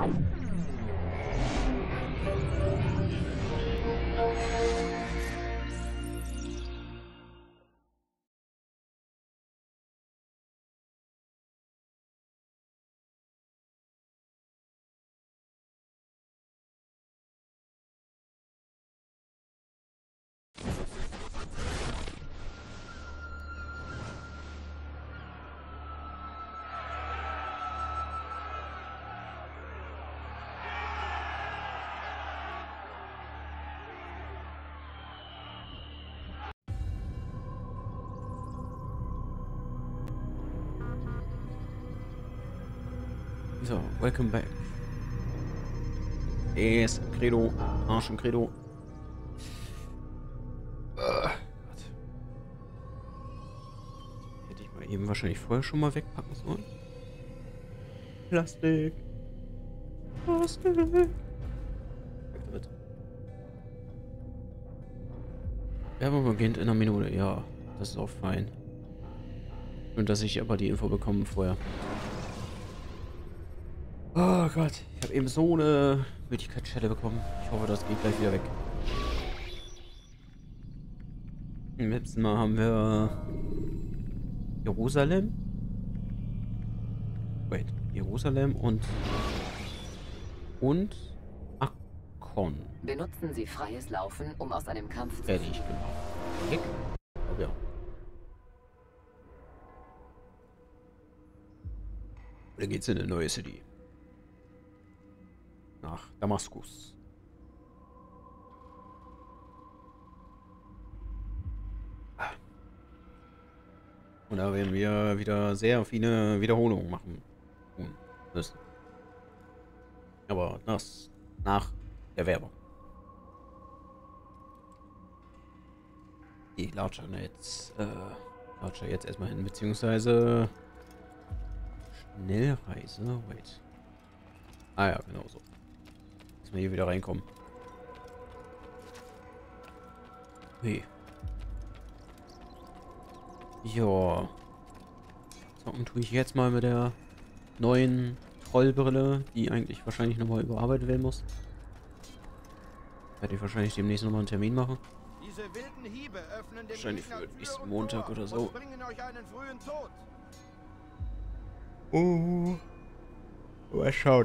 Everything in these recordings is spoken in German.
So, welcome back. Yes, Credo. Arsch und Credo. Hätte ich mal eben wahrscheinlich vorher schon mal wegpacken sollen. Plastik. Plastik. Weg damit. Werbung beginnt in einer Minute. Ja, das ist auch fein. Und dass ich aber die Info bekomme vorher. Oh Gott, ich habe eben so eine Müdigkeitsschelle bekommen. Ich hoffe, das geht gleich wieder weg. Im letzten Mal haben wir Jerusalem. Wait, Jerusalem und Akkon. Benutzen Sie freies Laufen, um aus einem Kampf zu Fertig, genau. Weg. Oh ja. Oder geht's in eine neue City? Nach Damaskus. Und da werden wir wieder sehr viele Wiederholungen machen müssen. Aber das nach der Werbung. Die latschen jetzt erstmal hin, beziehungsweise Schnellreise. Wait. Ah ja, genau so. Dass wir hier wieder reinkommen. Hey. Ja. Zocken tue ich jetzt mal mit der neuen Trollbrille, die eigentlich wahrscheinlich nochmal überarbeitet werden muss. Werde ich wahrscheinlich demnächst nochmal einen Termin machen. Diese wilden Hiebe öffnen dem Wahrscheinlich Gegner für Tür nächsten und Montag Tor oder so. und bringen euch einen frühen Tod. Oh. Mal schauen.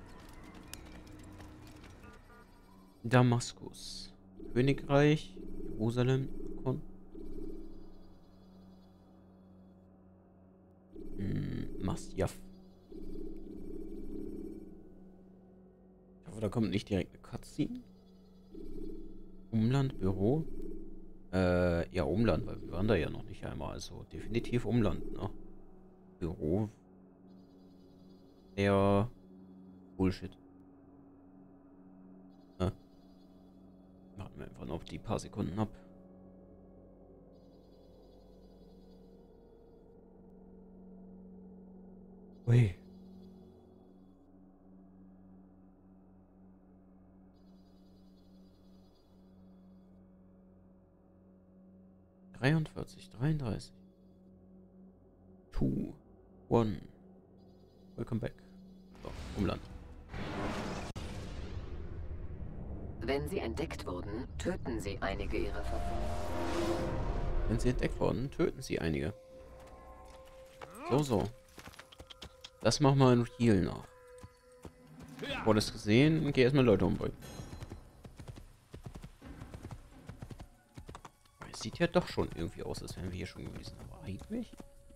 Damaskus. Königreich. Jerusalem. Masjaf. Ich hoffe, da kommt nicht direkt eine Cutscene. Umland, Büro. Ja, Umland, weil wir waren da ja noch nicht einmal. Also definitiv Umland, ne? Büro. Ja. Bullshit. Ne? Warten wir einfach noch die paar Sekunden ab. Ui. (43, 33). 2, 1. Welcome back. So, Umland. Wenn sie entdeckt wurden, töten sie einige ihrer Verfolger. Wenn sie entdeckt wurden, töten sie einige. So. Das machen wir in Heal nach. Wurde es gesehen? Geh erstmal Leute umbringen. Es sieht ja doch schon irgendwie aus, als wären wir hier schon gewesen. Aber eigentlich...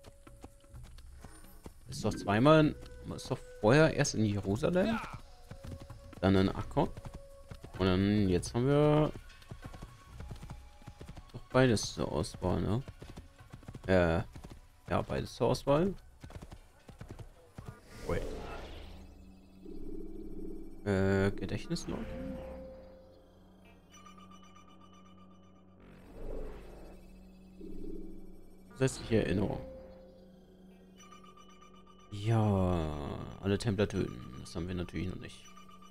Ist doch zweimal... Ist doch vorher erst in Jerusalem. Dann in Akkon. Und dann jetzt haben wir... Doch beides zur Auswahl, ne? Ja, beides zur Auswahl. Wait. Gedächtnislog. Zusätzliche Erinnerung. Ja, alle Templer töten. Das haben wir natürlich noch nicht.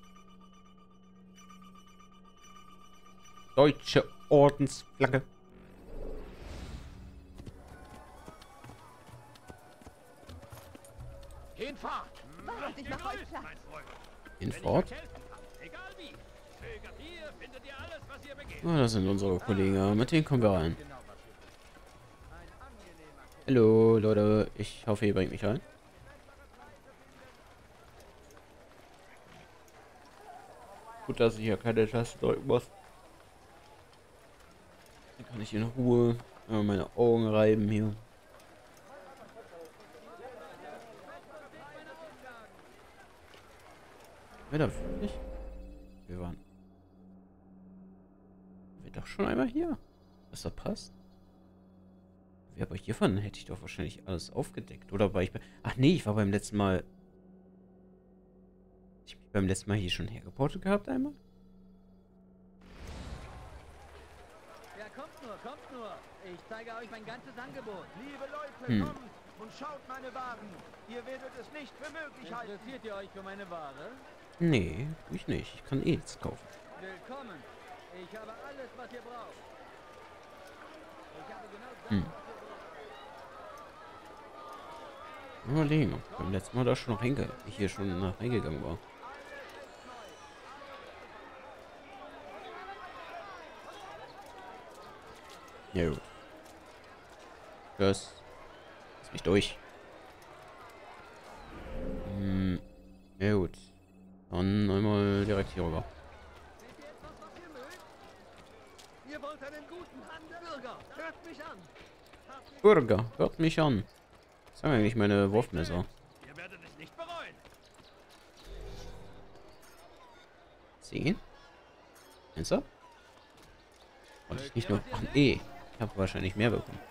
Deutsche Ordensflagge. Hinfahrt! Ich mach euch platt. Fort. Oh, das sind unsere Kollegen. Mit denen kommen wir rein. Hallo, Leute. Ich hoffe, ihr bringt mich rein. Gut, dass ich hier keine Taste drücken muss. Dann kann ich in Ruhe meine Augen reiben hier. Wer da wirklich? Wir waren doch schon einmal hier. Was da passt? Wer aber hiervon hätte ich doch wahrscheinlich alles aufgedeckt. Oder war ich bei... Ach nee, ich war beim letzten Mal... Ich mich beim letzten Mal hier schon hergeportet gehabt einmal? Ja, kommt nur. Ich zeige euch mein ganzes Angebot. Liebe Leute, kommt und schaut meine Waren. Ihr werdet es nicht für möglich halten. Interessiert ihr euch für meine Ware? Nee, ich nicht. Ich kann eh nichts kaufen. Willkommen. Ich habe alles, was ihr braucht. Ich habe genau das, was ihr braucht. Überlegen, ob ich beim letzten Mal da schon noch hier schon nach reingegangen war. Ja gut. Lass mich durch. Ja gut. Dann einmal direkt hier rüber. Seht ihr etwas, was ihr mögt? Ihr wollt einen guten Handel? Bürger, hört mich an. Bürger, hört mich an. Was sagen eigentlich meine Wurfmesser? Ihr werdet es nicht bereuen. 10? Ernsthaft? Wollte ich nicht nur... Ach nee, ich habe wahrscheinlich mehr bekommen.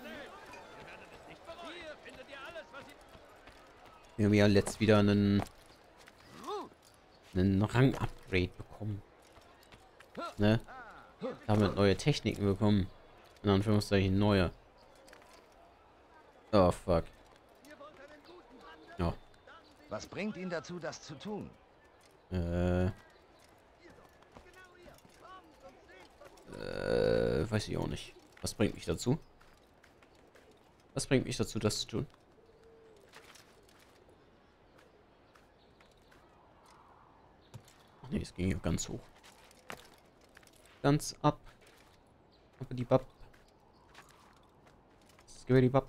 Wir haben ja letzt wieder einen Rang-Upgrade bekommen. Ne? Damit neue Techniken bekommen. In Anführungszeichen neue. Oh fuck. Ja. Was bringt ihn dazu, das zu tun? Weiß ich auch nicht. Was bringt mich dazu? Was bringt mich dazu, das zu tun? Ach nee, es ging ja ganz hoch. Ganz ab. Aber die Bab. Die Bab.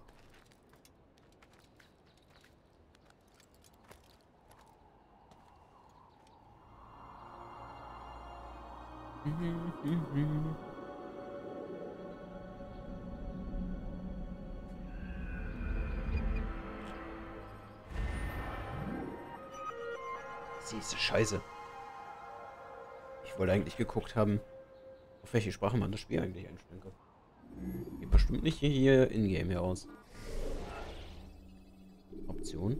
Diese Scheiße. Ich wollte eigentlich geguckt haben, auf welche Sprache man das Spiel eigentlich einstellen kann. Geht bestimmt nicht hier in-game heraus. Option.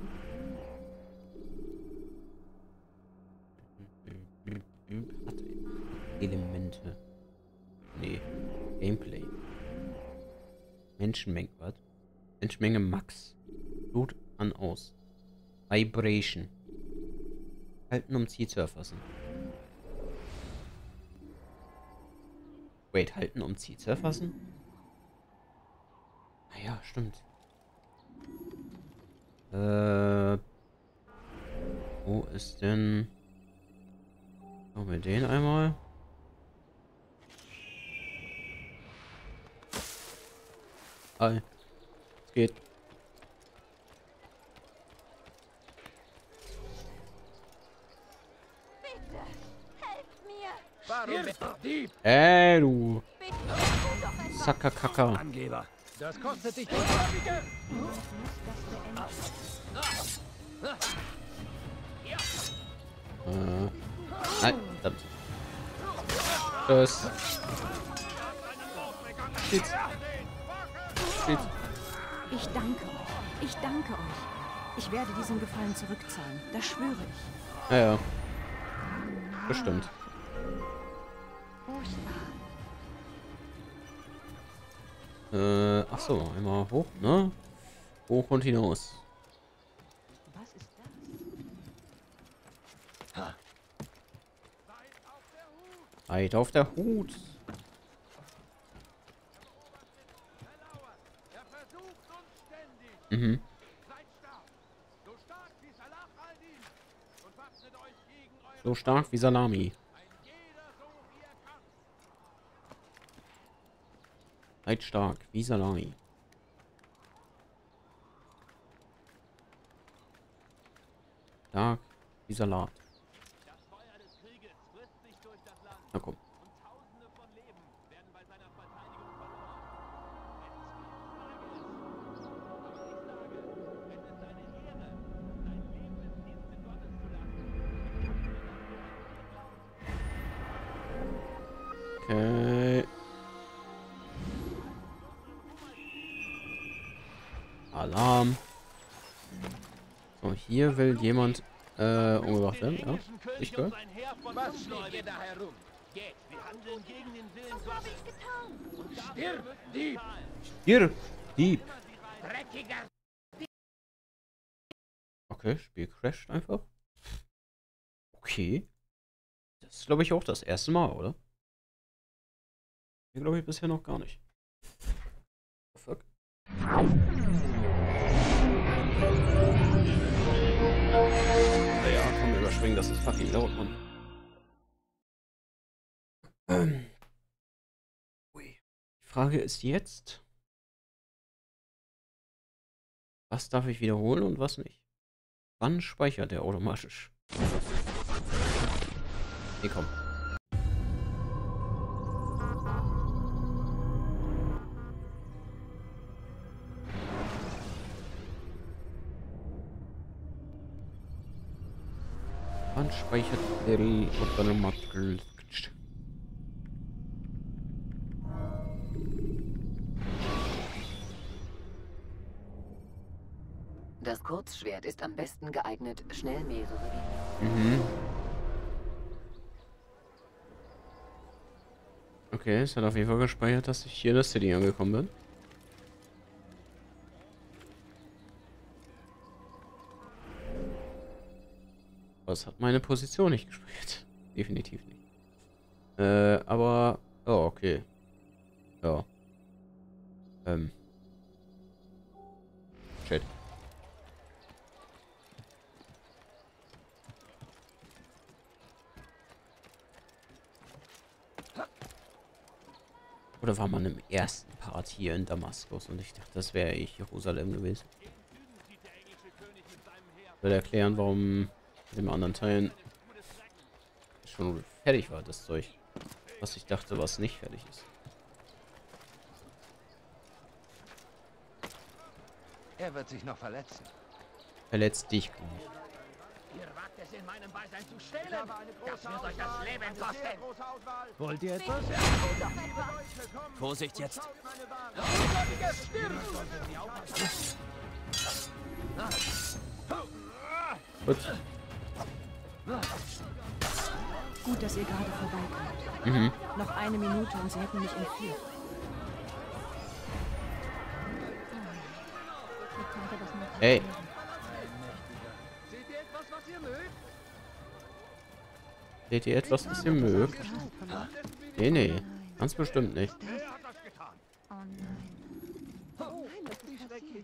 Elemente. Nee. Gameplay. Menschenmenge, was? Menschenmenge Max. Blut an aus. Vibration. Halten, um Ziel zu erfassen. Wait, halten, um Ziel zu erfassen? Ah ja, stimmt. Wo ist denn... Machen wir den einmal. Hi. Es geht. Bitte, helft mir! Warum? Dieb! Du. Bitte, tu doch etwas! Sackerkacker. Angeber! Das kostet dich Nein, verdammt. Tschüss. Shit. Shit. Ich danke euch. Ich danke euch. Ich werde diesen Gefallen zurückzahlen. Das schwöre ich. Ja, ja. Bestimmt. Ach so, einmal hoch, ne? Hoch und hinaus. Was ist das? Seid auf der Hut. Er versucht uns ständig. Mhm. Seid stark. So stark wie Salah al-Din. Und So stark wie Salami. Seid stark wie Salami. Stark wie Salat. Na komm. Okay. Alarm. So, hier will jemand umgebracht werden, ja? Ich gehört. Was steht ihr da herum? Geht, wir handeln gegen den Willen Gottes. Und stirb, Dieb! Hier, Dieb. Dreckiger! Okay, Spiel crasht einfach. Okay. Das ist, glaube ich, auch das erste Mal, oder? Hier glaube ich bisher noch gar nicht. Fuck. Naja, komm, überspringen, das ist fucking laut, Mann. Ui. Die Frage ist jetzt, was darf ich wiederholen und was nicht? Wann speichert der automatisch? Nee, komm. Wann speichert der automatisch? Das Kurzschwert ist am besten geeignet, schnell mehrere Gegner. Mhm. Okay, es hat auf jeden Fall gespeichert, dass ich hier in der City angekommen bin. Das hat meine Position nicht gespeichert. Definitiv nicht. Aber... Oh, okay. Ja. Shit. Oder war man im ersten Part hier in Damaskus und ich dachte, das wäre Jerusalem gewesen. Ich will erklären, warum mit dem anderen Teilen schon fertig war, das Zeug. Was ich dachte, was nicht fertig ist. Er wird sich noch verletzen. Verletzt dich. Ihr wagt es in meinem Beisein zu stehlen. Das wird euch das Leben kosten. Wollt ihr etwas? Vorsicht jetzt. Gut. Gut, dass ihr gerade vorbeikommt. Mhm. Noch eine Minute und sie hätten mich entführt. Hey. Seht ihr etwas, was ihr mögt? Seht ihr etwas, was ihr mögt? Nee, nee. Ganz bestimmt nicht. Wer hat das getan? Oh nein. Oh nein, das ist schrecklich.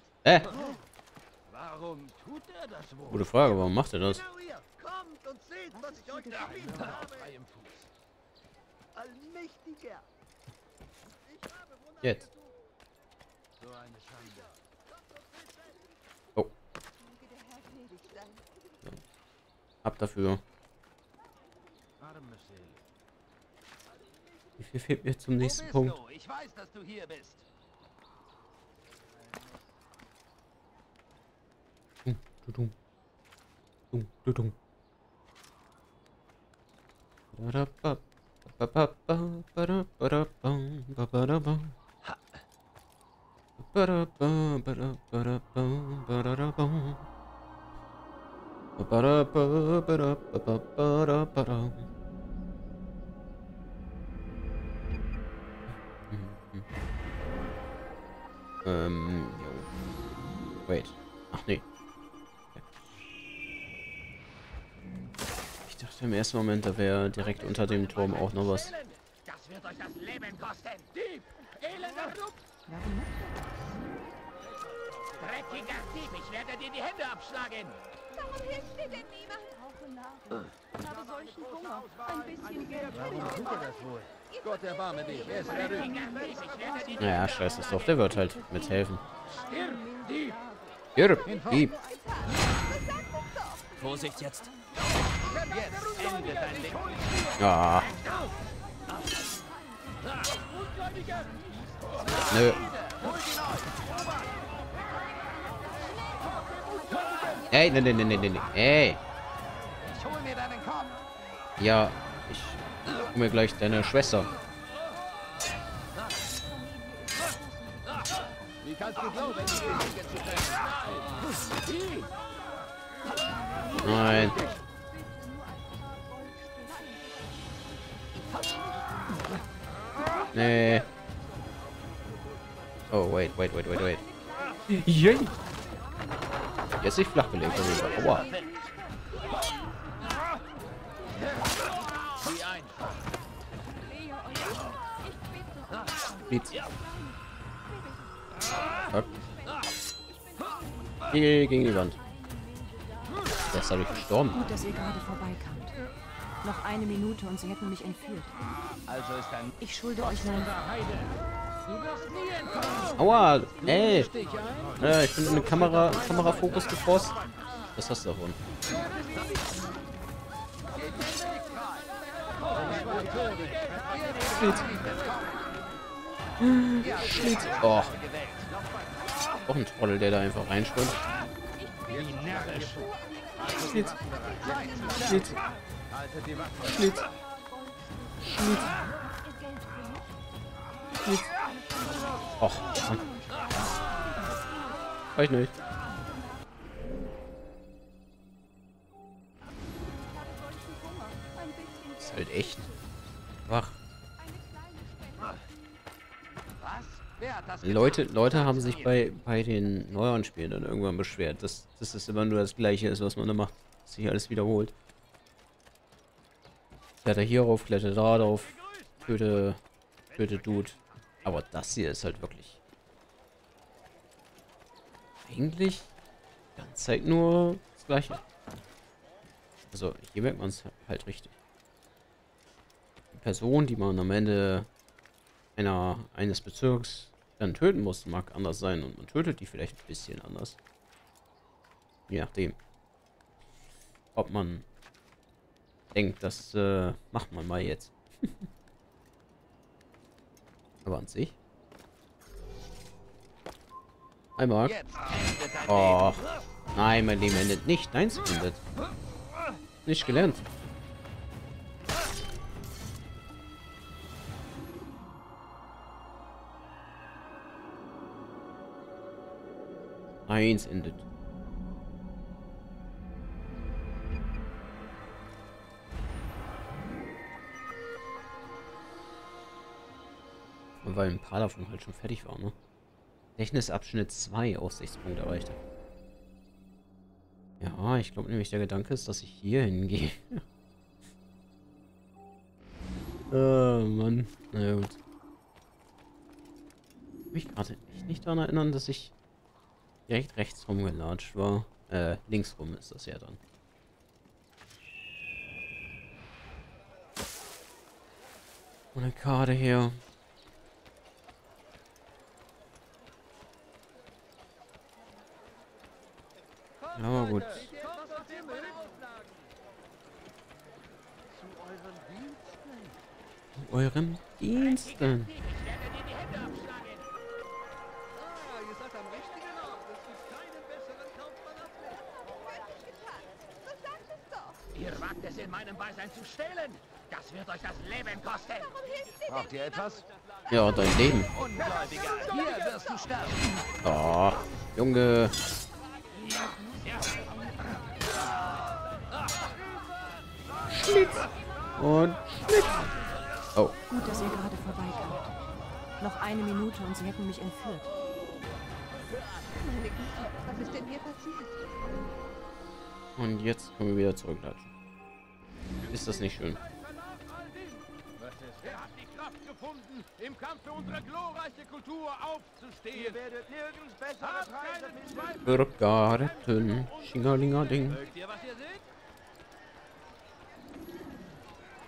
Warum tut er das wohl? Gute Frage, warum macht er das? Genau ihr. Kommt und seht, was ich euch geblieben habe. Frei im Fuß. Allmächtiger. Ich habe Wunder Jetzt. getan. So eine Schande. Oh, Möge der Herr gnädig sein. ab dafür. Arme Seele. Wie viel fehlt mir zum nächsten Wo bist Punkt? du? Ich weiß, dass du hier bist. Dudum. Dudum. Jo. Wait. Ach nee. Ich dachte im ersten Moment, da wäre direkt unter dem Turm auch noch was. Das wird euch das Leben kosten. Dieb! Elender Rupp! Warum macht er Dreckiger Dieb! Ich werde dir die Hände abschlagen! Warum hilft dir denn niemand? Ich habe solchen Hunger. Ein bisschen Geld. Warum tut er das wohl? Gott erbarme dich, er ist verrückt. Naja, scheiß es doch, der wird halt mithelfen. Stirb, Dieb. Vorsicht jetzt. Ja. Nö. Ey, ne. Ey. Ich hol mir deinen Kopf. Ja, ich hol mir gleich deine Schwester. Wie kannst du glauben, die Wege zu trennen? Nein. Nee. Oh, wait. Yay. Jetzt nicht flach gelegt. Aua. Blitz. Zack. Gegen die Wand. Der ist dadurch gestorben. Gut, dass ihr gerade vorbeikamt. Noch eine Minute und sie hätten mich entführt. Also ist ein... Ich schulde euch mein... Aua, ey. Ich bin in den Kamerafokus geforst. Was hast du davon? Schlitz. Oh. Auch ein Trottel, der da einfach reinschwimmt. Schlitz. Och, Mann. Weiß nicht. Ist halt echt wach. Was? Wer hat das Leute haben sich bei den neueren Spielen dann irgendwann beschwert, dass es immer nur das Gleiche ist, was man da macht. Dass sich alles wiederholt. Kletter hier rauf, kletter da drauf, töte Dude. Aber das hier ist halt wirklich eigentlich die ganze Zeit nur das Gleiche. Also hier merkt man es halt richtig. Die Person, die man am Ende eines Bezirks dann töten muss, mag anders sein und man tötet die vielleicht ein bisschen anders. Je nachdem. Ob man denkt, das macht man mal jetzt. Aber an sich. Einmal. Oh. Nein, mein Leben endet nicht. Deins endet. Nicht gelernt. Eins endet. Weil ein paar davon halt schon fertig waren, ne? Technisabschnitt 2 Aussichtspunkt erreicht. Ja, ich glaube nämlich der Gedanke ist, dass ich hier hingehe. Mann. Na gut. Ich mich gerade echt nicht daran erinnern, dass ich direkt rechts rumgelatscht war. Links rum ist das ja dann. Ohne Karte her. Aber gut. Zu euren Diensten. Ihr seid am richtigen Ort. Es gibt keinen besseren Kaufmann auf der Welt. Ihr wagt es in meinem Beisein zu stehlen. Das wird euch das Leben kosten. Braucht ihr etwas? Ja, dein Leben. Ungläubiger, hier wirst du sterben. Oh, Junge. Schlitz. Und Schlitz. Oh. Gut, dass ihr gerade vorbeikamt. Noch eine Minute und sie hätten mich entführt. Meine Güte, was ist denn hier passiert? Und jetzt können wir wieder zurücklatschen. Ist das nicht schön? Er hat die Kraft gefunden, im Kampf für unsere glorreiche Kultur aufzustehen. Ihr werdet nirgends bessere Habt Preise keinen finden. Zweifel. Garten. Schingerlinger-Ding. Mögt ihr, was ihr seht?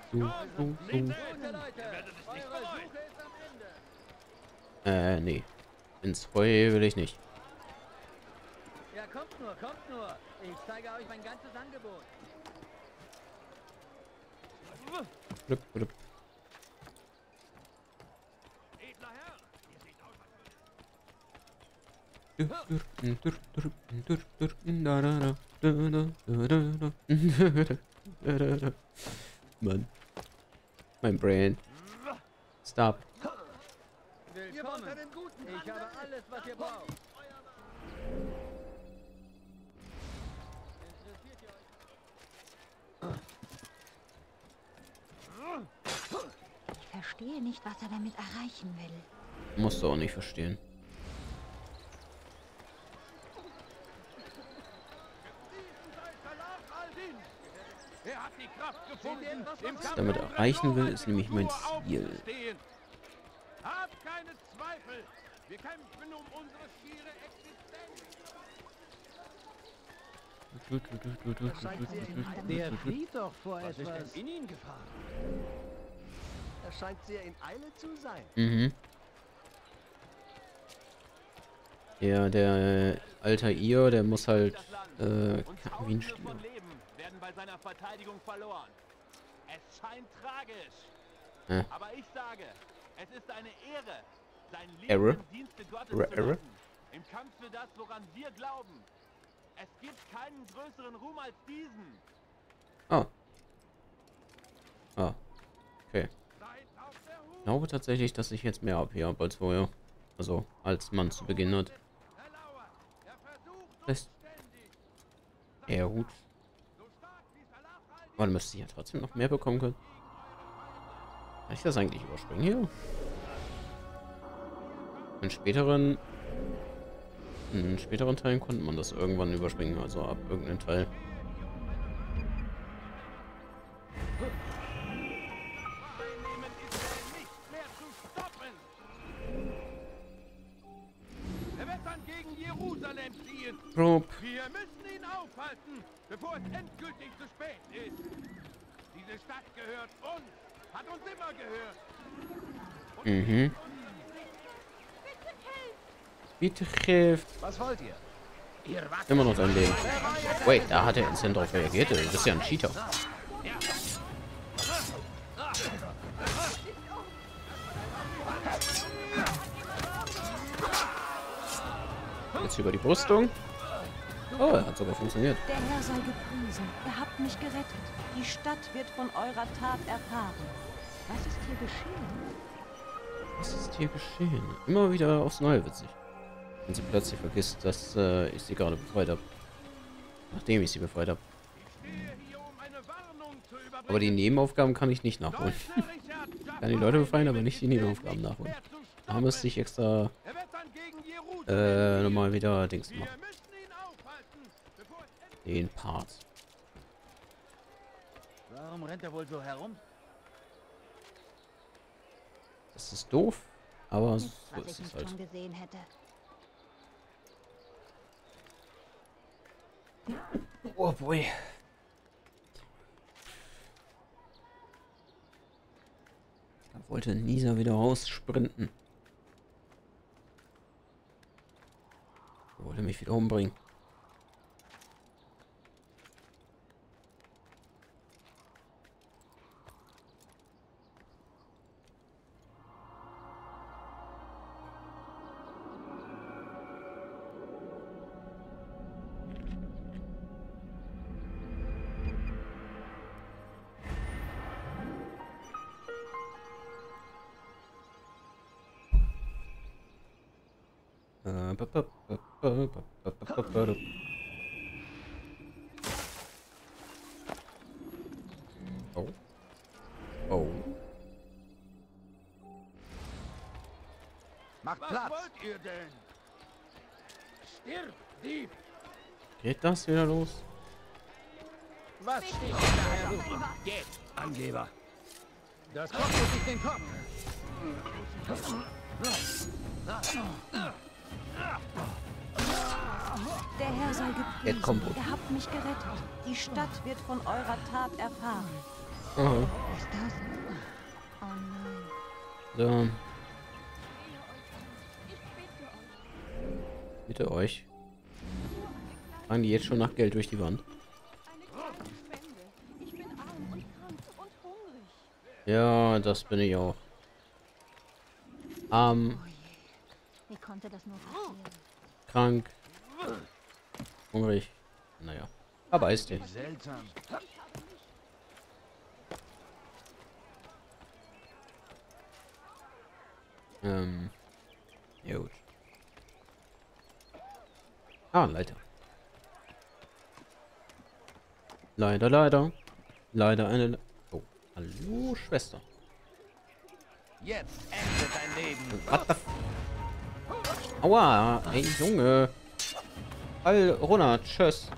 Leute, eure Suche ist am Ende. Nee. Ins Heu will ich nicht. Ja, kommt nur, kommt nur. Ich zeige euch mein ganzes Angebot. Blub, blub. Edler Herr, ihr seht aus, als Mann. Mein Brain. Stop. Willkommen. Ich habe alles, was ihr braucht. Interessiert ihr euch? Ich verstehe nicht, was er damit erreichen will. Musst du auch nicht verstehen. Er hat die Kraft gefunden, im Was ich damit erreichen will, ist nämlich mein Ziel. Habt keine Zweifel. Wir kämpfen um unsere schiere Existenz. Der flieht doch vor etwas. Was ist denn in ihn gefahren? Er scheint sehr in Eile zu sein. Mhm. Ja, der Altair, der muss halt Und kacken wie ein Tausende Stier. von Leben werden bei seiner Verteidigung verloren. Es scheint tragisch. Äh. Aber ich sage, es ist eine Ehre, sein Ehre? Leben im Dienste Gottes zu Ehre? lassen. Im Kampf für das, woran wir glauben. Es gibt keinen größeren Ruhm als diesen. Ah. Ah. Okay. Seid auf der Hut, Ich glaube tatsächlich, dass ich jetzt mehr AP habe als vorher. Also, als man zu Beginn hat. Herr Lauer. Er versucht Das uns ständig. eher gut. So stark wie Salah al-Din Aber dann müsste ich ja trotzdem noch mehr bekommen können. Kann ich das eigentlich überspringen hier? In späteren Teilen konnte man das irgendwann überspringen, also ab irgendeinem Teil. einnehmen, ist er nicht mehr zu stoppen. Er wird dann gegen Jerusalem ziehen. Rob. Wir müssen ihn aufhalten, bevor es endgültig zu spät ist. Diese Stadt gehört uns, hat uns immer gehört. Mhm. Bitte hilft. Was wollt ihr? Immer noch sein Leben. Wait, da hat er instant drauf reagiert. Du bist ja ein Cheater. Jetzt über die Brüstung. Oh, er hat sogar funktioniert. Der Herr sei gepriesen. Ihr habt mich gerettet. Die Stadt wird von eurer Tat erfahren. Was ist hier geschehen? Was ist hier geschehen? Immer wieder aufs Neue witzig. Wenn sie plötzlich vergisst, dass ich sie gerade befreit habe. Nachdem ich sie befreit habe. Ich stehe hier, um eine Warnung zu überbringen. Aber die Nebenaufgaben kann ich nicht nachholen. Ich kann die Leute befreien, aber nicht die Nebenaufgaben nachholen. Da müsste ich extra Er wird dann gegen Jerusalem nochmal wieder Dings Wir machen. müssen ihn aufhalten, bevor es endgültig Den Part. Warum rennt er wohl so herum? Das ist doof, aber Nichts, so was ist ich es nicht halt. schon gesehen hätte. Oh boy. Da wollte Nisa wieder raussprinten. Er wollte mich wieder umbringen. Oh. Oh. Macht Was Platz! wollt ihr denn? Stirb, Dieb! Geht das wieder los? Was steht denn da herum? Geht! Angeber! Das kostet sich den Kopf. Der Herr sei Kombo. gepriesen. Ihr habt mich gerettet. Die Stadt wird von eurer Tat erfahren. Aha. Ist das? Oh nein. So. Bitte euch. Fangen die jetzt schon nach Geld durch die Wand? Eine kleine Spende. Ich bin arm und krank und hungrig. Ja, das bin ich auch. Wie konnte das nur passieren? Krank. Hungrig. Naja. Aber ist den. Seltsam. Ja gut. Ah, Leiter. Leider. Leider eine... Oh, hallo, Schwester. Jetzt endet dein Leben. What the f... Aua, ey, Junge. Fall runter, tschüss.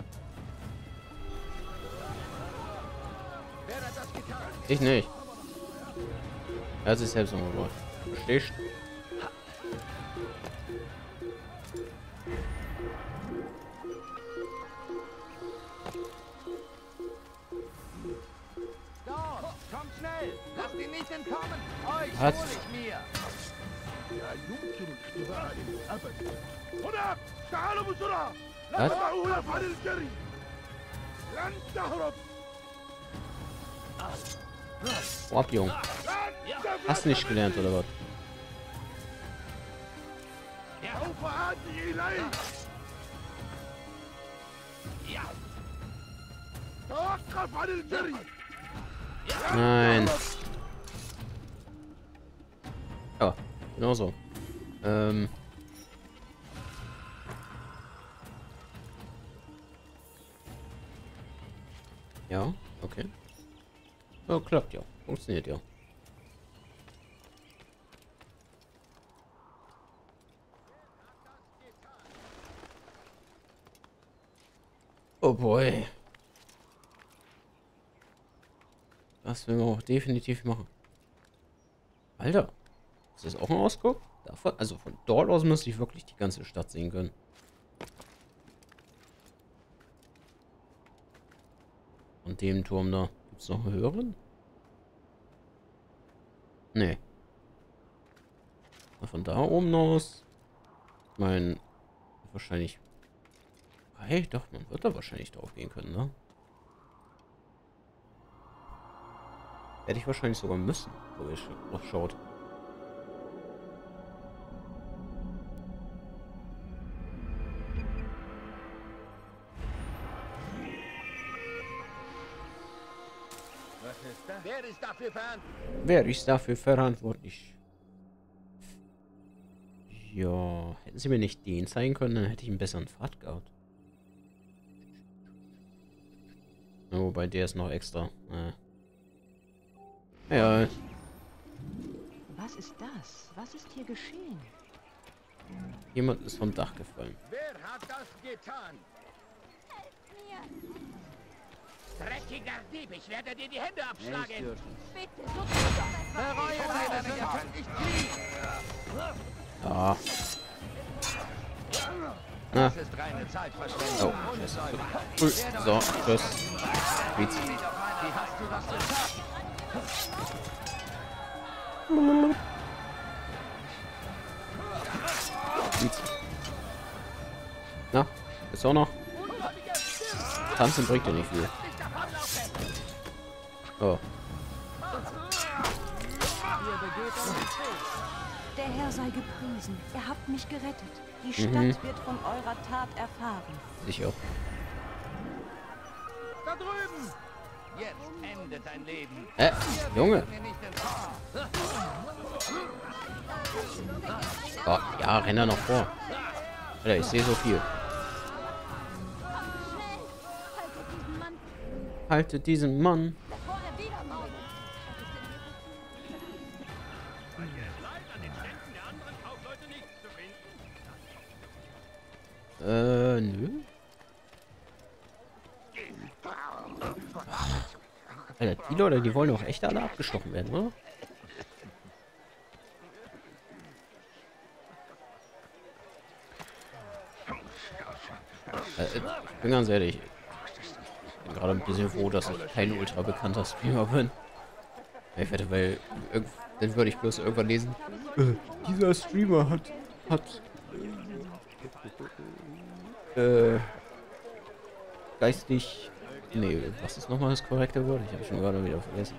Wer hat das getan? Ich nicht. Er hat sich selbst umgebracht. Verstehst du? Dort, kommt schnell. Lasst ihn nicht entkommen. Euch Was? hol ich mir. لا يمكن اختباء الأبد. هنا تعالوا بسرعة. لا Was? تدعوه يفعل الجري. لن تهرب. Oh, ab, Junge. Hast du nicht gelernt, oder was? سوف آتي إليك. توقف عن الجري. Nein. Ja, genau so. Ja, okay. Ja, klappt ja. Funktioniert ja. Oh boy. Das will man auch definitiv machen. Alter. Ist das auch ein Ausguck? Davon, also von dort aus müsste ich wirklich die ganze Stadt sehen können. Von dem Turm da. Gibt es noch einen höheren? Nee. Von da oben aus. Ich meine, wahrscheinlich. Hey, doch, man wird da wahrscheinlich drauf gehen können, ne? Hätte ich wahrscheinlich sogar müssen, so wie es noch schaut. Was ist das? Wer ist dafür verantwortlich? Wer ist dafür verantwortlich? Ja, hätten sie mir nicht den zeigen können, dann hätte ich einen besseren Pfad gehabt. Ja, wobei der ist noch extra. Ja. Was ist das? Was ist hier geschehen? Jemand ist vom Dach gefallen. Wer hat das getan? Dreckiger Dieb, ich werde dir die Hände abschlagen. Bitte, so tut doch Bereue deine Sünden, ihr könnt nicht fliehen. Ja. Na. Das ist reine Zeitverschwendung. Oh, scheiße. Cool. So, tschüss. Beats. Wie hast du das geschafft? Beats. Na, ist auch noch. Tanzen bringt dir nicht viel. Oh. Der Herr sei gepriesen. Ihr habt mich gerettet. Die Stadt wird von eurer Tat erfahren. Sicher. Da drüben! Jetzt endet dein Leben. Junge. Mir nicht entkommen. Oh, ja, renn da noch vor. Alter, ich sehe so viel. Haltet diesen Mann. Nö. Alter, die Leute, die wollen doch echt alle abgestochen werden, oder? Ich bin ganz ehrlich. Ich bin gerade ein bisschen froh, dass ich kein ultra bekannter Streamer bin. Ich wette, weil dann würde ich bloß irgendwann lesen. Dieser Streamer hat geistig. Nee, was ist nochmal das korrekte Wort? Ich habe schon gerade wieder vergessen.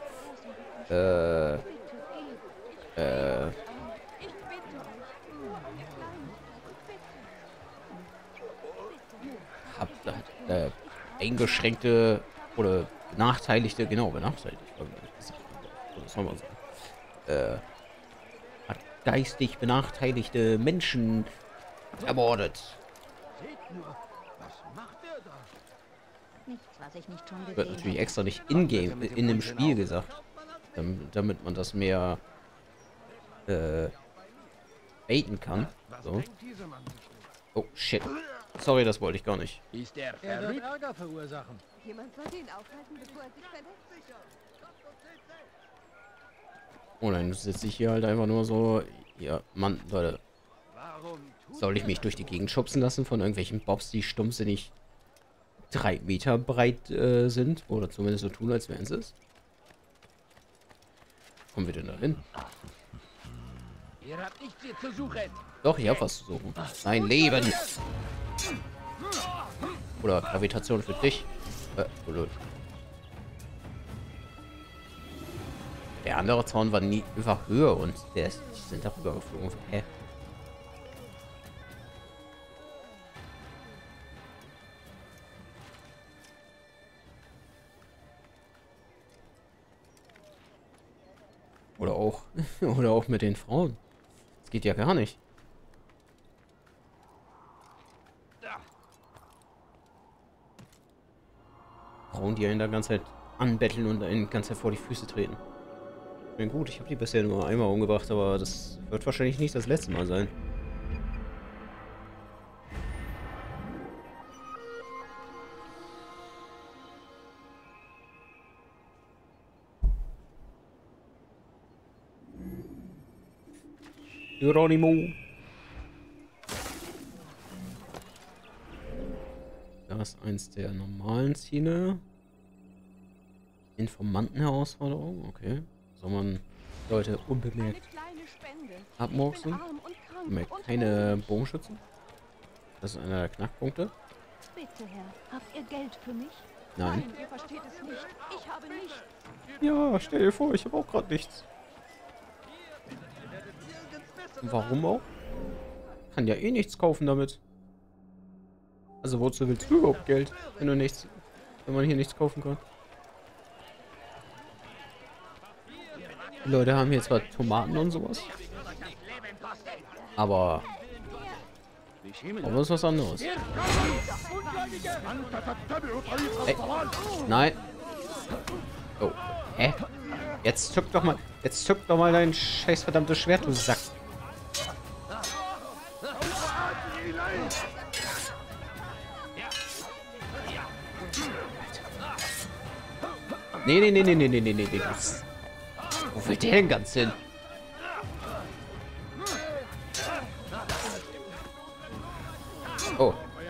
Eingeschränkte oder benachteiligte, genau, benachteiligt. Das soll man sagen. Hat geistig benachteiligte Menschen ermordet. Seht nur, was macht er da? Nichts, was ich nicht schon gesehen Wird natürlich hätte. extra nicht in-game, in dem Spiel gesagt. Damit man das mehr baiten kann. So. Denkt dieser Mann sich denn? Oh, shit. Sorry, das wollte ich gar nicht. Ist er Er wird verrückt? Ärger verursachen. Jemand sollte ihn aufhalten, bevor er sich verletzt. Oh nein, sitze ich hier halt einfach nur so. Ja, Mann, Leute. Warum tut Soll ich mich durch die Gegend schubsen lassen von irgendwelchen Bobs, die stumpfsinnig 3 Meter breit sind? Oder zumindest so tun, als wären sie es? Kommen wir denn da hin? Ihr habt nichts hier zu suchen. Doch, ich hab was zu suchen. Mein Leben! Oder Gravitation für dich. Oh, lol. Der andere Zaun war nie über Höhe und die sind darüber geflogen. Hä? Oder auch mit den Frauen. Das geht ja gar nicht. Frauen, die einen da ganze Zeit anbetteln und einen ganz Zeit vor die Füße treten. Ich meine, gut, ich habe die bisher nur einmal umgebracht, aber das wird wahrscheinlich nicht das letzte Mal sein. Geronimo. Das ist eins der normalen Ziele. Informantenherausforderung, okay. Soll man Leute unbemerkt abmurksen? Keine Bogenschützen? Das ist einer der Knackpunkte. Bitte, Herr, habt ihr Geld für mich? Nein. Ihr versteht es nicht. Ich habe nichts. Ja, stell dir vor, ich habe auch gerade nichts. Warum auch? Kann ja eh nichts kaufen damit. Also wozu willst du überhaupt Geld, wenn man hier nichts kaufen kann? Die Leute haben hier zwar Tomaten und sowas, aber ist was anderes. Ey, nein. Oh, hä? Jetzt zück doch mal dein scheiß verdammtes Schwert, du Sack. Nee. Wo will der denn ganz hin? Oh.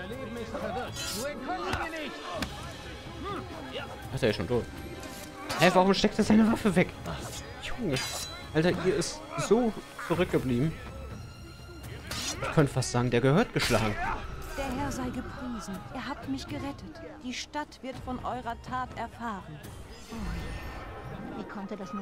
Ist er ja schon tot. Hä, warum steckt er seine Waffe weg? Junge. Alter, ihr ist so zurückgeblieben. Ich könnte fast sagen, der gehört geschlagen. Der Herr sei gepriesen. Ihr habt mich gerettet. Die Stadt wird von eurer Tat erfahren. Oh, wie konnte das nur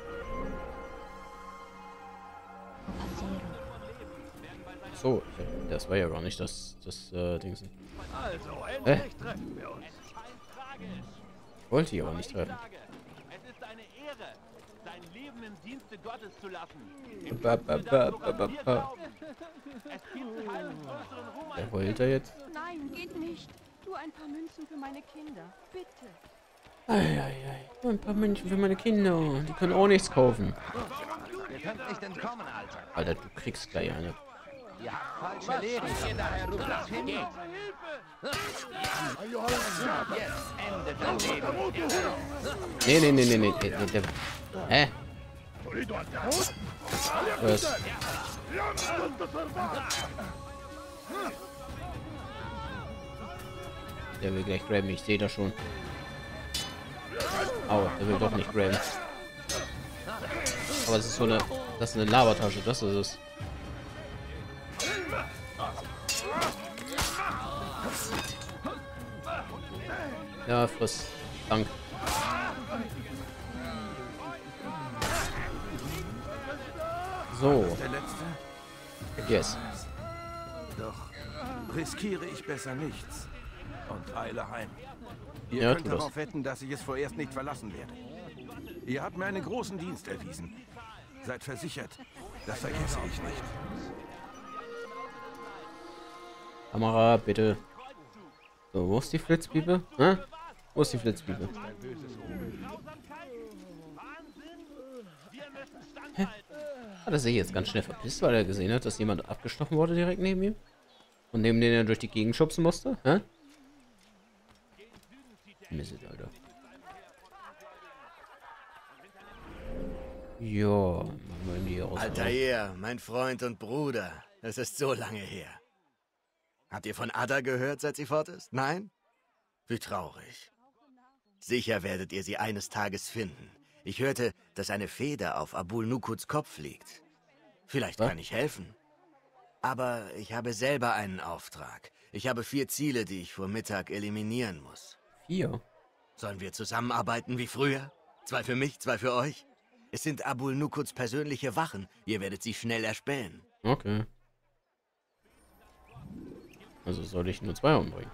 passieren? So, das war ja gar nicht das Ding. Also, endlich treffen wir uns. Wollte ich aber nicht treffen. Es ist eine Ehre, sein Leben im Dienste Gottes zu lassen. Es gibt keinen größeren Ruhm als... Heult er jetzt? Nein, geht nicht. Nur ein paar Münzen für meine Kinder. Bitte. Eieiei. Nur ein paar München für meine Kinder. Die können auch nichts kaufen. Ihr könnt nicht entkommen, Alter. Alter, du kriegst gleich eine. Ihr habt falsche Lehren. Ihr da herum das geht. Jetzt endet dein Leben. Nee. Hä? Was? Der will gleich graben, ich sehe das schon. Aua, der will doch nicht graben. Aber es ist so eine... Das ist eine Lavatasche, das ist es. Ja, friss. Dank. So. Der letzte? Yes. Doch riskiere ich besser nichts und eile heim. Ihr Ja, könnt tu das. darauf wetten, dass ich es vorerst nicht verlassen werde. Ihr habt mir einen großen Dienst erwiesen. Seid versichert, das vergesse ich nicht. Kamera, bitte. So, wo ist die Flitzpiepe? Hä? Wo ist die Flitzpiepe? Hä? Hat er sich jetzt ganz schnell verpisst, weil er gesehen hat, dass jemand abgestochen wurde direkt neben ihm? Und neben den er durch die Gegend schubsen musste? Hä? Mist, Alter. Ja, machen wir ihm die aus. Altair, mein Freund und Bruder. Es ist so lange her. Habt ihr von Ada gehört, seit sie fort ist? Nein? Wie traurig. Sicher werdet ihr sie eines Tages finden. Ich hörte, dass eine Feder auf Abul Nukuds Kopf liegt. Vielleicht kann ich helfen. Aber ich habe selber einen Auftrag. Ich habe 4 Ziele, die ich vor Mittag eliminieren muss. 4? Sollen wir zusammenarbeiten wie früher? 2 für mich, 2 für euch? Es sind Abul Nukuds persönliche Wachen. Ihr werdet sie schnell erspähen. Okay. Also soll ich nur 2 umbringen.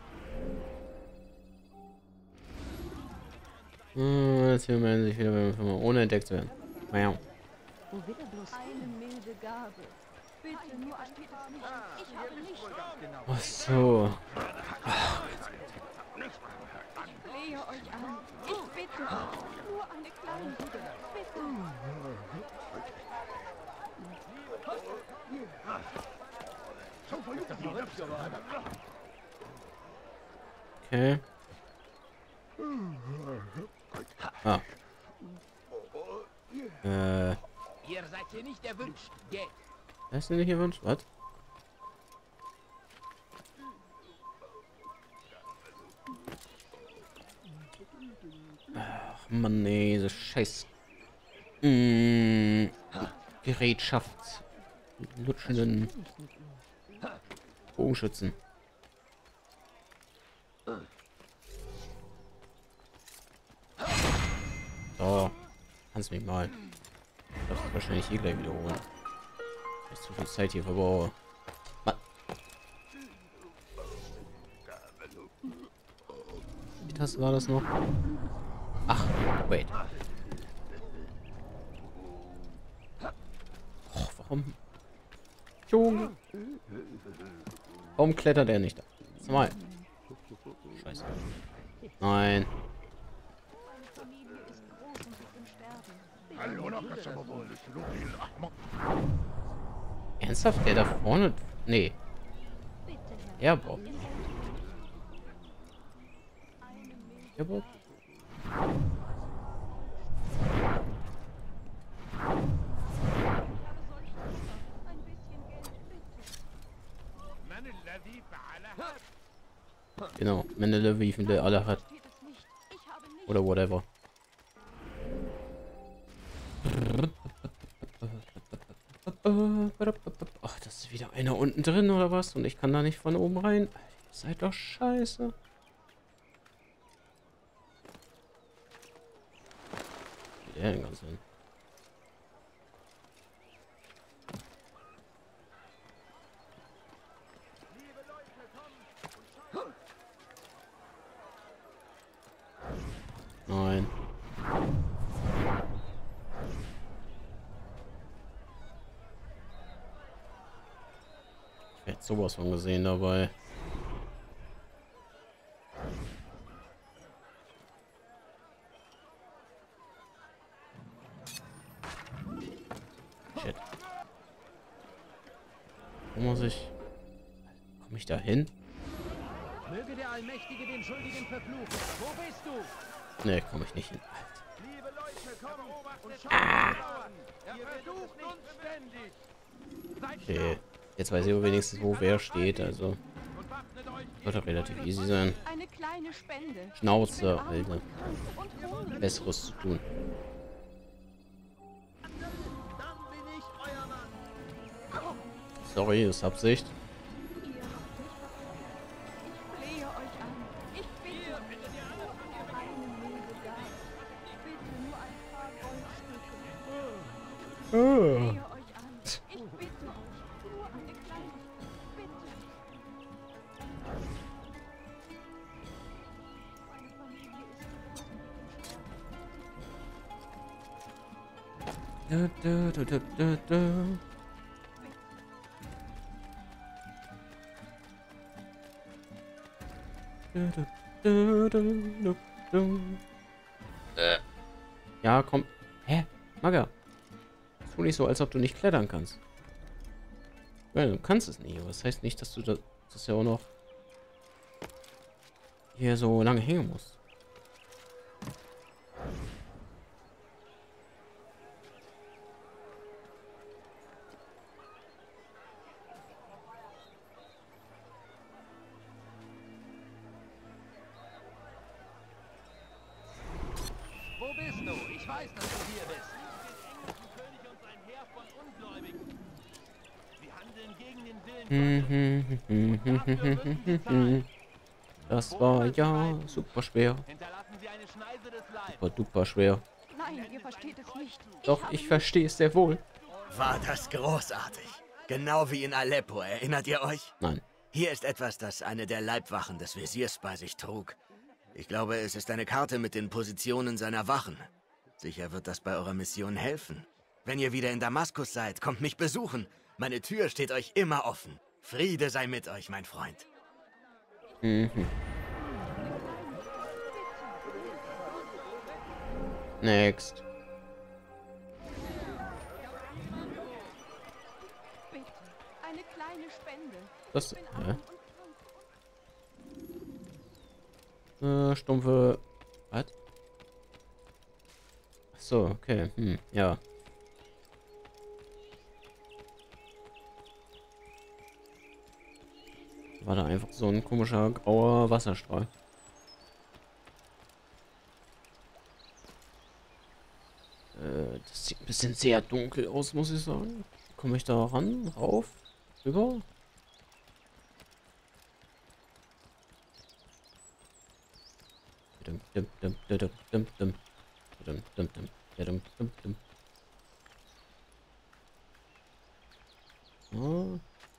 Jetzt hier melden sich wieder, wenn wir ohne entdeckt werden. Wow. Eine milde Gabe. Bitte nur ein Peter nicht. Ich habe nicht. Ach so. Ich flehe euch an. Ich bitte. Nur eine kleine Bitte. Bitte. Okay. Ah. Ihr seid hier nicht erwünscht. Geht. Hast du nicht gewünscht? Was? Ach Mann, nee, diese scheiß Gerätschaft. Lutschenden Bogenschützen. So, kannst mich mal. Ich darf das wahrscheinlich hier gleich wiederholen. Ich zu viel Zeit hier verbrauche. Wie das war das noch? Ach, wait. Oh, warum? Junge. Warum klettert er nicht da? Mal. Scheiße. Nein. Ernsthaft? Der da vorne? Nee. Ja, Bob. Ja, Bob. Genau, Mendele, wie viele alle hat. Oder whatever. Ach, das ist wieder einer unten drin oder was? Und ich kann da nicht von oben rein. Ihr seid doch scheiße. Wie der denn ganz hin? Nein. Ich hätte sowas von gesehen dabei. Shit. Wo muss ich? Komme ich da hin? Möge der Allmächtige den Schuldigen verfluchen. Wo bist du? Ne, komme ich nicht hin. Liebe Leute, kommt und schaut ihr versucht uns ständig. Seid Okay. Jetzt weiß ich aber wenigstens, wo wer steht. Also und wappnet euch. wird doch relativ easy sein. Eine kleine Spende. Schnauze, Alter. Und Hunger. Besseres zu tun. Sorry, ist Absicht. Ihr habt mich verfolgt. Ich flehe euch an. Ich bitte euch. Eine milde Gabe. Bitte nur ein paar Goldstücke. Ich flehe euch an. Ich bitte euch. Nur eine Kleinigkeit. Bitte. Meine Familie ist Du, du, du, du, du. Du, du, du, du, du. Ja, komm. Hä? Maga. Tu nicht so, als ob du nicht klettern kannst. Ja, du kannst es nicht, aber das heißt nicht, dass du das ja auch noch hier so lange hängen musst. Wo bist du? Ich weiß, dass du hier bist. König und sein Heer von Ungläubigen. Sie handeln gegen den Willen Gottes. Dafür müssen sie zahlen. Das war ja super schwer. Hinterlassen sie eine Schneise des Leibes. Super duper schwer. Nein, ihr versteht es nicht. Doch, ich verstehe es sehr wohl. War das großartig. Genau wie in Aleppo, erinnert ihr euch? Nein. Hier ist etwas, das eine der Leibwachen des Wesirs bei sich trug. Ich glaube, es ist eine Karte mit den Positionen seiner Wachen. Sicher wird das bei eurer Mission helfen. Wenn ihr wieder in Damaskus seid, kommt mich besuchen. Meine Tür steht euch immer offen. Friede sei mit euch, mein Freund. Next. Bitte. Eine kleine Spende. Das, Ich bin arm und krank. stumpfe... Was? Achso, okay. Ja. War da einfach so ein komischer grauer Wasserstrahl. Das sieht ein bisschen sehr dunkel aus, muss ich sagen. Komme ich da ran? Rauf? Rüber? Oh.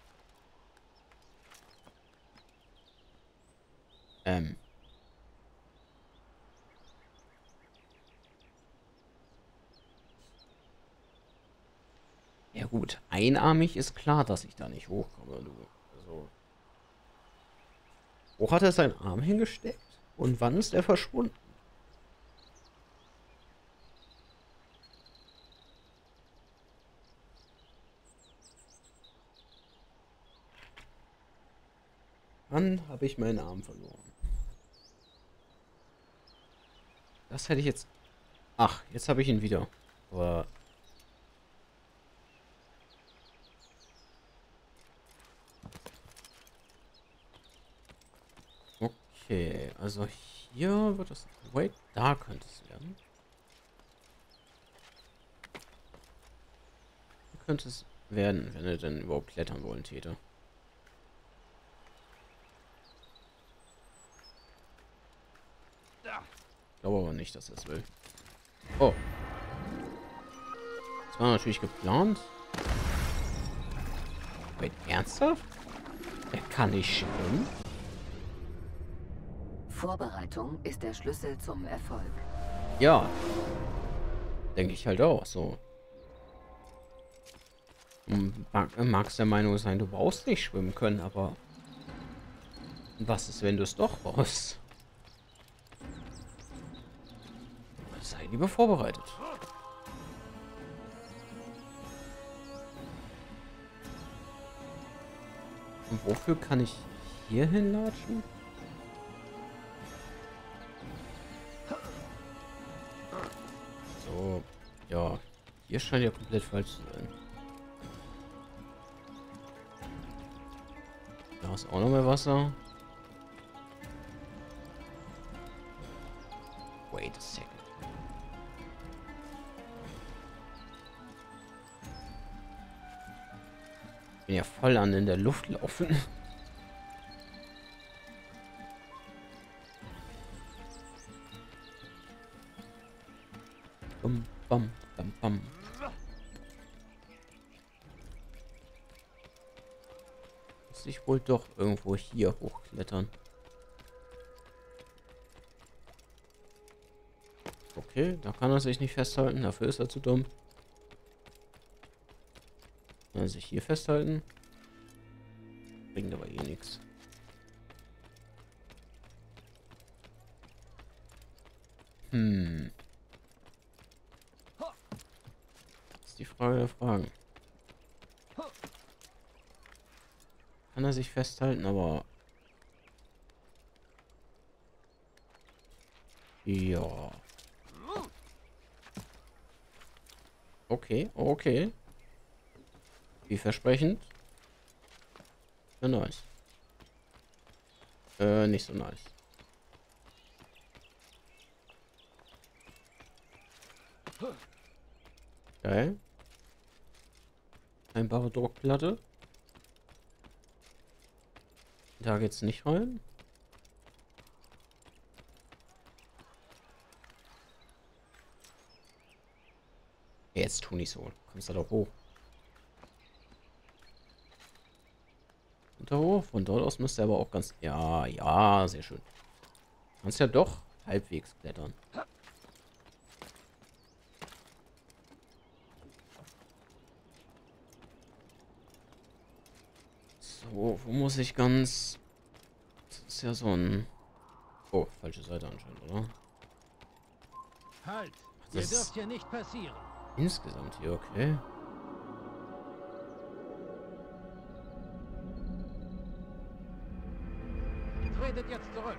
Ja gut, einarmig ist klar, dass ich da nicht hochkomme, du. Also. Wo hat er seinen Arm hingesteckt? Und wann ist er verschwunden? Wann habe ich meinen Arm verloren? Das hätte ich jetzt... Ach, jetzt habe ich ihn wieder. Aber... Okay, also hier wird es... Wait, da könnte es werden. Hier könnte es werden, wenn er denn überhaupt klettern wollen täte. Ich glaube aber nicht, dass er es will. Oh. Das war natürlich geplant. Wait, ernsthaft? Er kann nicht schwimmen? Vorbereitung ist der Schlüssel zum Erfolg. Ja. Denke ich halt auch so. Magst der Meinung sein, du brauchst nicht schwimmen können, aber... Was ist, wenn du es doch brauchst? Sei lieber vorbereitet. Und wofür kann ich hier hinlatschen? So, ja. Hier scheint ja komplett falsch zu sein. Da ist auch noch mehr Wasser. Wait a second. Bin ja voll an in der Luft laufen. Bam, bam, bam, bam. Muss ich wohl doch irgendwo hier hochklettern. Okay, da kann er sich nicht festhalten. Dafür ist er zu dumm. Kann er sich hier festhalten? Bringt aber eh nichts. Das ist die Frage der Fragen. Kann er sich festhalten, aber... Ja. Okay, okay. Vielversprechend. Ja, nice. Nicht so nice. Geil. Einbare Druckplatte. Da geht's nicht rein. Jetzt tu nicht so. Kommst du doch hoch. Und da hoch. Von dort aus müsste er aber auch ganz... Ja, ja, sehr schön. Kannst ja doch halbwegs klettern. So, wo muss ich ganz... Das ist ja so ein... Oh, falsche Seite anscheinend, oder? Halt! Das Ihr ist dürft hier nicht passieren. insgesamt hier, okay. Tretet jetzt zurück.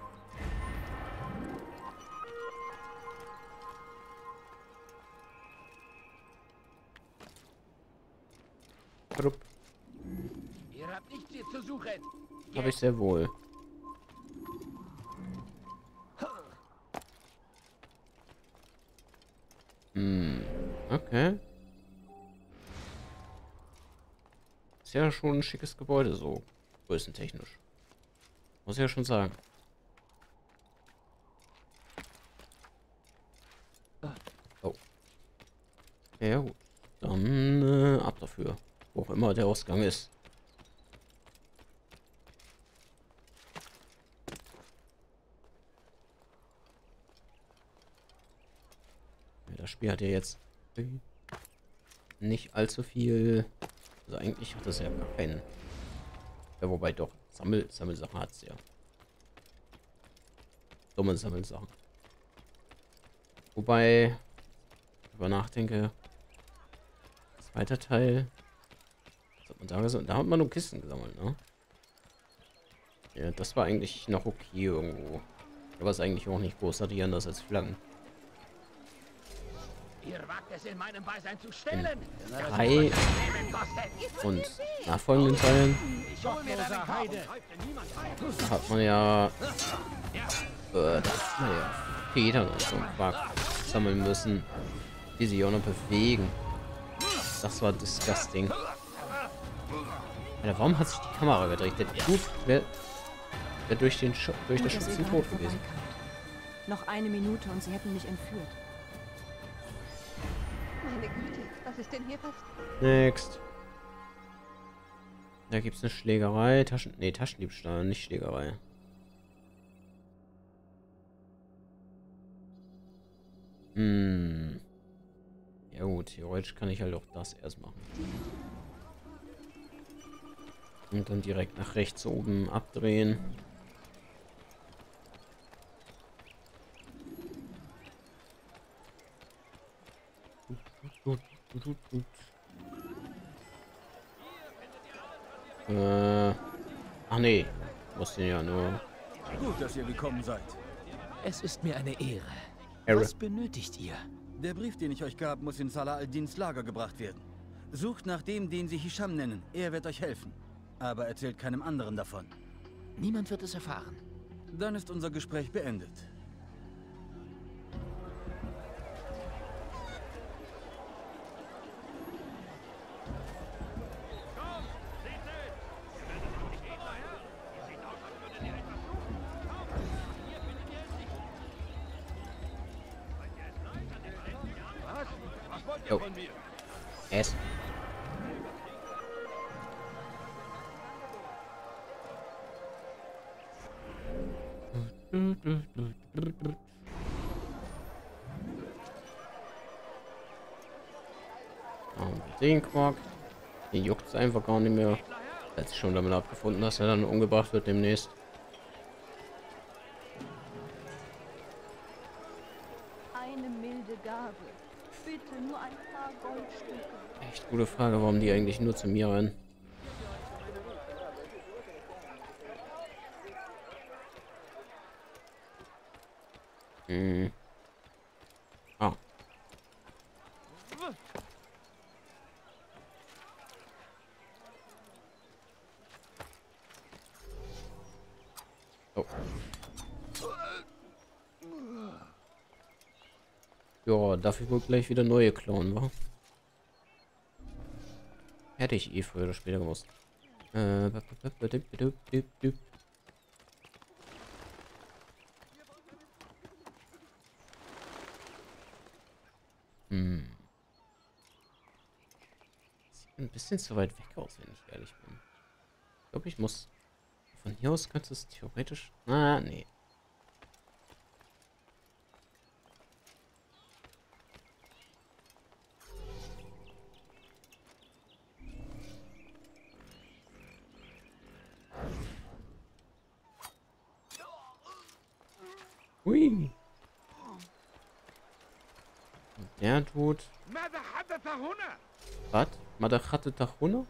Krupp. Ihr habt nichts hier zu suchen. Habe ich sehr wohl. Okay. Ist ja schon ein schickes Gebäude, so größentechnisch. Muss ich ja schon sagen. Oh. Ja gut. Dann ab dafür. Wo auch immer der Ausgang ist. Das Spiel hat ja jetzt nicht allzu viel. Also eigentlich hat es ja gar keinen. Ja, wobei doch. Sammelsachen hat es ja. Dumme Sammelsachen. Wobei, über nachdenke. Zweiter Teil. Was hat man da gesagt? Da hat man nur Kisten gesammelt, ne? Ja, das war eigentlich noch okay irgendwo. Aber ist eigentlich auch nicht großartig anders als Flaggen. Ihr wagt es in meinem Beisein zu stehlen. 3 und nachfolgenden Teilen Gottloser Heide! da hat man ja Federn und so sammeln müssen, die sich auch noch bewegen. Das war disgusting. Alter, warum hat sich die Kamera gedreht? Der Typ wäre durch das Schützen tot gewesen. Noch eine Minute und sie hätten mich entführt. Meine Güte, was ist denn hier passiert? Next. Da gibt's eine Schlägerei. Taschendiebstahl, nicht Schlägerei. Ja gut, theoretisch kann ich halt auch das erst machen. Und dann direkt nach rechts oben abdrehen. Ach nee, musste ja nur. Gut, dass ihr gekommen seid. Es ist mir eine Ehre. Ehre. Was benötigt ihr? Der Brief, den ich euch gab, muss in Salah al-Dins Lager gebracht werden. Sucht nach dem, den sie Hisham nennen. Er wird euch helfen. Aber erzählt keinem anderen davon. Niemand wird es erfahren. Dann ist unser Gespräch beendet. Jo. Es. Den Quark. Den juckt es einfach gar nicht mehr. Er hat sich schon damit abgefunden, dass er dann umgebracht wird demnächst. Eine milde Gabe. Bitte nur ein paar Goldstücke. Echt gute Frage, warum die eigentlich nur zu mir rennen. Hm. Ah. Oh. Ja, darf ich wohl gleich wieder neue klauen, wa? Hätte ich eh früher oder später gewusst. Sieht ein bisschen zu weit weg aus, wenn ich ehrlich bin. Ich glaube, ich muss... Von hier aus könnte es theoretisch... Ah, nee. Hui. Der tut... Was? Madachate Tachuna?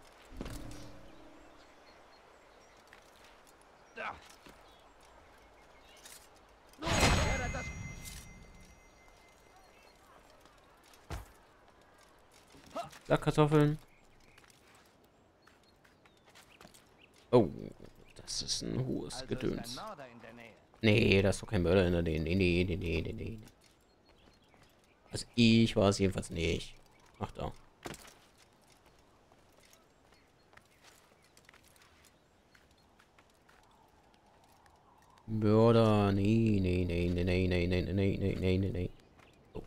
Sackkartoffeln. Oh, das ist ein hohes Gedöns. Nee, da ist doch kein Mörder in der Nähe. Nee. Also ich war es jedenfalls nicht. Ach da. Mörder, nee. So.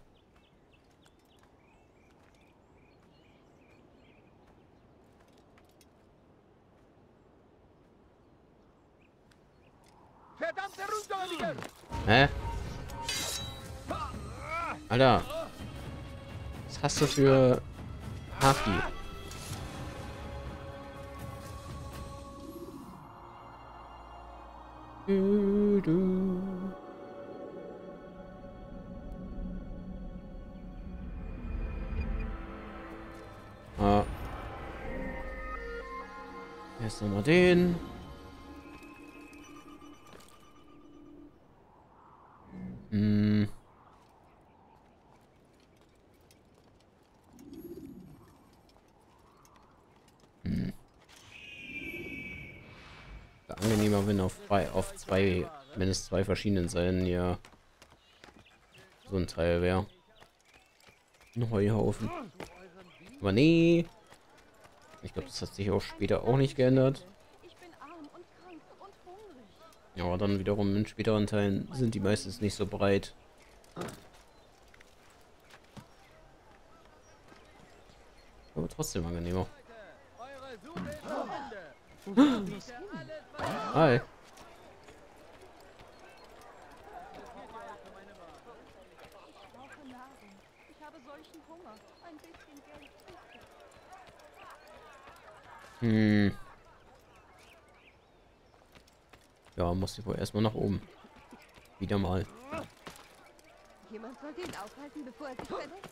Verdammte Rundgläubige! Hä? Alter. Was hast du für Haki? Ah. Jetzt nochmal den. Angenehmer, wenn auf zwei, mindestens zwei verschiedenen Seiten ja so ein Teil wäre. Ein Heuhaufen. Aber nee. Ich glaube, das hat sich auch später auch nicht geändert. Ich bin arm und krank und hungrig. Ja, aber dann wiederum in späteren Teilen sind die meistens nicht so breit. Aber trotzdem angenehmer. Hi. Ich brauche Nahrung. Ich habe solchen Hunger. Ein bisschen Geld. Hm. Ja, muss ich wohl erstmal nach oben. Wieder mal. Jemand sollte ihn aufhalten, bevor er sich verletzt.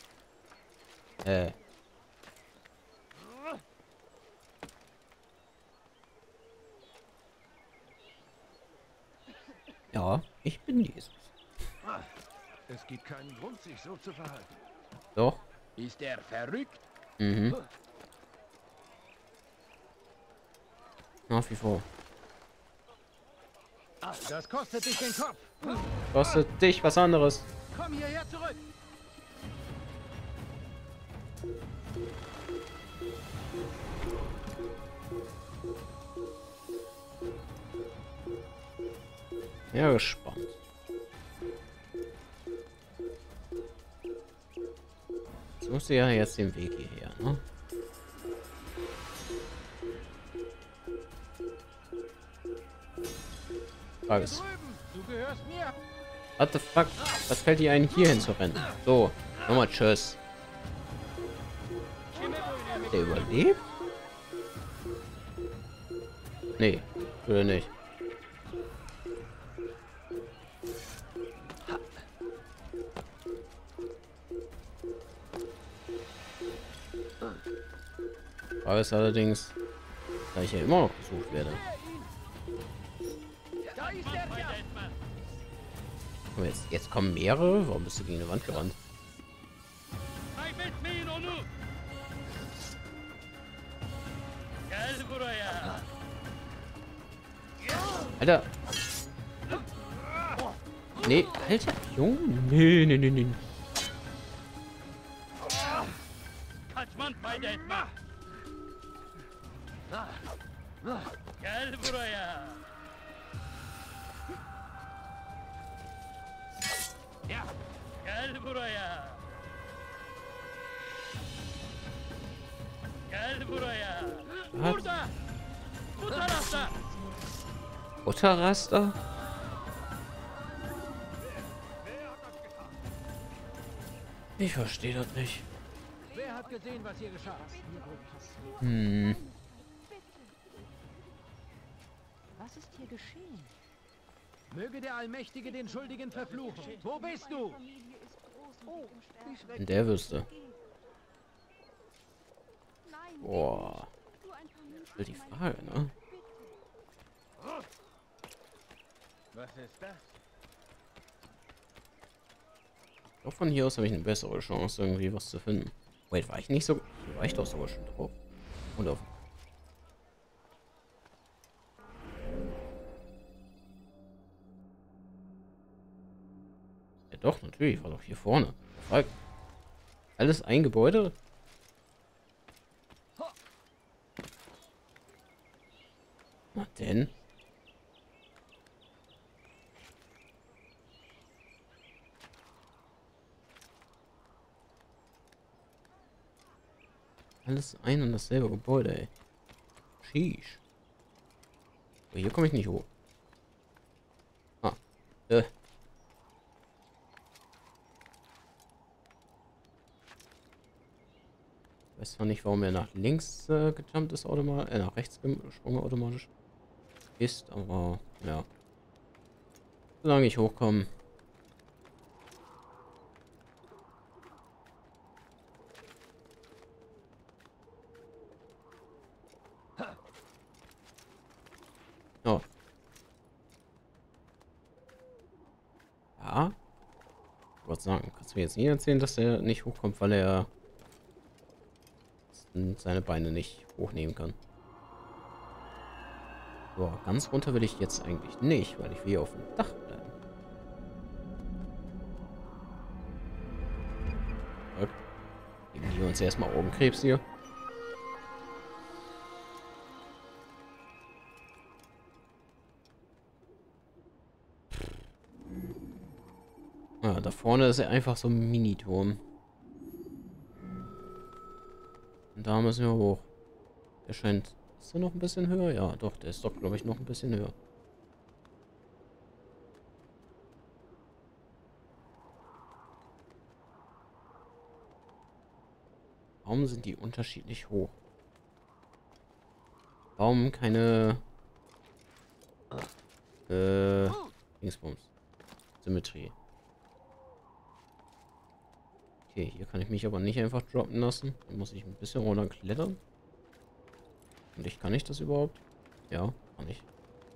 Ja, ich bin Jesus. Es gibt keinen Grund, sich so zu verhalten. Doch. Ist er verrückt? Mhm. Nach wie vor. Das kostet dich den Kopf. Kostet dich was anderes. Komm hierher zurück. Ja, gespannt. suchst du ja jetzt den Weg hierher, ne? Frage ist, Du gehörst mir. what the fuck? Was fällt dir ein, hier hin zu rennen? So, nochmal tschüss. Der überlebt? Nee, oder nicht? Frage ist allerdings, da ich ja immer noch gesucht werde. Da ist der Kerl. Aber jetzt kommen mehrere? Warum bist du gegen eine Wand gerannt? Alter! Nee, Alter, Junge! Nee, nee, nee, nee. Kaçman fayda etmez. Gel buraya. Ya, gel buraya. Gel buraya. Was? Burada. Bu tarafta. Butterraster? Ich verstehe das nicht. Wer hat gesehen, was hier geschah? Hm. Was ist hier geschehen? Möge der Allmächtige den Schuldigen verfluchen. Wo bist du? Wenn der wüsste. Boah. Das ist die Frage, ne? Was ist das? Auch von hier aus habe ich eine bessere Chance, irgendwie was zu finden. Wait, war ich nicht so... Hier war ich doch sogar schon drauf. Und auf... Ja doch, natürlich, war doch hier vorne. Fuck. Alles ein Gebäude? Na denn? Alles ein und dasselbe Gebäude, ey. Sheesh. Aber hier komme ich nicht hoch. Ah. Ich weiß zwar nicht, warum er nach links gejumpt ist automatisch, nach rechts gesprungen automatisch ist, aber ja. Solange ich hochkomme. Oh. Ja. Ich wollte sagen, kannst du mir jetzt nie erzählen, dass er nicht hochkommt, weil er seine Beine nicht hochnehmen kann. So, ganz runter will ich jetzt eigentlich nicht, weil ich will hier auf dem Dach bleiben. Okay. Geben die uns erstmal Augenkrebs hier. Ah, da vorne ist ja einfach so ein Miniturm. Und da müssen wir hoch. Der scheint... Ist der noch ein bisschen höher? Ja, doch, der ist doch, glaube ich, noch ein bisschen höher. Warum sind die unterschiedlich hoch? Warum keine... Dingsbums. Symmetrie. Okay, hier kann ich mich aber nicht einfach droppen lassen. Dann muss ich ein bisschen runter klettern. Und kann ich das überhaupt? Ja, kann ich.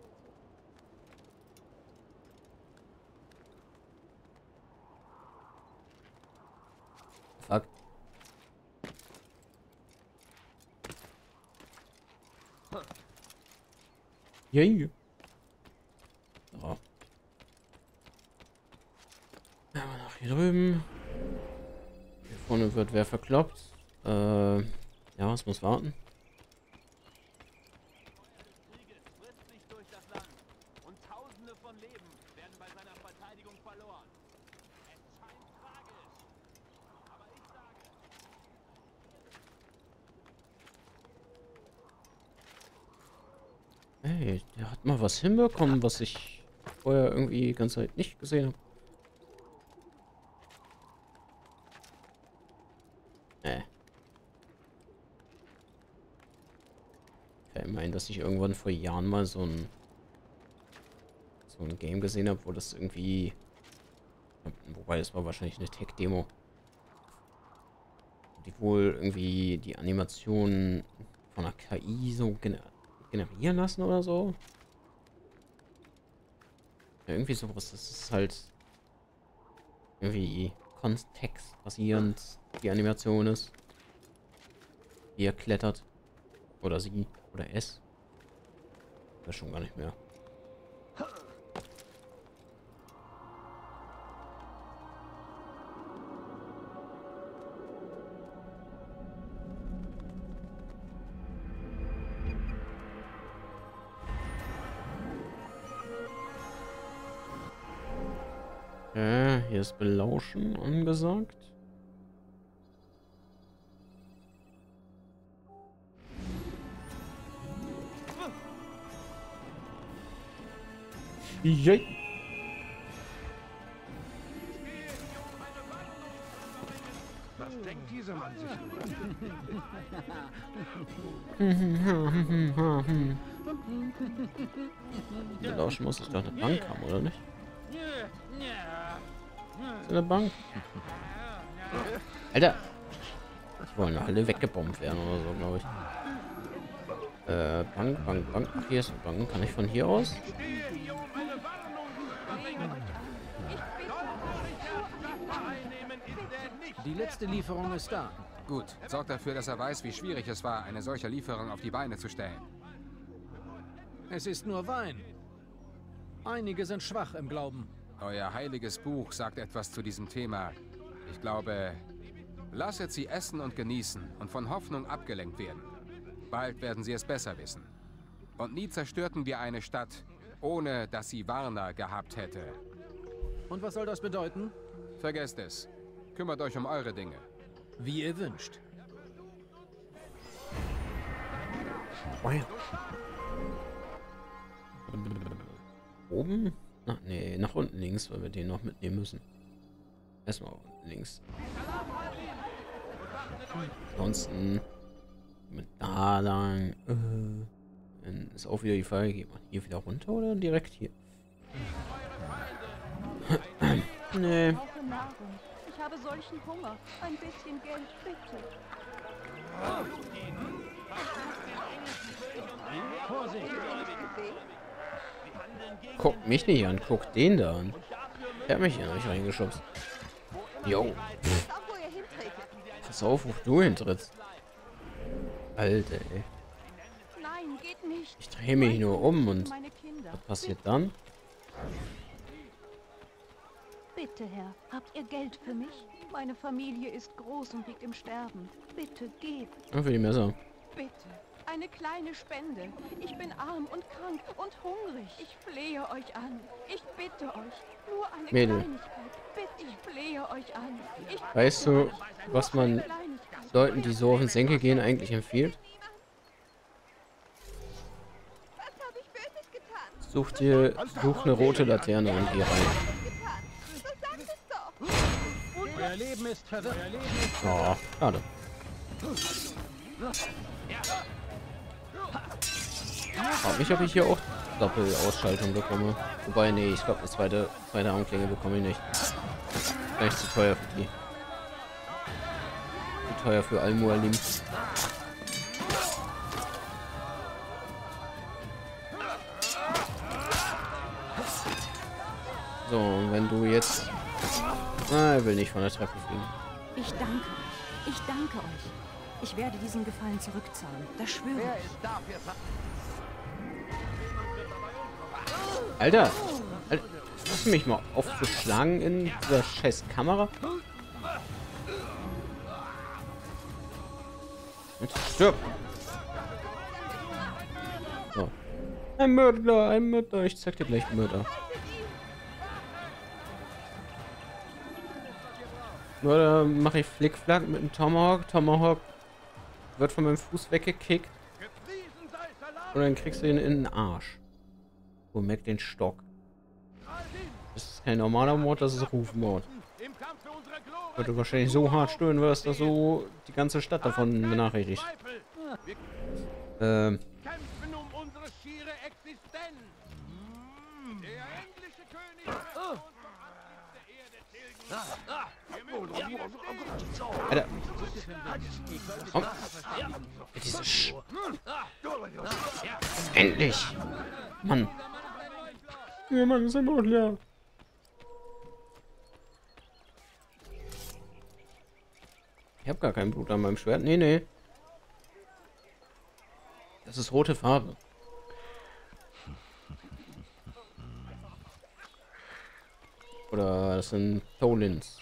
Fuck. Yay. So. Ja, nach hier drüben. Hier vorne wird wer verkloppt. Ja, es muss warten. Okay, der hat mal was hinbekommen, was ich vorher irgendwie die ganze Zeit nicht gesehen habe. Ich meine, dass ich irgendwann vor Jahren mal so ein Game gesehen habe, wo das irgendwie... Wobei, das war wahrscheinlich eine Tech-Demo. Die wohl irgendwie die Animationen von einer KI so generieren lassen oder so. Ja, irgendwie sowas. Das ist halt irgendwie kontextbasierend die Animation ist. Wie er klettert. Oder sie. Oder es. Das schon gar nicht mehr. Hier ist Belauschen angesagt. Jei. Was denkt dieser Mann sich Belauschen muss ich doch eine Bank haben, oder nicht? Ist eine Bank? Alter! Die wollen alle weggebombt werden oder so, glaube ich. Bank. Ach, hier ist eine Bank. Kann ich von hier aus? Die letzte Lieferung ist da. Gut, sorgt dafür, dass er weiß, wie schwierig es war, eine solche Lieferung auf die Beine zu stellen. Es ist nur Wein. Einige sind schwach im Glauben. Euer heiliges Buch sagt etwas zu diesem Thema. Ich glaube, lasset sie essen und genießen und von Hoffnung abgelenkt werden. Bald werden sie es besser wissen. Und nie zerstörten wir eine Stadt, ohne dass sie Warner gehabt hätte. Und was soll das bedeuten? Vergesst es. Kümmert euch um eure Dinge. Wie ihr wünscht. Oben? Ach, nee, nach unten links, weil wir den noch mitnehmen müssen. Erstmal unten links. Ansonsten mit da lang. Dann ist auch wieder die Frage, geht man hier wieder runter oder direkt hier? Nee. Ich brauche Nahrung. Ich habe solchen Hunger. Ein bisschen Geld, bitte. Vorsicht! Guck mich nicht an, guck den da an. Der hat mich hier nicht reingeschubst. Jo. Pass auf, wo du hintrittst. Alter, ey. Nein, geht nicht. Ich drehe mich nur um und was passiert dann? Bitte, Herr, habt ihr Geld für mich? Meine Familie ist groß und liegt im Sterben. Bitte, gebt. Ah, für die Messer. Bitte. Eine kleine Spende. Ich bin arm und krank und hungrig. Ich flehe euch an. Ich bitte euch. Nur eine Mädel. Kleinigkeit. Bitte, ich flehe euch an. Weißt du, was man Leuten, die so auf den Senkel gehen, eigentlich empfiehlt? Such eine rote Laterne und geh rein. Euer Leben ist verwirrt. Oh, schade. Frag mich, ob ich hier auch Doppelausschaltung bekomme. Wobei, nee, ich glaube, eine zweite Armklinge bekomme ich nicht. Vielleicht zu teuer für die. Zu teuer für Al-Mualim. So, und wenn du jetzt... Ah, er will nicht von der Treppe fliegen. Ich danke euch. Ich danke euch. Ich werde diesen Gefallen zurückzahlen. Das schwöre ich. Alter! Lass mich mal aufzuschlagen in dieser scheiß Kamera. Und stirb! So. Ein Mörder, ein Mörder. Ich zeig dir gleich Mörder. Oder mache ich Flickflack mit dem Tomahawk. Tomahawk wird von meinem Fuß weggekickt. Und dann kriegst du ihn in den Arsch. Und merkt den Stock. Das ist kein normaler Mord, das ist Rufmord. Weil du wahrscheinlich so hart stören wirst, dass so die ganze Stadt davon benachrichtigt. Kämpfen um unsere schiere Existenz. Der englische König wird uns vom Angesicht der Erde tilgen. Alter. Komm. Diese Endlich. Mann. Ja, Mann, ist immer noch leer. Ich hab gar kein Blut an meinem Schwert. Nee, nee. Das ist rote Farbe. Oder das sind Tolins.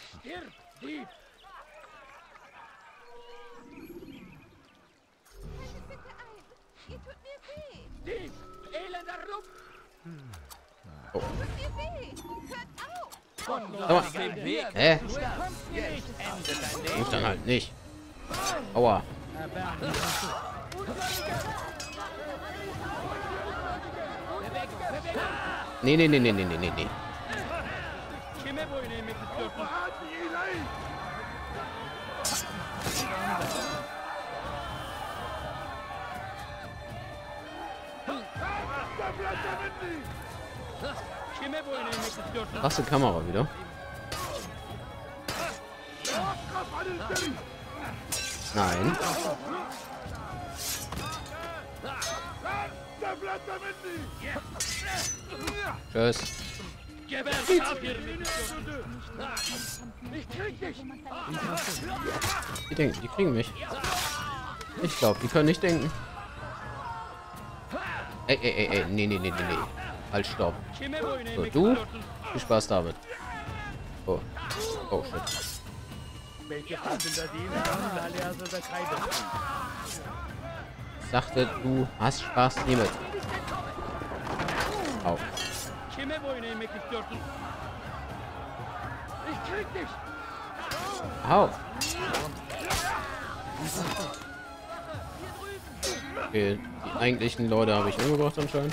Oh. Hä? Muss dann halt nicht. Aua. Nee, nee, nee, nee, nee, nee, nee. Krasse Kamera wieder. Nein. Tschüss. Die denken, die kriegen mich. Ich glaube, die können nicht denken. Ey, nee, nee, nee, nee, nee. Halt, stopp. So, du, viel Spaß damit. Oh, oh, shit. Ich sagte, du hast Spaß damit. Au. Au. Okay, die eigentlichen Leute habe ich umgebracht anscheinend.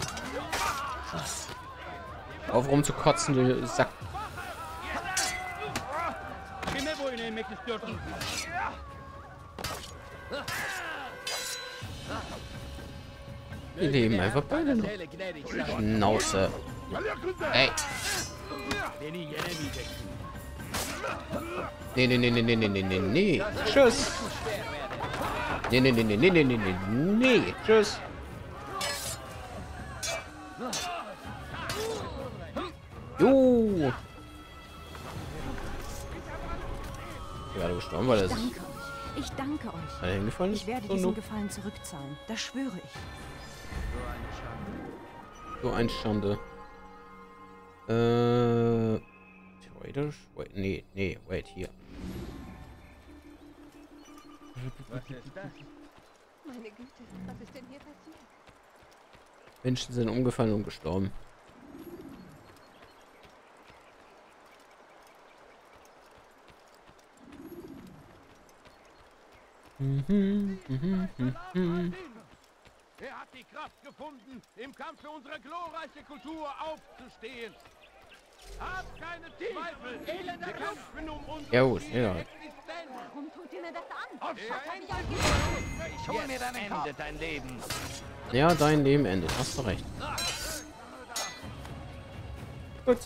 Auf rumzukotzen, du Sack. Die leben einfach beide noch. Schnauze. Ey. Nee, nee, nee, nee, nee, nee, nee, nee, nee. Tschüss. Nee, nee, nee, nee, nee, nee, nee, nee, nee. Tschüss. Jo. Ich werde gestorben, weil das... Ich danke euch. Hat hingefallen? Ich werde diesen Gefallen zurückzahlen. Das schwöre ich. So ein Schande. Theoretisch? Wait, nee, nee, wait, hier. Was ist das? Meine Güte, was ist denn hier passiert? Menschen sind umgefallen und gestorben. Er hat die Kraft gefunden, im Kampf für unsere glorreiche Kultur aufzustehen. Habt keine Zweifel, wir kämpfen um unsere ja gut, ja. Warum tut ihr mir das an? Ich hol mir deinen Kopf. Endet dein Leben. Ja, dein Leben endet. Hast du recht. Gut.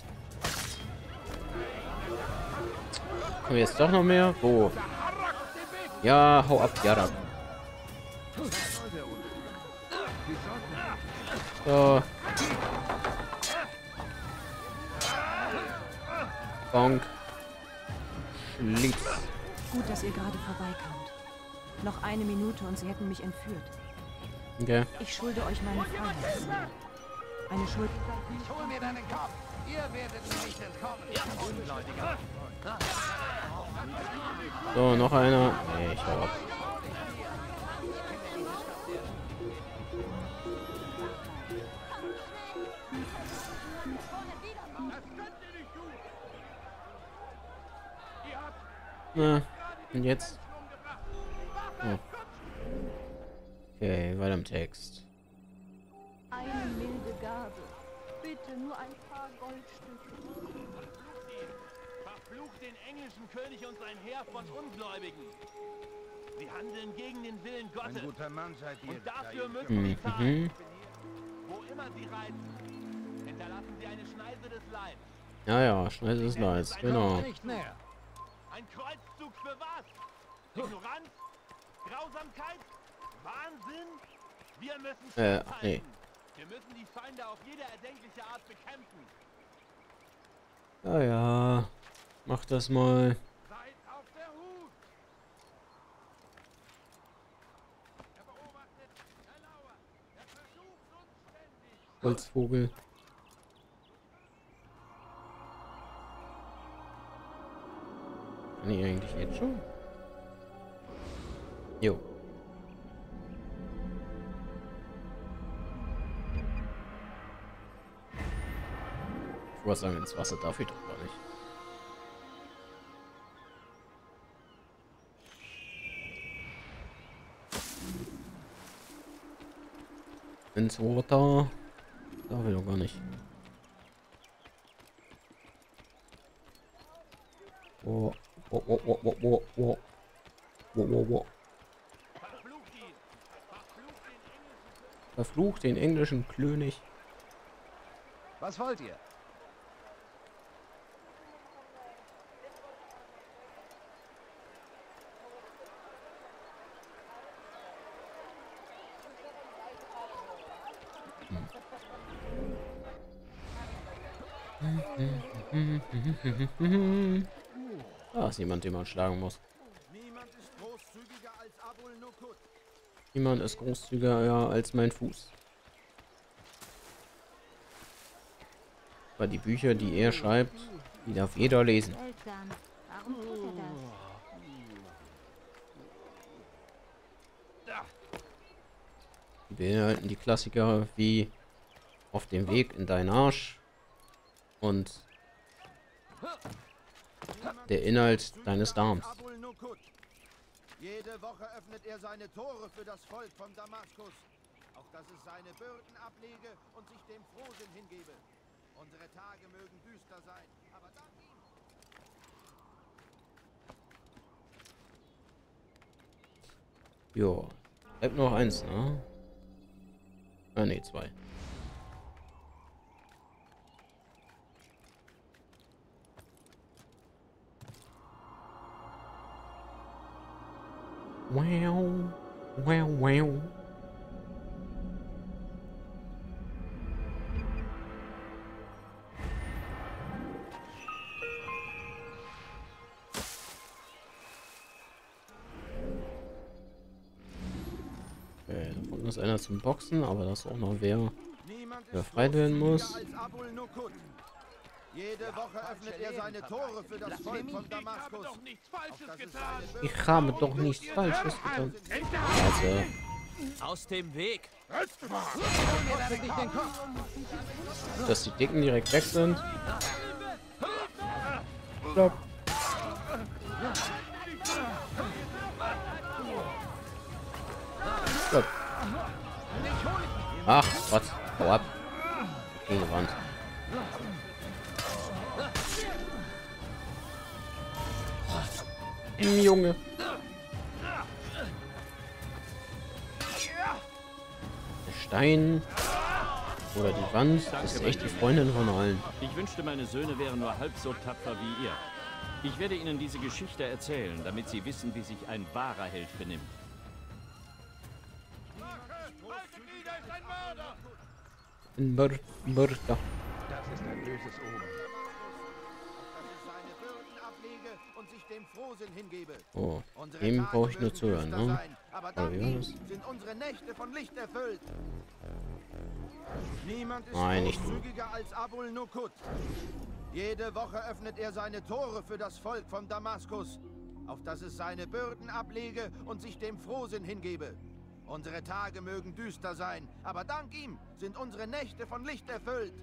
Kommen jetzt doch noch mehr? Wo? Ja, hau ab, Yarak. So. Bonk. Schließ. Gut, dass ihr gerade vorbeikamt. Noch eine Minute und sie hätten mich entführt. Okay. Ich schulde euch meine Freiheit. Eine Schuld. Ich hol mir deinen Kopf. Ihr werdet nicht entkommen. Ja, Ungläubiger. So, noch einer. Nee, ich hau ab. Na, und jetzt? Oh. Okay, weiter im Text. Eine milde Gabe. Bitte nur ein paar Goldstücke. Verflucht den englischen König und sein Heer von Ungläubigen. Sie handeln gegen den Willen Gottes. Ein guter Mann seid ihr. Und dafür müssen sie zahlen. Wo immer sie reiten, hinterlassen sie eine Schneise des Leids. Ja, Schneise des Leids, genau. Nicht näher. Ein Kreuzzug für was? Ignoranz? Grausamkeit? Wahnsinn? Wir müssen nee. Wir müssen die Feinde auf jede erdenkliche Art bekämpfen. Ja, mach das mal. Seid auf der Hut! Er beobachtet, er lauert, er versucht uns ständig. Holzvogel. Kann ich eigentlich jetzt schon? Jo. Ich wollte sagen, ins Wasser darf ich doch gar nicht. Ins Wasser darf ich doch gar nicht. Oh. Verflucht den englischen König. Was wollt ihr? Da ist jemand, den man schlagen muss. Niemand ist großzügiger als Abul Nukut. Niemand ist großzügiger als mein Fuß. Aber die Bücher, die er schreibt, die darf jeder lesen. Seltsam. Warum tut er das? Die beinhalten die Klassiker wie Auf dem Weg in deinen Arsch und der Inhalt deines Darms. Jede Woche öffnet er seine Tore für das Volk von Damaskus, auf dass es seine Bürden ablege und sich dem Frohsinn hingebe. Unsere Tage mögen düster sein, aber dank ihm. Jo, bleibt noch eins, ne? Ah, ne, zwei. Wow, wow, wow. Okay, da unten ist einer zum Boxen, aber das ist auch noch wer befreit werden muss. Jede Woche öffnet er seine Tore für das Volk von Damaskus. Ich habe doch nichts Falsches getan. Also. Aus dem Weg! Dass die Dicken direkt weg sind. Stopp. Stopp. Ach Gott, hau ab. Gegen die Wand. Junge. Der Stein oder die Wand ist echt die Freundin von allen. Ich wünschte, meine Söhne wären nur halb so tapfer wie ihr. Ich werde ihnen diese Geschichte erzählen, damit sie wissen, wie sich ein wahrer Held benimmt. Ein Mörder. Das ist ein böses Omen. Oh, dem brauche ich nur zuhören, ne? Aber wie war das? Sind unsere Nächte von Licht erfüllt. Niemand ist großzügiger als Abul Nukut. Jede Woche öffnet er seine Tore für das Volk von Damaskus, auf dass es seine Bürden ablege und sich dem Frohsinn hingebe. Unsere Tage mögen düster sein, aber dank ihm sind unsere Nächte von Licht erfüllt.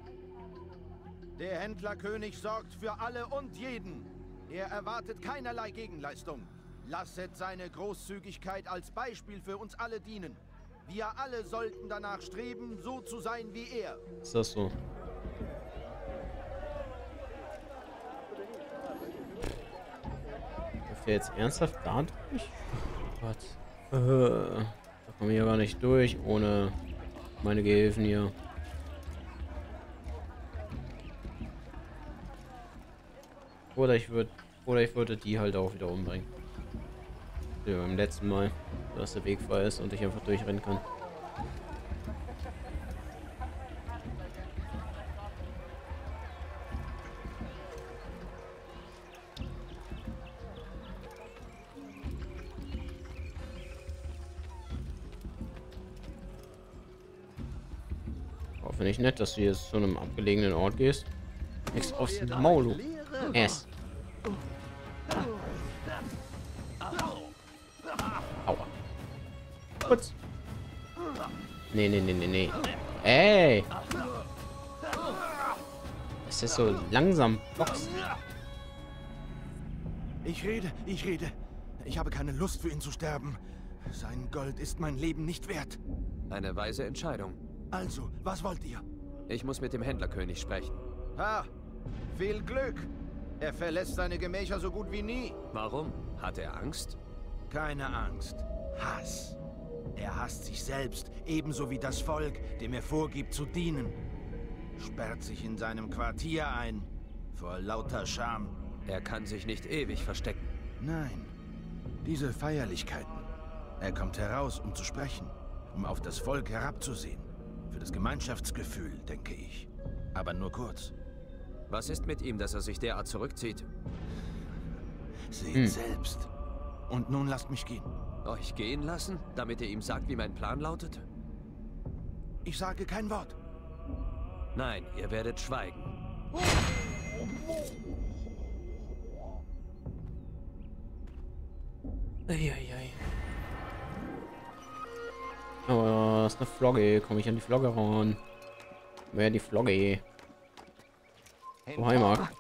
Der Händlerkönig sorgt für alle und jeden. Er erwartet keinerlei Gegenleistung. Lasset seine Großzügigkeit als Beispiel für uns alle dienen. Wir alle sollten danach streben, so zu sein wie er. Ist das so? Läuft der jetzt ernsthaft da durch? Oh Gott. Da komme ich ja gar nicht durch ohne meine Gehilfen hier. Oder ich würde die halt auch wieder umbringen. Wie beim letzten Mal, dass der Weg frei ist und ich einfach durchrennen kann. Auch finde ich nett, dass du jetzt zu einem abgelegenen Ort gehst. Nix aufs Maul, du Ass. Aua. Kurz. Nee. Ey! Das ist so langsam boxen. Ich rede. Ich habe keine Lust für ihn zu sterben. Sein Gold ist mein Leben nicht wert. Eine weise Entscheidung. Also, was wollt ihr? Ich muss mit dem Händlerkönig sprechen. Ha! Viel Glück! Er verlässt seine Gemächer so gut wie nie. Warum? Hat er Angst? Keine Angst. Hass. Er hasst sich selbst, ebenso wie das Volk, dem er vorgibt zu dienen. Sperrt sich in seinem Quartier ein, vor lauter Scham. Er kann sich nicht ewig verstecken. Nein, diese Feierlichkeiten. Er kommt heraus, um zu sprechen, um auf das Volk herabzusehen. Für das Gemeinschaftsgefühl, denke ich. Aber nur kurz. Was ist mit ihm, dass er sich derart zurückzieht? Seht selbst. Und nun lasst mich gehen. Euch gehen lassen, damit ihr ihm sagt, wie mein Plan lautet? Ich sage kein Wort. Nein, ihr werdet schweigen. Eieiei. Oh, das ist eine Flogge. Komme ich an die Flogge ran? Wer die Flogge? Oh, hi, Marc.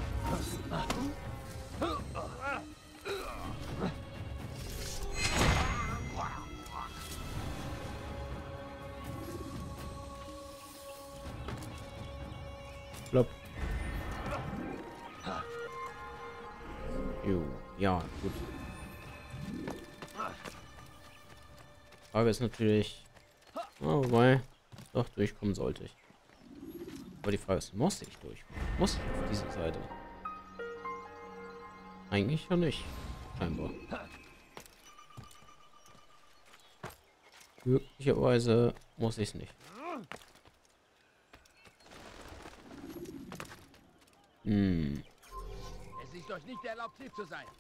Flop. Jo, ja, gut. Frage ist natürlich, wobei, doch durchkommen sollte ich. Aber die Frage ist, muss ich durchkommen? Muss ich auf diese Seite? Eigentlich ja nicht, scheinbar. Möglicherweise muss ich es nicht. Es ist euch nicht erlaubt, hier zu sein.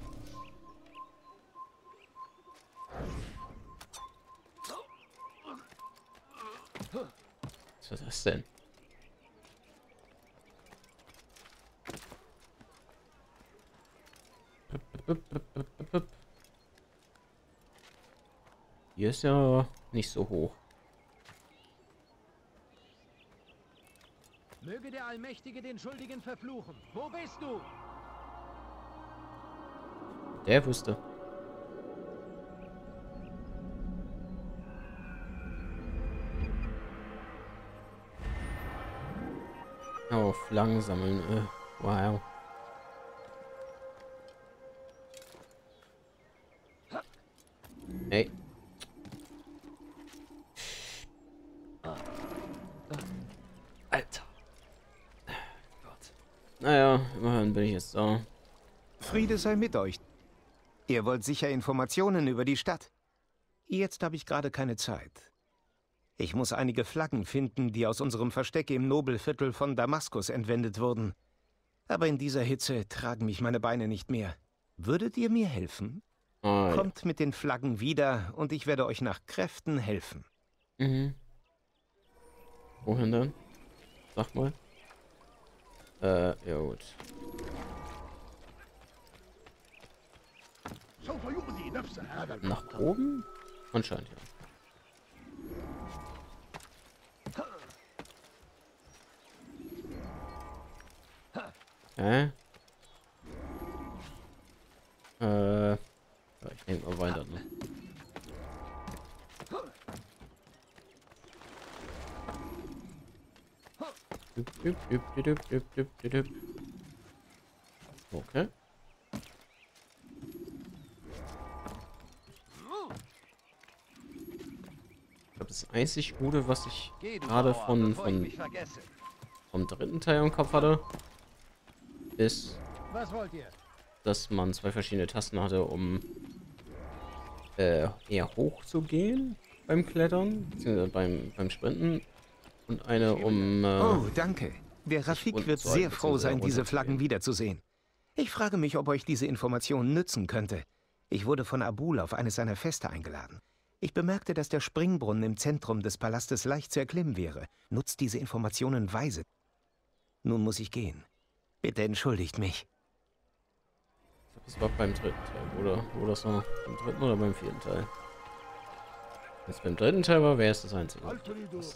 Was ist das denn? Hier ist ja nicht so hoch. Möge der Allmächtige den Schuldigen verfluchen. Wo bist du? Der wüsste. Oh, Flaggen sammeln. Wow. Hey. Alter. Gott. Naja, immerhin bin ich jetzt da. Friede sei mit euch. Ihr wollt sicher Informationen über die Stadt. Jetzt habe ich gerade keine Zeit. Ich muss einige Flaggen finden, die aus unserem Versteck im Nobelviertel von Damaskus entwendet wurden. Aber in dieser Hitze tragen mich meine Beine nicht mehr. Würdet ihr mir helfen? Ja. Kommt mit den Flaggen wieder und ich werde euch nach Kräften helfen. Mhm. Wohin denn? Sag mal. Ja gut. Nach oben? Anscheinend, ja. Ich denke mal weiter, ne? Okay. Ich glaube, das einzig Gute, was ich gerade vom dritten Teil im Kopf hatte, ist, dass man 2 verschiedene Tasten hatte, um eher hoch zu gehen beim Klettern, beziehungsweise beim Sprinten, und eine um... oh, danke. Der Rafik wird sehr froh sein, diese Flaggen wiederzusehen. Ich frage mich, ob euch diese Information nützen könnte. Ich wurde von Abul auf eines seiner Feste eingeladen. Ich bemerkte, dass der Springbrunnen im Zentrum des Palastes leicht zu erklimmen wäre. Nutzt diese Informationen weise. Nun muss ich gehen. Bitte entschuldigt mich. Das war beim dritten Teil, oder? Oder das war beim dritten oder beim vierten Teil? Wenn es beim dritten Teil war, wäre es das einzige, was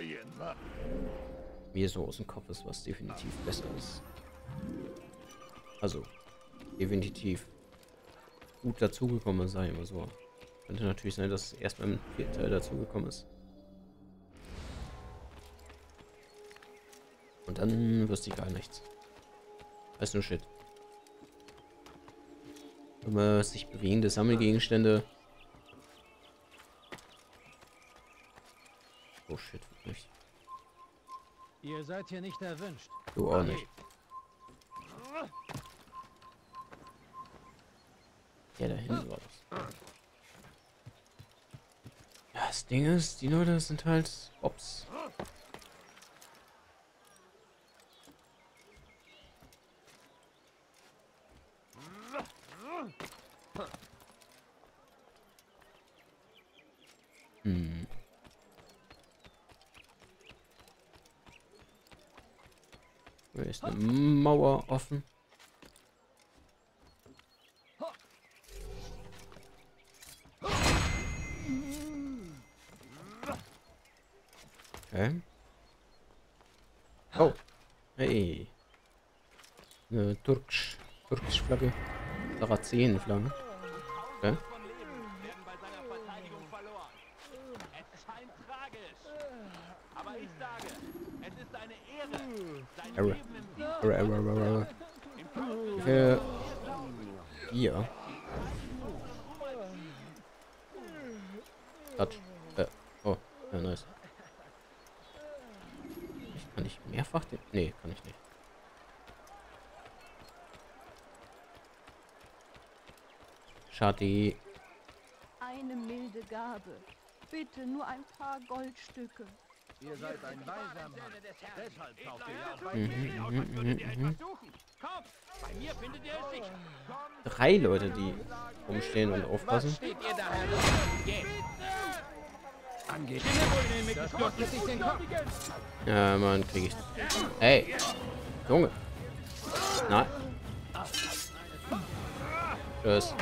mir so aus dem Kopf ist, was definitiv besser ist. Also, definitiv gut dazugekommen ist, sag ich mal so. Könnte natürlich sein, dass es erst beim vierten Teil dazugekommen ist. Und dann wüsste ich gar nichts. Alles nur Shit. Immer sich bewegende Sammelgegenstände. Oh shit, wirklich. Ihr seid hier nicht erwünscht. Du auch nicht. Ja, da hinten war das. Ja, das Ding ist, die Leute sind halt Ops. Da ist eine Mauer offen. Okay. Oh. Hey. Eine türkische Flagge. Sarazenenflagge. Okay. Wie viel? 4. Touch. Oh, ja, nice. Kann ich mehrfach den? Nee, kann ich nicht. Schade. Eine milde Gabe. Bitte nur ein paar Goldstücke. Ihr seid ein weiser Mann. Deshalb taucht ihr Komm, bei mir findet ihr es sicher. 3 Leute, die rumstehen und aufpassen. Ja, Mann, krieg ich. Hey, Junge. Nein. Tschüss.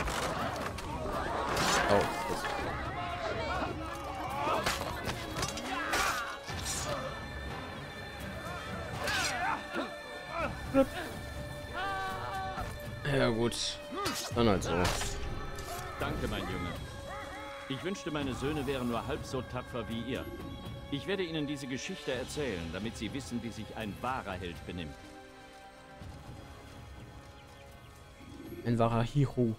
Oh, das. Ja gut, dann halt so. Danke, mein Junge. Ich wünschte, meine Söhne wären nur halb so tapfer wie ihr. Ich werde ihnen diese Geschichte erzählen, damit sie wissen, wie sich ein wahrer Held benimmt. Ein wahrer Hero.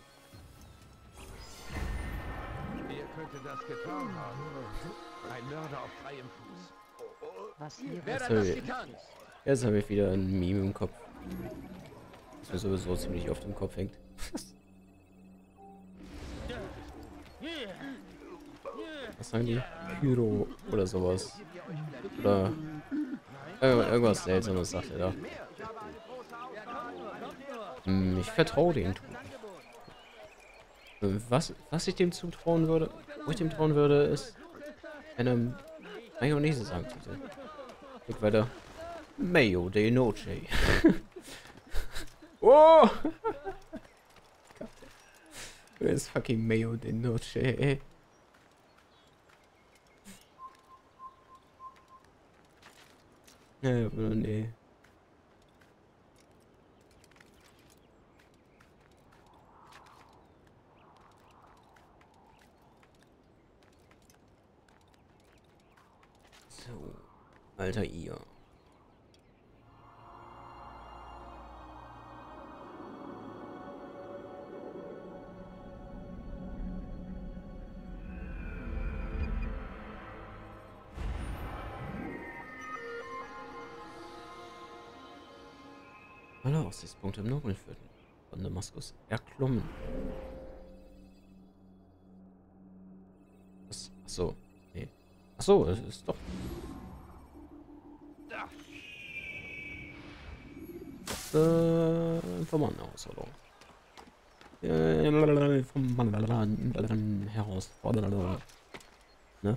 Wer könnte das getan haben? Ein Mörder auf freiem Fuß. Was hier Wer hat das getan? Jetzt habe ich wieder ein Meme im Kopf. Das mir sowieso ziemlich oft im Kopf hängt. Was sagen die? Pyro oder sowas. Oder irgendwas Seltsames sagt er da. Ich vertraue dem. Was ich dem zutrauen würde, wo ich dem trauen würde, ist eine Mayonnaise sagen bitte. Klick weiter. Mayo de Noche. Oh! Wer ist fucking Mayo de Noche, ey? Ja, nee. So. Alter, ihr. Alle Aussichtspunkte im Nobelviertel von Damaskus erklommen. Was? Achso. Nee. Achso, es ist doch. Informantenausholung. Herausforderung. Ne?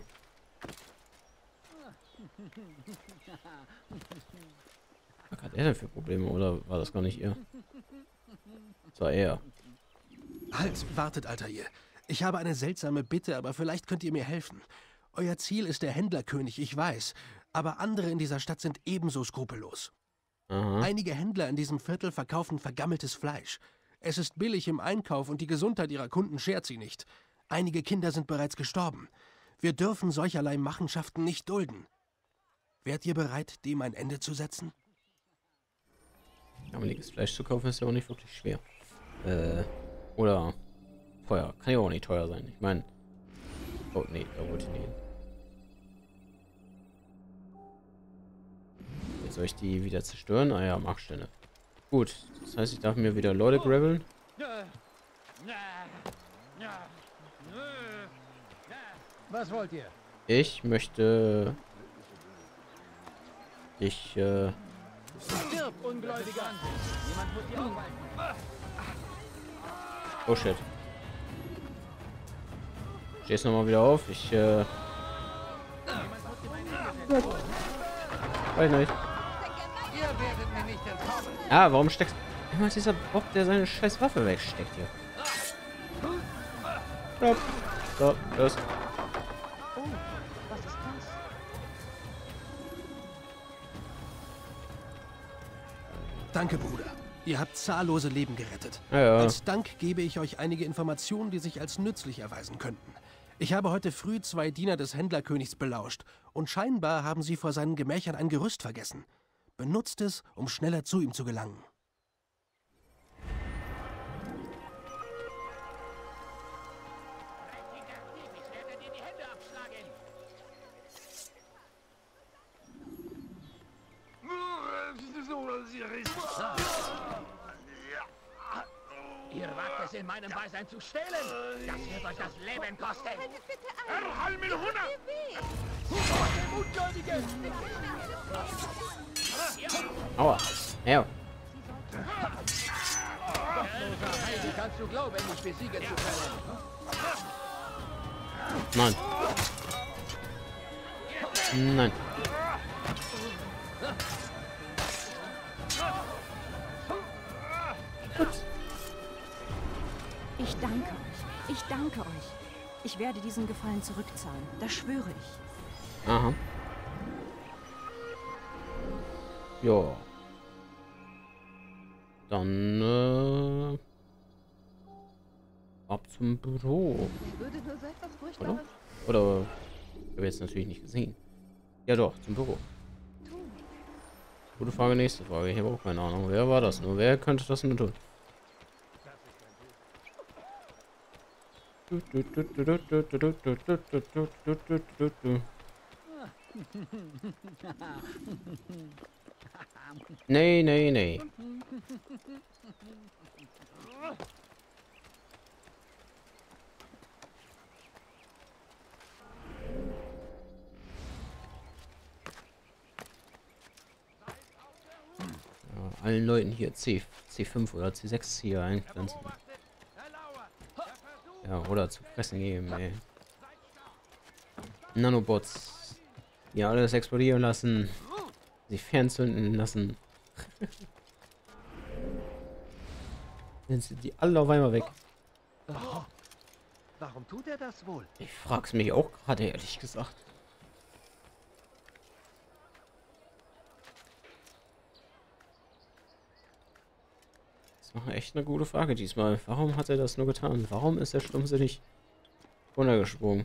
Was hat er denn für Probleme, oder war das gar nicht er? Das war er. Halt, wartet, Altair. Ich habe eine seltsame Bitte, aber vielleicht könnt ihr mir helfen. Euer Ziel ist der Händlerkönig, ich weiß. Aber andere in dieser Stadt sind ebenso skrupellos. Aha. Einige Händler in diesem Viertel verkaufen vergammeltes Fleisch. Es ist billig im Einkauf und die Gesundheit ihrer Kunden schert sie nicht. Einige Kinder sind bereits gestorben. Wir dürfen solcherlei Machenschaften nicht dulden. Wärt ihr bereit, dem ein Ende zu setzen? Gammeliges Fleisch zu kaufen ist ja auch nicht wirklich schwer. Oder teuer. Kann ja auch nicht teuer sein. Ich meine. Oh, nee, da wollte ich nicht hin. Jetzt soll ich die wieder zerstören? Ah ja, Marktstände. Gut, das heißt, ich darf mir wieder Leute grabbeln. Was wollt ihr? Ich möchte. Stirb, Ungläubiger! Jemand muss die aufhalten. Oh shit. Stehst nochmal wieder auf. Ich weiß nicht. Ah, warum steckst immer dieser Bob, der seine scheiß Waffe wegsteckt hier? Stopp. So, los. Oh, was ist das? Danke, Bruder. Ihr habt zahllose Leben gerettet. Ja. Als Dank gebe ich euch einige Informationen, die sich als nützlich erweisen könnten. Ich habe heute früh 2 Diener des Händlerkönigs belauscht und scheinbar haben sie vor seinen Gemächern ein Gerüst vergessen. Benutzt es, um schneller zu ihm zu gelangen. Ihr wagt es in meinem Beisein zu stehlen. Das wird euch das Leben kosten. Erhalmil Hunna! Aua. Ja. Wie kannst du glauben, mich besiegen zu können? Nein. Nein. Ups. Ich danke euch. Ich danke euch. Ich werde diesen Gefallen zurückzahlen. Das schwöre ich. Aha. Ja. Dann, ab zum Büro. Ich würde nur so etwas Oder? Furchtbares Oder, ich habe jetzt natürlich nicht gesehen. Ja doch, zum Büro. tun. Gute Frage, nächste Frage. Ich habe auch keine Ahnung. Wer war das nur? Wer könnte das nur tun? Nee, nee, nee. Ja, allen Leuten hier C5 oder C6 hier einpflanzen. Ja, oder zu fressen geben, ey. Nanobots. Ja, alles explodieren lassen. Sie fernzünden lassen. Dann sind die alle auf einmal weg. Oh, warum tut er das wohl? Ich frag's mich auch gerade, ehrlich gesagt. Das war echt eine gute Frage diesmal. Warum hat er das nur getan? Warum ist der stumpfsinnig runtergesprungen?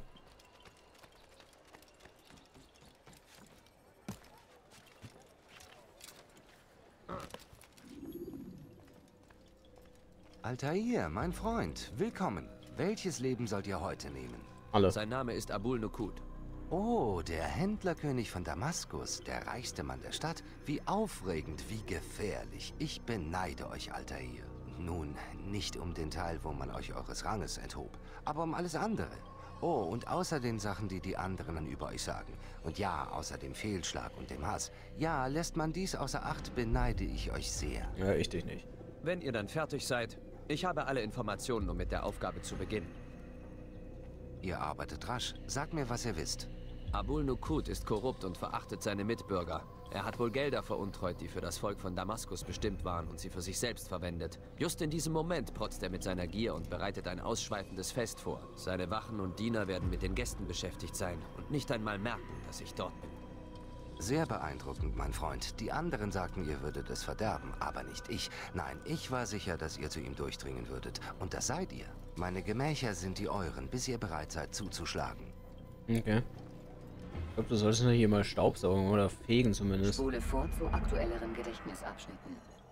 Altair, mein Freund, willkommen. Welches Leben sollt ihr heute nehmen? Alle. Sein Name ist Abul Nukut. Oh, der Händlerkönig von Damaskus, der reichste Mann der Stadt. Wie aufregend, wie gefährlich. Ich beneide euch, Alter hier. Nun, nicht um den Teil, wo man euch eures Ranges enthob, aber um alles andere. Oh, und außer den Sachen, die die anderen dann über euch sagen. Und ja, außer dem Fehlschlag und dem Hass. Ja, lässt man dies außer Acht, beneide ich euch sehr. Ja, ich dich nicht. Wenn ihr dann fertig seid, ich habe alle Informationen, um mit der Aufgabe zu beginnen. Ihr arbeitet rasch. Sagt mir, was ihr wisst. Abul Nukut ist korrupt und verachtet seine Mitbürger. Er hat wohl Gelder veruntreut, die für das Volk von Damaskus bestimmt waren und sie für sich selbst verwendet. Just in diesem Moment protzt er mit seiner Gier und bereitet ein ausschweifendes Fest vor. Seine Wachen und Diener werden mit den Gästen beschäftigt sein und nicht einmal merken, dass ich dort bin. Sehr beeindruckend, mein Freund. Die anderen sagten, ihr würdet es verderben, aber nicht ich. Nein, ich war sicher, dass ihr zu ihm durchdringen würdet. Und das seid ihr. Meine Gemächer sind die euren, bis ihr bereit seid zuzuschlagen. Okay. Ich glaube, du solltest nur hier mal Staubsaugen oder fegen zumindest. Spule vor zu aktuelleren Gedächtnisabschnitten.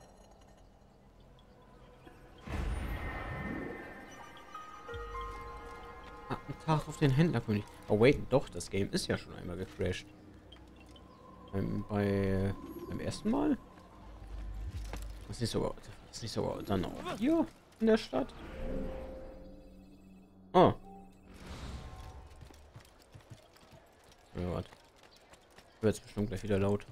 Tag auf den Händlerkönig. Oh wait, doch, das Game ist ja schon einmal gecrashed. Beim ersten Mal? Ist nicht sogar dann auch hier in der Stadt? Oh. Ja, warte. Wird jetzt bestimmt gleich wieder laut.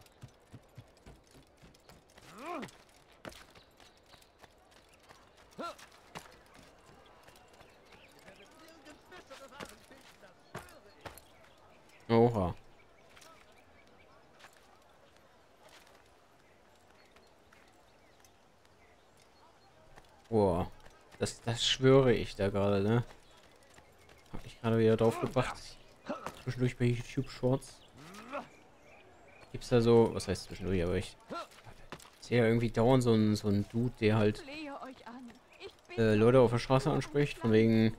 Oha. Boah. Das schwöre ich da gerade, ne? Hab ich gerade wieder drauf gebracht. Zwischendurch bei YouTube Shorts. Gibt's da so, was heißt zwischendurch, aber ich sehe ja irgendwie dauernd so ein Dude, der halt Leute auf der Straße anspricht, von wegen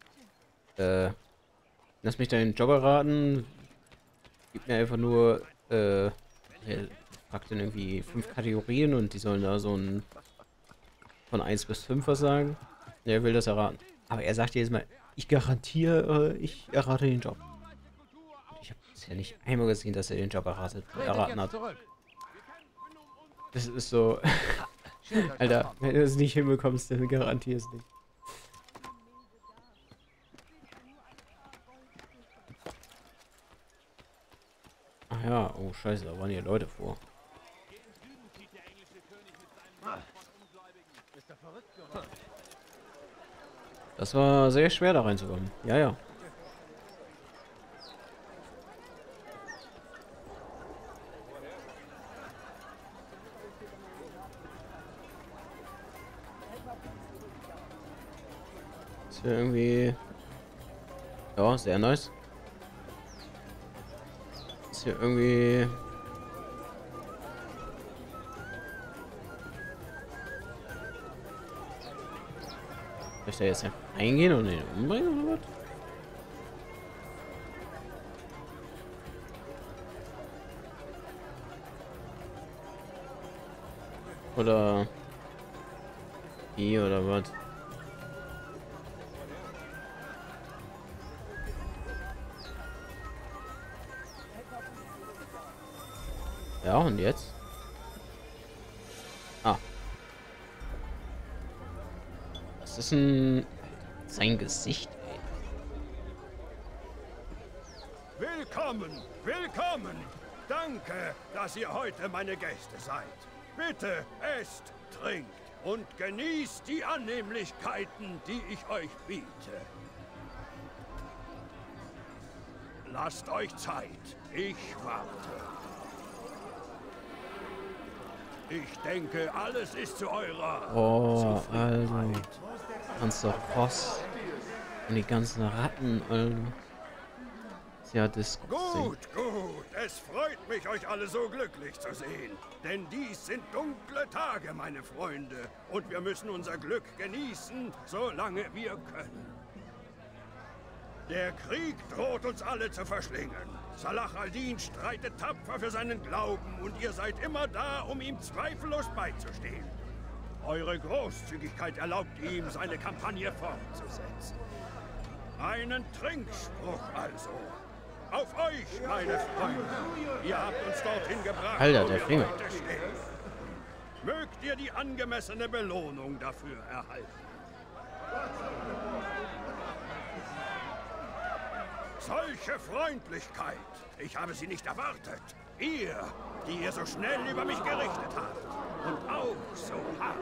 lass mich deinen Job erraten, gib mir einfach nur fragt dann irgendwie 5 Kategorien und die sollen da so ein von 1 bis 5 was sagen. Er will das erraten. Aber er sagt jedes Mal, ich garantiere, ich errate den Job. Ich habe bisher nicht einmal gesehen, dass er den Job erraten hat. Das ist so... Alter, wenn du es nicht hinbekommst, dann garantier es nicht. Ach ja, oh scheiße, da waren hier Leute vor. Das war sehr schwer da reinzukommen. Ja, ja. Ist ja irgendwie... Ja, sehr nice. Ist hier irgendwie... Soll ich da jetzt eingehen und den umbringen oder was? Oder hier oder was? Ja, und jetzt? Ah. Das ist sein Gesicht, ey. Willkommen, willkommen. Danke, dass ihr heute meine Gäste seid. Bitte esst, trinkt und genießt die Annehmlichkeiten, die ich euch biete. Lasst euch Zeit. Ich warte. Ich denke, alles ist zu eurer Zufriedenheit. Alter. Ganze Ross. Und die ganzen Ratten, Alter. Ja, das gut. Es freut mich, euch alle so glücklich zu sehen. Denn dies sind dunkle Tage, meine Freunde. Und wir müssen unser Glück genießen, solange wir können. Der Krieg droht uns alle zu verschlingen. Salah al-Din streitet tapfer für seinen Glauben und ihr seid immer da, um ihm zweifellos beizustehen. Eure Großzügigkeit erlaubt ihm, seine Kampagne fortzusetzen. Einen Trinkspruch also. Auf euch, meine Freunde. Ihr habt uns dorthin gebracht, Alter, wo der wir Finger. heute stehen. Mögt ihr die angemessene Belohnung dafür erhalten. Solche Freundlichkeit. Ich habe sie nicht erwartet. Ihr, die ihr so schnell über mich gerichtet habt. Und auch so hart.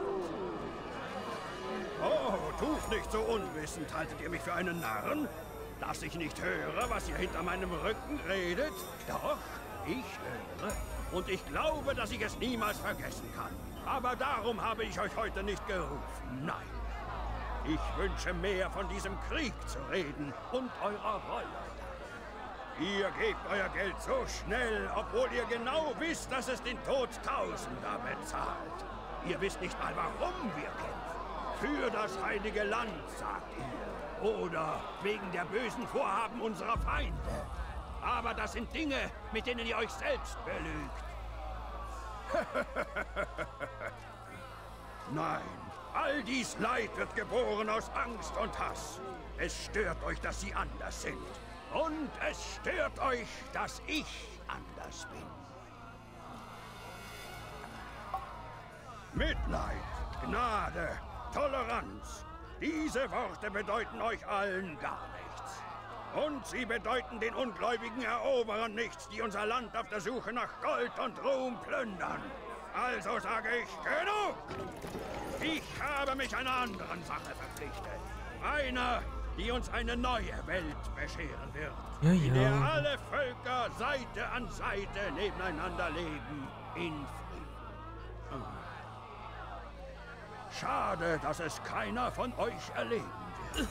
Oh, tut nicht so unwissend. Haltet ihr mich für einen Narren? Dass ich nicht höre, was ihr hinter meinem Rücken redet? Doch, ich höre. Und ich glaube, dass ich es niemals vergessen kann. Aber darum habe ich euch heute nicht gerufen. Nein. Ich wünsche mehr von diesem Krieg zu reden und eurer Rolle. Ihr gebt euer Geld so schnell, obwohl ihr genau wisst, dass es den Tod Tausender bezahlt. Ihr wisst nicht mal, warum wir kämpfen. Für das heilige Land, sagt ihr. Oder wegen der bösen Vorhaben unserer Feinde. Aber das sind Dinge, mit denen ihr euch selbst belügt. Nein, all dies Leid wird geboren aus Angst und Hass. Es stört euch, dass sie anders sind. Und es stört euch, dass ich anders bin. Mitleid, Gnade, Toleranz. Diese Worte bedeuten euch allen gar nichts. Und sie bedeuten den ungläubigen Eroberern nichts, die unser Land auf der Suche nach Gold und Ruhm plündern. Also sage ich, genug! Ich habe mich einer anderen Sache verpflichtet. Einer, die uns eine neue Welt bescheren wird. Ja, ja. In der alle Völker Seite an Seite nebeneinander leben, in Frieden. Schade, dass es keiner von euch erleben wird.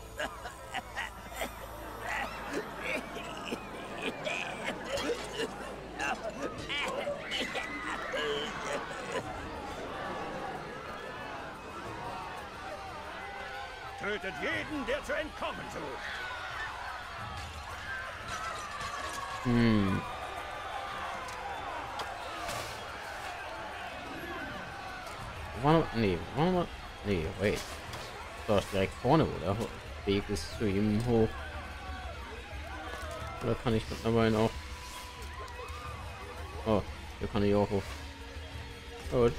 Tötet jeden, der zu entkommen sucht. Nee, wait. So, ist direkt vorne, wo der Weg ist zu ihm hoch. Oder kann ich mittlerweile auch... Oh, hier kann ich auch hoch. Gut.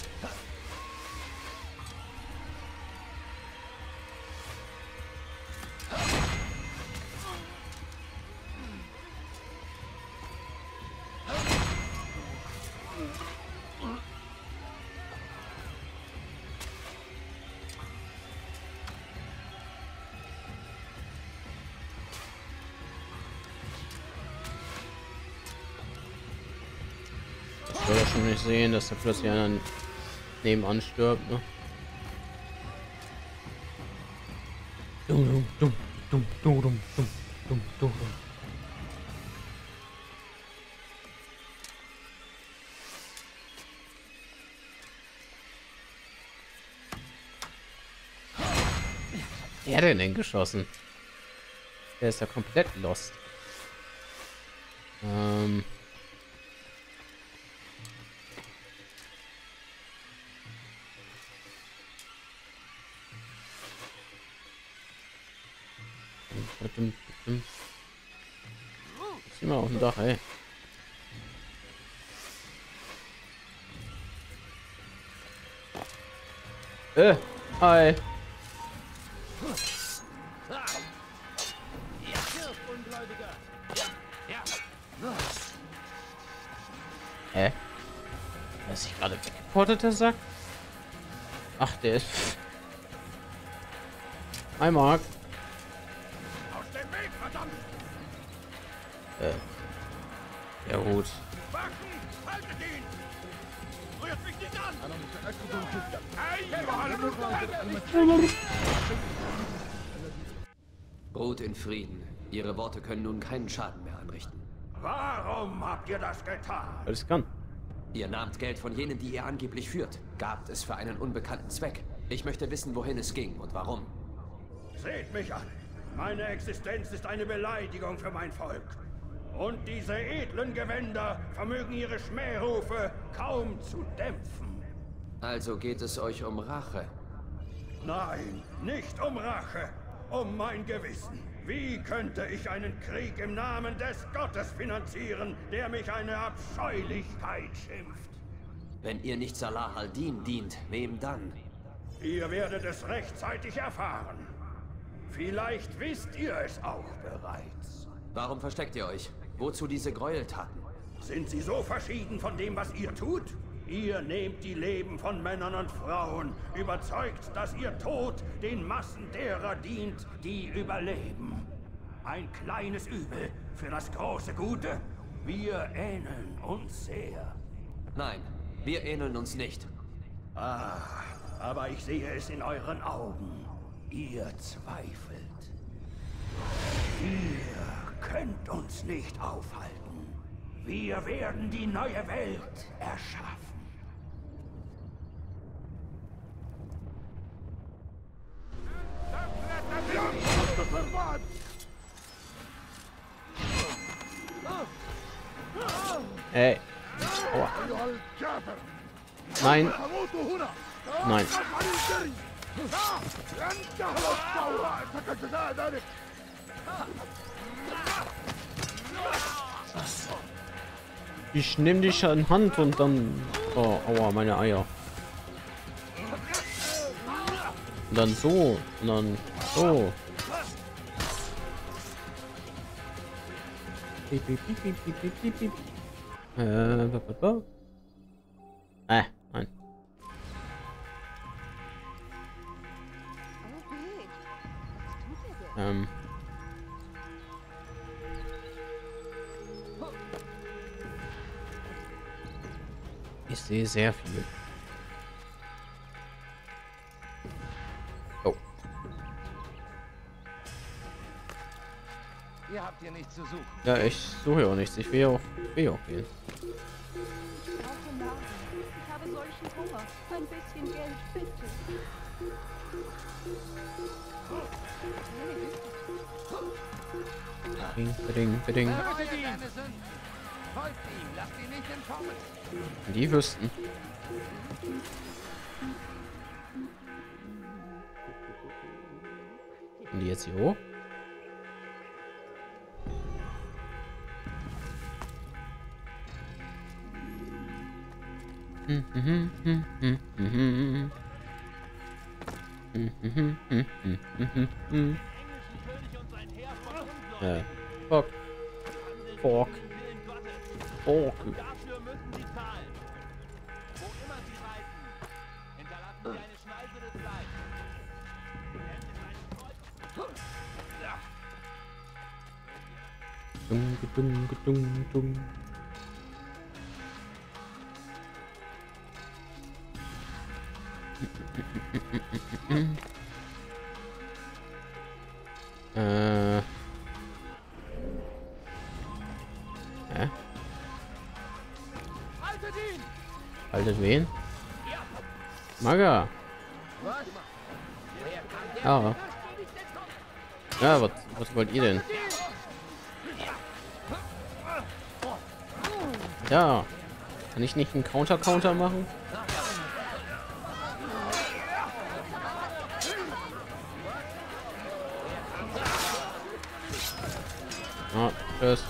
Ich würde schon nicht sehen, dass da plötzlich einer nebenan stirbt, ne? Wer hat denn geschossen? Der ist ja komplett lost. Ist immer auf dem Dach, ey. Hi. Hä? Der ist sich gerade weggeportet, der Sack? Ach, der ist... Hi, Mark. Aus dem Weg, verdammt! Ja gut. Wachen! Haltet ihn! Rührt mich nicht an! Ruht in Frieden. Ihre Worte können nun keinen Schaden mehr anrichten. Warum habt ihr das getan? Weil es kann. Ihr nahmt Geld von jenen, die ihr angeblich führt. Gabt es für einen unbekannten Zweck. Ich möchte wissen, wohin es ging und warum. Seht mich an. Meine Existenz ist eine Beleidigung für mein Volk. Und diese edlen Gewänder vermögen ihre Schmährufe kaum zu dämpfen. Also geht es euch um Rache? Nein, nicht um Rache. Um mein Gewissen. Wie könnte ich einen Krieg im Namen des Gottes finanzieren, der mich eine Abscheulichkeit schimpft? Wenn ihr nicht Salah al-Din dient, wem dann? Ihr werdet es rechtzeitig erfahren. Vielleicht wisst ihr es auch bereits. Warum versteckt ihr euch? Wozu diese Gräueltaten? Sind sie so verschieden von dem, was ihr tut? Ihr nehmt die Leben von Männern und Frauen, überzeugt, dass ihr Tod den Massen derer dient, die überleben. Ein kleines Übel für das große Gute? Wir ähneln uns sehr. Nein, wir ähneln uns nicht. Ah, aber ich sehe es in euren Augen. Ihr zweifelt. Ihr könnt uns nicht aufhalten. Wir werden die neue Welt erschaffen. Ey. Aua. Nein. Nein. Ich nehme dich an Hand und dann... Oh, aua, meine Eier. Und dann so. Und dann so. Piep, piep, piep, piep, piep, piep, piep. Nein. Ich sehe sehr viel. Oh. Ihr habt hier nichts zu suchen. Ja, ich suche ja auch nichts. Ich will auch gehen. Ich habe solchen Hunger. Ein bisschen Geld, bitte. Beding. Folgt ihm, lasst ihn nicht entkommen. Die wüssten. Und die jetzt hier hoch? Fuck. Dafür müssen sie zahlen. Wo immer sie reisen, hinterlassen sie eine Schneise des Leids. Dung. Hä? Haltet wen? Maga. Ja. Ja, was wollt ihr denn? Ja. Kann ich nicht einen Counter machen? Ah, tschüss.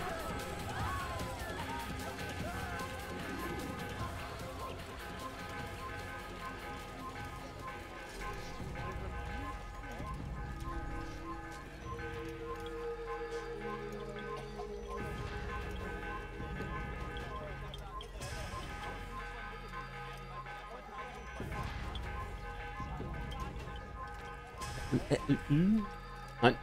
Nein.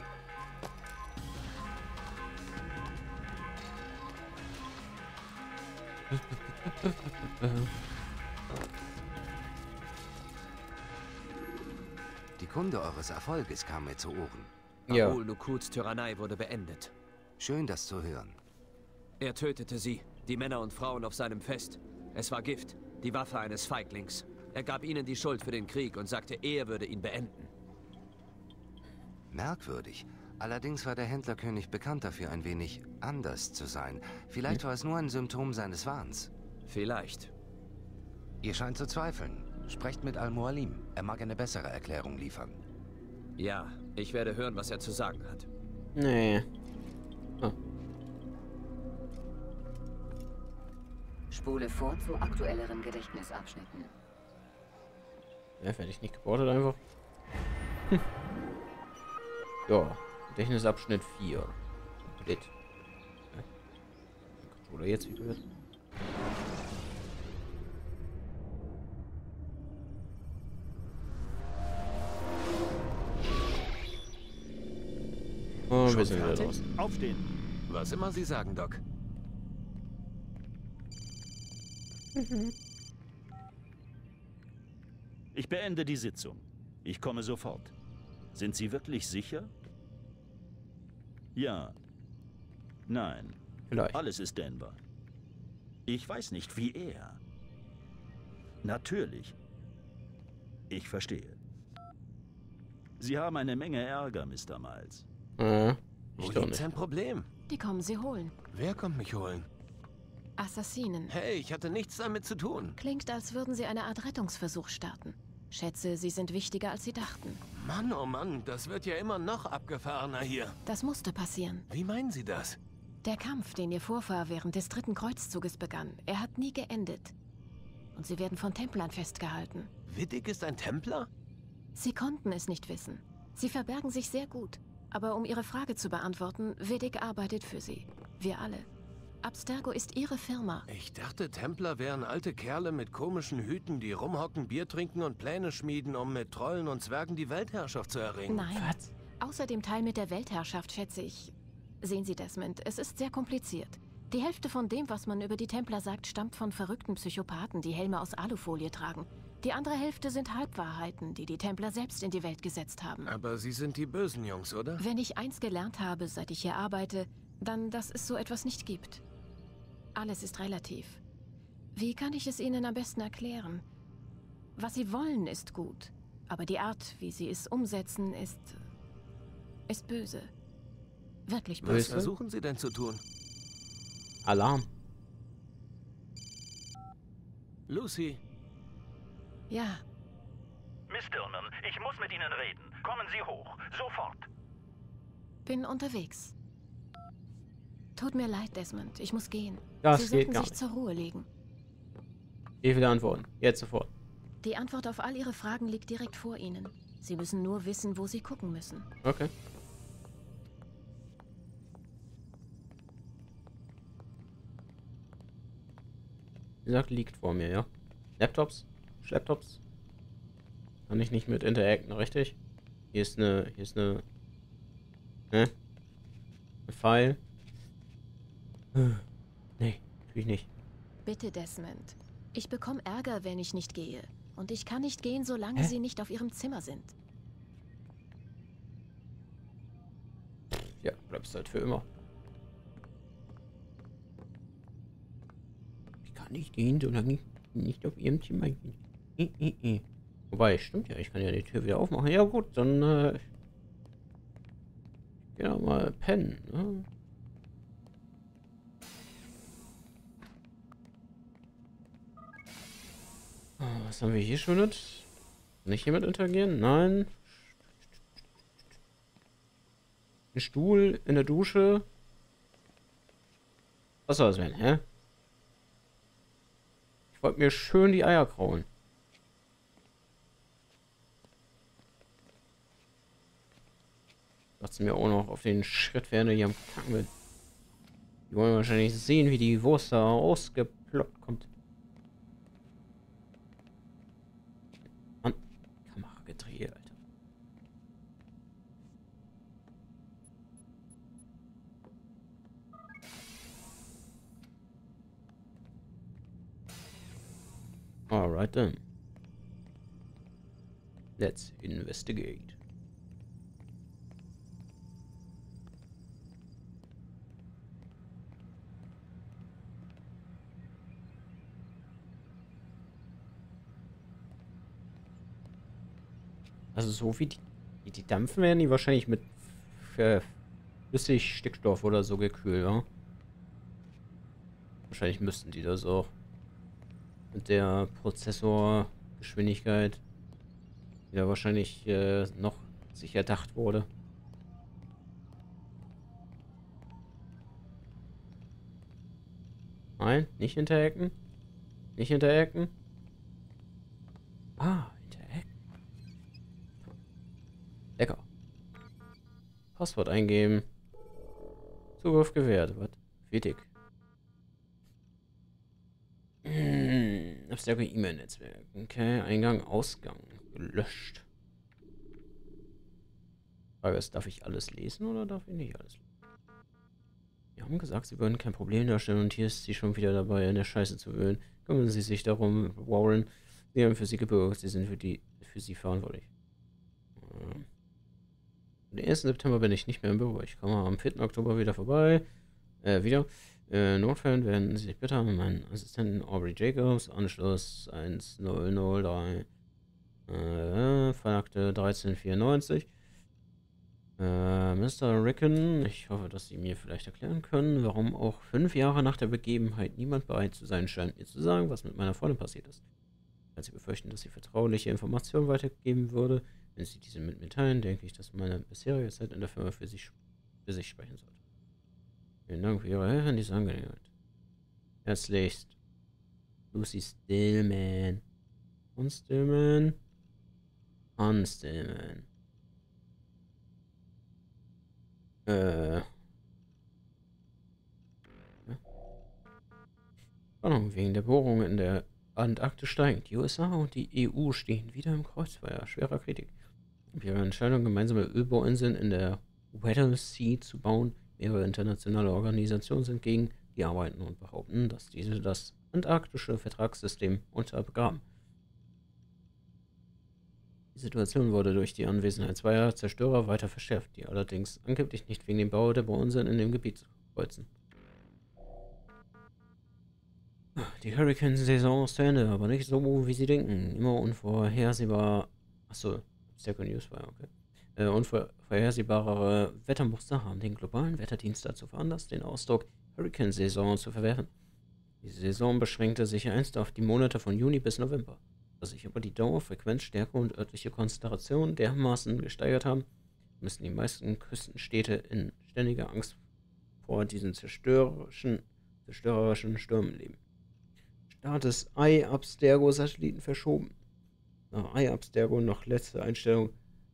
Die Kunde eures Erfolges kam mir zu Ohren. Ja. Abul Nukuds Tyrannei wurde beendet. Schön, das zu hören. Er tötete sie, die Männer und Frauen auf seinem Fest. Es war Gift, die Waffe eines Feiglings. Er gab ihnen die Schuld für den Krieg und sagte, er würde ihn beenden. Merkwürdig. Allerdings war der Händlerkönig bekannt dafür, ein wenig anders zu sein. Vielleicht war es nur ein Symptom seines Wahns. Vielleicht. Ihr scheint zu zweifeln. Sprecht mit Al-Mualim. Er mag eine bessere Erklärung liefern. Ja, ich werde hören, was er zu sagen hat. Nee. Ah. Spule vor zu aktuelleren Gedächtnisabschnitten. Ja, werde ich nicht geportet einfach. Hm. Ja, Gedächtnisabschnitt 4. Komplett. Ja. Oder jetzt wie gehört. Oh, wir sind wieder draußen. Aufstehen. Was immer Sie sagen, Doc. Ich beende die Sitzung. Ich komme sofort. Sind Sie wirklich sicher? Ja. Nein. Vielleicht. Alles ist dehnbar. Ich weiß nicht, wie er. Natürlich. Ich verstehe. Sie haben eine Menge Ärger, Mr. Miles. Wo liegt sein Problem? Die kommen sie holen. Wer kommt mich holen? Assassinen. Hey, ich hatte nichts damit zu tun. Klingt, als würden sie eine Art Rettungsversuch starten. Schätze, sie sind wichtiger, als sie dachten. Mann, oh Mann, das wird ja immer noch abgefahrener hier. Das musste passieren. Wie meinen Sie das? Der Kampf, den Ihr Vorfahr während des 3. Kreuzzuges begann, er hat nie geendet. Und sie werden von Templern festgehalten. Wittig ist ein Templer? Sie konnten es nicht wissen. Sie verbergen sich sehr gut. Aber um Ihre Frage zu beantworten, Wittig arbeitet für Sie. Wir alle. Abstergo ist Ihre Firma. Ich dachte, Templer wären alte Kerle mit komischen Hüten, die rumhocken, Bier trinken und Pläne schmieden, um mit Trollen und Zwergen die Weltherrschaft zu erringen. Nein. Was? Außer dem Teil mit der Weltherrschaft, schätze ich. Sehen Sie, Desmond, es ist sehr kompliziert. Die Hälfte von dem, was man über die Templer sagt, stammt von verrückten Psychopathen, die Helme aus Alufolie tragen. Die andere Hälfte sind Halbwahrheiten, die die Templer selbst in die Welt gesetzt haben. Aber Sie sind die bösen Jungs, oder? Wenn ich eins gelernt habe, seit ich hier arbeite, dann, dass es so etwas nicht gibt. Alles ist relativ. Wie kann ich es Ihnen am besten erklären? Was Sie wollen, ist gut. Aber die Art, wie Sie es umsetzen, ist böse. Wirklich böse. Was versuchen Sie denn zu tun? Alarm. Lucy. Ja. Miss Dillman, ich muss mit Ihnen reden. Kommen Sie hoch. Sofort. Bin unterwegs. Tut mir leid, Desmond. Ich muss gehen. Das Sie geht sollten gar sich nicht. zur Ruhe legen. Wie viele Antworten? Jetzt sofort. Die Antwort auf all Ihre Fragen liegt direkt vor Ihnen. Sie müssen nur wissen, wo Sie gucken müssen. Okay. Wie gesagt, liegt vor mir, ja. Laptops? Laptops? Kann ich nicht mit interacten, richtig? Hier ist eine, ein Pfeil. Nee, natürlich nicht. Bitte, Desmond. Ich bekomme Ärger, wenn ich nicht gehe. Und ich kann nicht gehen, solange Sie nicht auf Ihrem Zimmer sind. Ja, bleibst halt für immer. Ich kann nicht gehen, solange ich nicht auf Ihrem Zimmer bin. Wobei, stimmt ja, ich kann ja die Tür wieder aufmachen. Ja gut, dann geh doch mal pennen, ne? Was haben wir hier schon nicht? Nicht hier mit interagieren? Nein. Ein Stuhl in der Dusche. Was soll das werden, hä? Ich wollte mir schön die Eier kraulen. Dass sie mir auch noch auf den Schritt werden, hier am Kacken bin. Die wollen wahrscheinlich sehen, wie die Wurst da ausgeploppt kommt. Mann, Kamera gedreht, Alter. Alright then. Let's investigate. Also so wie die dampfen, werden die wahrscheinlich mit Flüssigstickstoff oder so gekühlt, ja? Wahrscheinlich müssten die das auch. Mit der Prozessorgeschwindigkeit, die da wahrscheinlich noch sich erdacht wurde. Nein, nicht hinterecken. Nicht hinterecken. Ah, hinterecken. Lecker. Passwort eingeben. Zugriff gewährt. Was? Wichtig. Abstärke E-Mail-Netzwerk. Okay, Eingang, Ausgang. Gelöscht. Frage ist, darf ich alles lesen oder darf ich nicht alles lesen? Sie haben gesagt, sie würden kein Problem darstellen und hier ist sie schon wieder dabei, in der Scheiße zu wühlen. Kümmern Sie sich darum, Warren. Sie haben für sie gebürgt, sie sind für sie verantwortlich. Am 1. September bin ich nicht mehr im Büro. Ich komme am 4. Oktober wieder vorbei. Notfällen werden Sie sich bitte an meinen Assistenten Aubrey Jacobs, Anschluss 1003, Fallakte 1394. Mr. Rickon, ich hoffe, dass Sie mir vielleicht erklären können, warum auch 5 Jahre nach der Begebenheit niemand bereit zu sein scheint, mir zu sagen, was mit meiner Freundin passiert ist. Falls Sie befürchten, dass sie vertrauliche Informationen weitergeben würde, wenn Sie diese mit mir teilen, denke ich, dass meine bisherige Zeit in der Firma für sich sprechen sollte. Vielen Dank für Ihre Hilfe in dieser Angelegenheit. Herzlichst, Lucy Stillman. Und Stillman? Hans Stillman. Spannung wegen der Bohrung in der Antarktis steigt. Die USA und die EU stehen wieder im Kreuzfeuer. Schwerer Kritik. Ihre Entscheidung, gemeinsame Ölbohrinseln in der Weddell Sea zu bauen. Mehrere internationale Organisationen sind gegen die Arbeiten und behaupten, dass diese das antarktische Vertragssystem untergraben. Die Situation wurde durch die Anwesenheit zweier Zerstörer weiter verschärft, die allerdings angeblich nicht wegen dem Bau der Bohrinseln in dem Gebiet kreuzen. Die Hurricane-Saison ist zu Ende, aber nicht so, wie sie denken. Immer unvorhersehbar. Achso, Second News war okay. Unvorhersehbarere Wettermuster haben den globalen Wetterdienst dazu veranlasst, den Ausdruck Hurricane-Saison zu verwerfen. Die Saison beschränkte sich einst auf die Monate von Juni bis November. Da sich aber die Dauer, Frequenz, Stärke und örtliche Konzentration dermaßen gesteigert haben, müssen die meisten Küstenstädte in ständiger Angst vor diesen zerstörerischen Stürmen leben. Start des Eye-Abstergo-Satelliten verschoben. Da Eye-Abstergo noch letzte Einstellung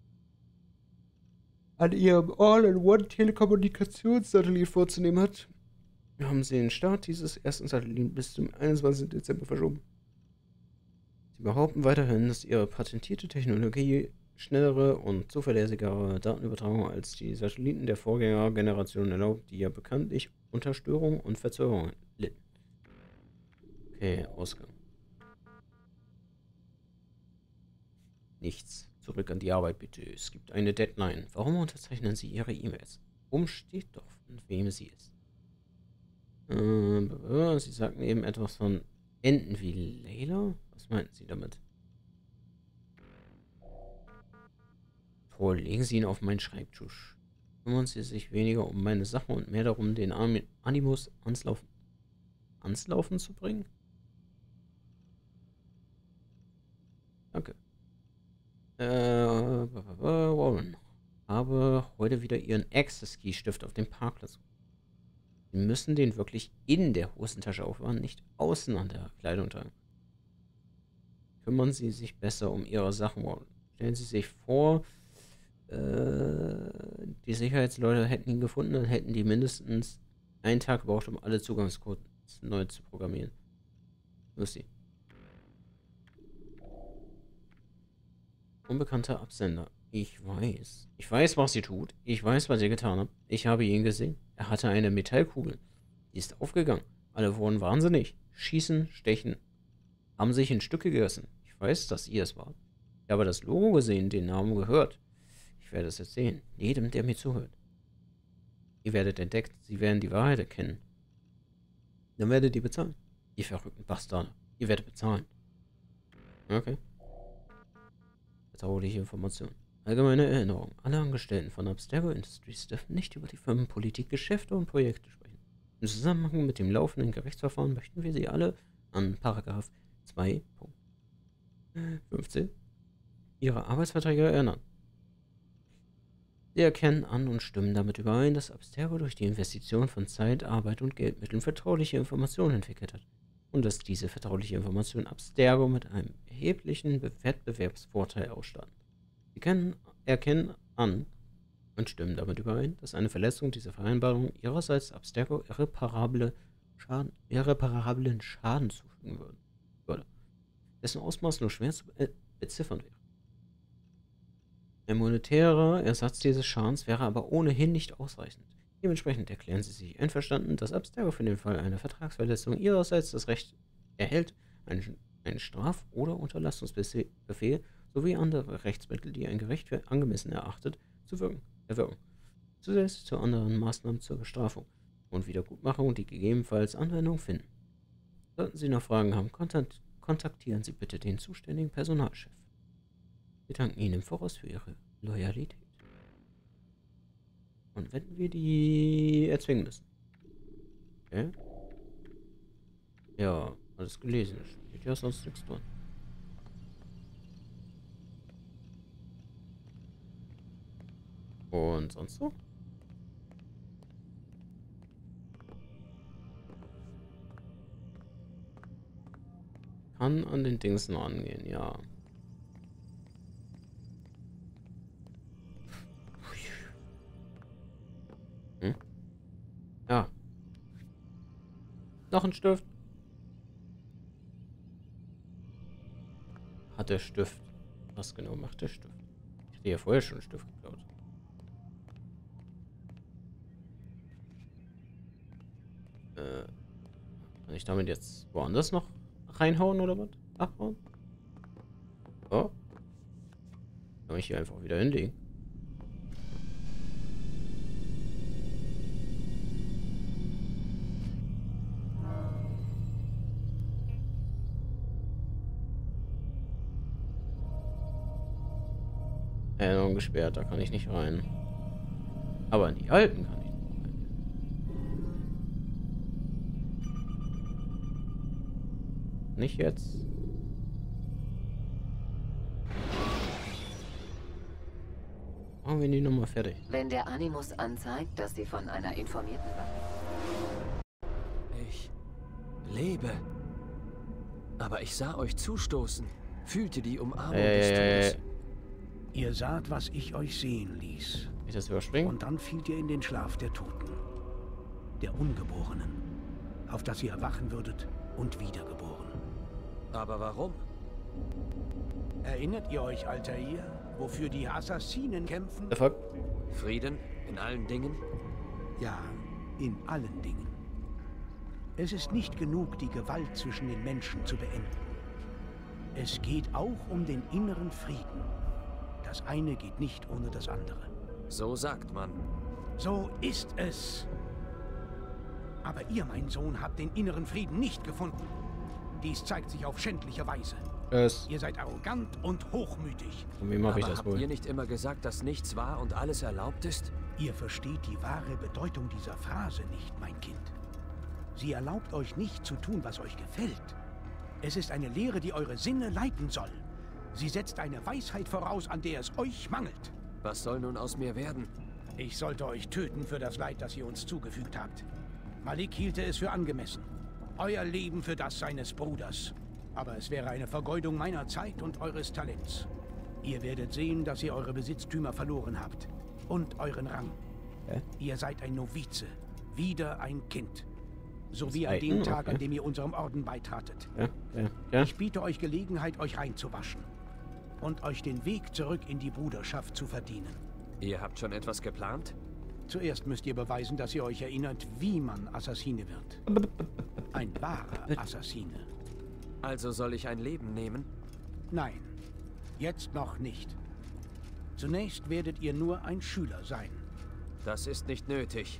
an ihrem All-in-One-Telekommunikationssatellit vorzunehmen hat, haben sie den Start dieses ersten Satelliten bis zum 21. Dezember verschoben. Sie behaupten weiterhin, dass ihre patentierte Technologie schnellere und zuverlässigere Datenübertragung als die Satelliten der Vorgängergeneration erlaubt, die ja bekanntlich unter Störungen und Verzögerungen litten. Okay, Ausgang. Nichts. Zurück an die Arbeit, bitte. Es gibt eine Deadline. Warum unterzeichnen Sie Ihre E-Mails? Oben steht doch, von wem sie ist. Sie sagten eben etwas von Enten wie Layla? Was meinten Sie damit? Toll, legen Sie ihn auf meinen Schreibtisch. Kümmern Sie sich weniger um meine Sache und mehr darum, den Animus ans Laufen zu bringen? Danke. Warren. Habe heute wieder Ihren Access-Key-Stift auf dem Parkplatz. Sie müssen den wirklich in der Hosentasche aufbewahren, nicht außen an der Kleidung tragen. Kümmern Sie sich besser um Ihre Sachen, Warren. Stellen Sie sich vor, die Sicherheitsleute hätten ihn gefunden, dann hätten die mindestens einen Tag gebraucht, um alle Zugangscodes neu zu programmieren. Lucy. Unbekannter Absender. Ich weiß, was sie tut. Ich weiß, was ihr getan habt. Ich habe ihn gesehen. Er hatte eine Metallkugel. Die ist aufgegangen. Alle wurden wahnsinnig. Schießen, stechen. Haben sich in Stücke gerissen. Ich weiß, dass ihr es wart. Ich habe das Logo gesehen, den Namen gehört. Ich werde es erzählen. Jedem, der mir zuhört. Ihr werdet entdeckt. Sie werden die Wahrheit erkennen. Dann werdet ihr bezahlen. Ihr verrückten Bastarde. Ihr werdet bezahlen. Okay. Vertrauliche Informationen. Allgemeine Erinnerung. Alle Angestellten von Abstergo Industries dürfen nicht über die Firmenpolitik, Geschäfte und Projekte sprechen. Im Zusammenhang mit dem laufenden Gerichtsverfahren möchten wir Sie alle an Paragraph 2.15 Ihre Arbeitsverträge erinnern. Sie erkennen an und stimmen damit überein, dass Abstergo durch die Investition von Zeit, Arbeit und Geldmitteln vertrauliche Informationen entwickelt hat und dass diese vertrauliche Informationen Abstergo mit einem erheblichen Wettbewerbsvorteil ausstatten. Sie erkennen an und stimmen damit überein, dass eine Verletzung dieser Vereinbarung ihrerseits Abstergo irreparablen Schaden zufügen würde, dessen Ausmaß nur schwer zu beziffern wäre. Ein monetärer Ersatz dieses Schadens wäre aber ohnehin nicht ausreichend. Dementsprechend erklären sie sich einverstanden, dass Abstergo für den Fall einer Vertragsverletzung ihrerseits das Recht erhält, einen Straf- oder Unterlassungsbefehl sowie andere Rechtsmittel, die ein Gericht für angemessen erachtet, zu erwirken. Zusätzlich zu anderen Maßnahmen zur Bestrafung und Wiedergutmachung, die gegebenenfalls Anwendung finden. Sollten Sie noch Fragen haben, kontaktieren Sie bitte den zuständigen Personalchef. Wir danken Ihnen im Voraus für Ihre Loyalität. Und wenn wir die erzwingen müssen. Okay. Ja, alles gelesen. Steht ja sonst nichts drin. Und sonst so? Kann an den Dingsen rangehen, ja. Ja. Noch ein Stift. Hat der Stift. Was genau macht der Stift? Ich hatte ja vorher schon einen Stift geklaut. Kann ich damit jetzt woanders noch reinhauen oder was? Abhauen? Oh. Kann ich hier einfach wieder hinlegen. Erinnerung gesperrt, da kann ich nicht rein. Aber in die alten kann ich. Nicht jetzt. Machen wir die Nummer fertig. Wenn der Animus anzeigt, dass Sie von einer informierten Ich lebe. Aber ich sah euch zustoßen. Fühlte die Umarmung des Todes. Ihr saht, was ich euch sehen ließ. Ich das überspringen? Und dann fielt ihr in den Schlaf der Toten. Der Ungeborenen. Auf das ihr erwachen würdet und wiedergeboren. Aber warum? Erinnert ihr euch, Altair, wofür die Assassinen kämpfen? Frieden in allen Dingen? Ja, in allen Dingen. Es ist nicht genug, die Gewalt zwischen den Menschen zu beenden. Es geht auch um den inneren Frieden. Das eine geht nicht ohne das andere. So sagt man. So ist es. Aber ihr, mein Sohn, habt den inneren Frieden nicht gefunden. Dies zeigt sich auf schändliche Weise. Ihr seid arrogant und hochmütig. Und wie mache ich das wohl? Habt ihr nicht immer gesagt, dass nichts wahr und alles erlaubt ist? Ihr versteht die wahre Bedeutung dieser Phrase nicht, mein Kind. Sie erlaubt euch nicht zu tun, was euch gefällt. Es ist eine Lehre, die eure Sinne leiten soll. Sie setzt eine Weisheit voraus, an der es euch mangelt. Was soll nun aus mir werden? Ich sollte euch töten für das Leid, das ihr uns zugefügt habt. Malik hielte es für angemessen. Euer Leben für das seines Bruders. Aber es wäre eine Vergeudung meiner Zeit und eures Talents. Ihr werdet sehen, dass ihr eure Besitztümer verloren habt. Und euren Rang. Ihr seid ein Novize. Wieder ein Kind. So wie an dem Tag, an dem ihr unserem Orden beitratet. Ich biete euch Gelegenheit, euch reinzuwaschen. Und euch den Weg zurück in die Bruderschaft zu verdienen. Ihr habt schon etwas geplant? Zuerst müsst ihr beweisen, dass ihr euch erinnert, wie man Assassine wird. Ein wahrer Assassine. Also soll ich ein Leben nehmen? Nein, jetzt noch nicht. Zunächst werdet ihr nur ein Schüler sein. Das ist nicht nötig.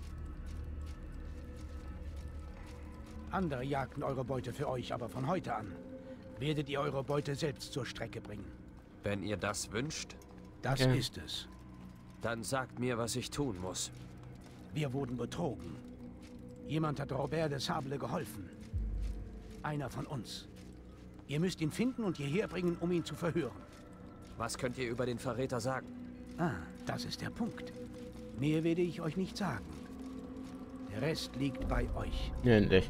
Andere jagten eure Beute für euch, aber von heute an werdet ihr eure Beute selbst zur Strecke bringen. Wenn ihr das wünscht? Das ist es. Dann sagt mir, was ich tun muss. Wir wurden betrogen. Jemand hat Robert de Sable geholfen. Einer von uns. Ihr müsst ihn finden und hierher bringen, um ihn zu verhören. Was könnt ihr über den Verräter sagen? Ah, das ist der Punkt. Mehr werde ich euch nicht sagen. Der Rest liegt bei euch. Ja, endlich.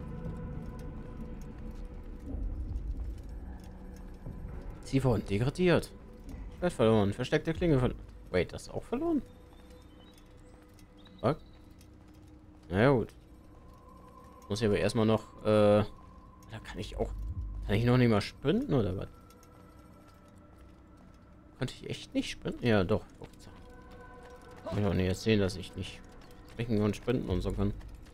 Sie wurden degradiert. Schwert verloren. Versteckte Klinge verloren. Wait, das auch verloren? Fuck. Na ja, gut. Muss ich aber erstmal noch, da kann ich auch. Kann ich noch nicht mal sprinten oder was? Konnte ich echt nicht sprinten? Ja, doch. Ich will auch nicht erzählen, dass ich nicht sprechen und sprinten und so kann.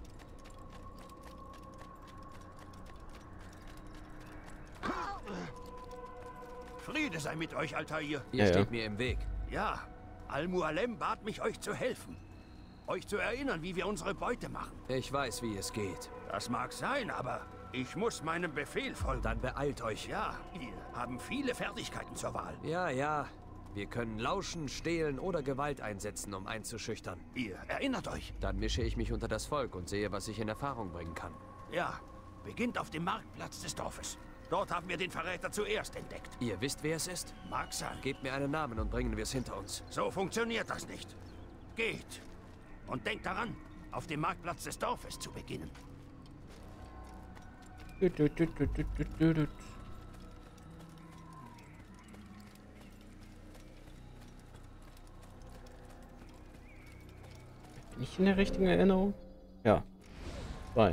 Friede sei mit euch, Altair. Ihr steht mir im Weg. Ja, Al-Mualem bat mich, euch zu helfen. Euch zu erinnern, wie wir unsere Beute machen. Ich weiß, wie es geht. Das mag sein, aber ich muss meinem Befehl folgen. Dann beeilt euch. Ja, wir haben viele Fertigkeiten zur Wahl. Ja. Wir können lauschen, stehlen oder Gewalt einsetzen, um einzuschüchtern. Ihr erinnert euch. Dann mische ich mich unter das Volk und sehe, was ich in Erfahrung bringen kann. Ja, beginnt auf dem Marktplatz des Dorfes. Dort haben wir den Verräter zuerst entdeckt. Ihr wisst, wer es ist? Mag sein. Gebt mir einen Namen und bringen wir es hinter uns. So funktioniert das nicht. Geht. Und denkt daran, auf dem Marktplatz des Dorfes zu beginnen. Bin ich in der richtigen Erinnerung? Ja. 2.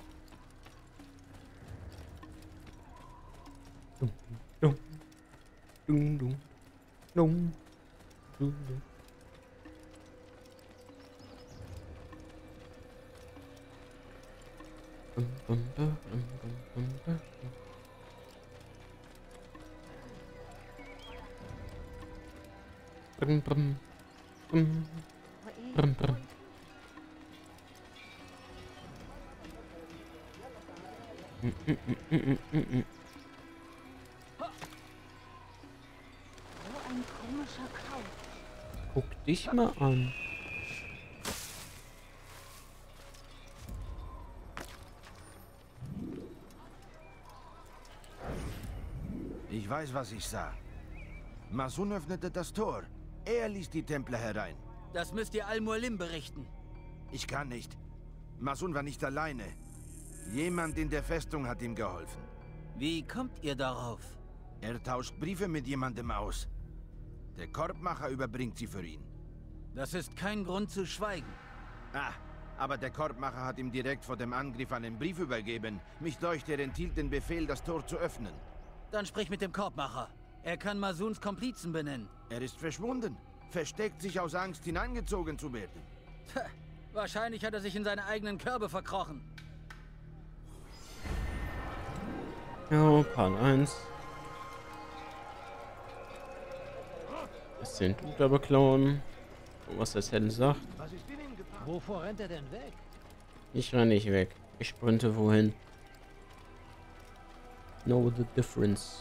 Ein komischer Kauz. Guck dich mal an. Ich weiß, was ich sah. Masun öffnete das Tor. Er ließ die Templer herein. Das müsst ihr Al-Mualim berichten. Ich kann nicht. Masun war nicht alleine. Jemand in der Festung hat ihm geholfen. Wie kommt ihr darauf? Er tauscht Briefe mit jemandem aus. Der Korbmacher überbringt sie für ihn. Das ist kein Grund zu schweigen. Ah, aber der Korbmacher hat ihm direkt vor dem Angriff einen Brief übergeben. Mich deucht, er enthielt den Befehl, das Tor zu öffnen. Dann sprich mit dem Korbmacher. Er kann Masuns Komplizen benennen. Er ist verschwunden. Versteckt sich aus Angst, hineingezogen zu werden. Wahrscheinlich hat er sich in seine eigenen Körbe verkrochen. Ja, Part 1. Das den Duder beklauen. Was das Hellen sagt. Wovor rennt er denn weg? Ich renne nicht weg. Ich sprinte wohin. Know the difference.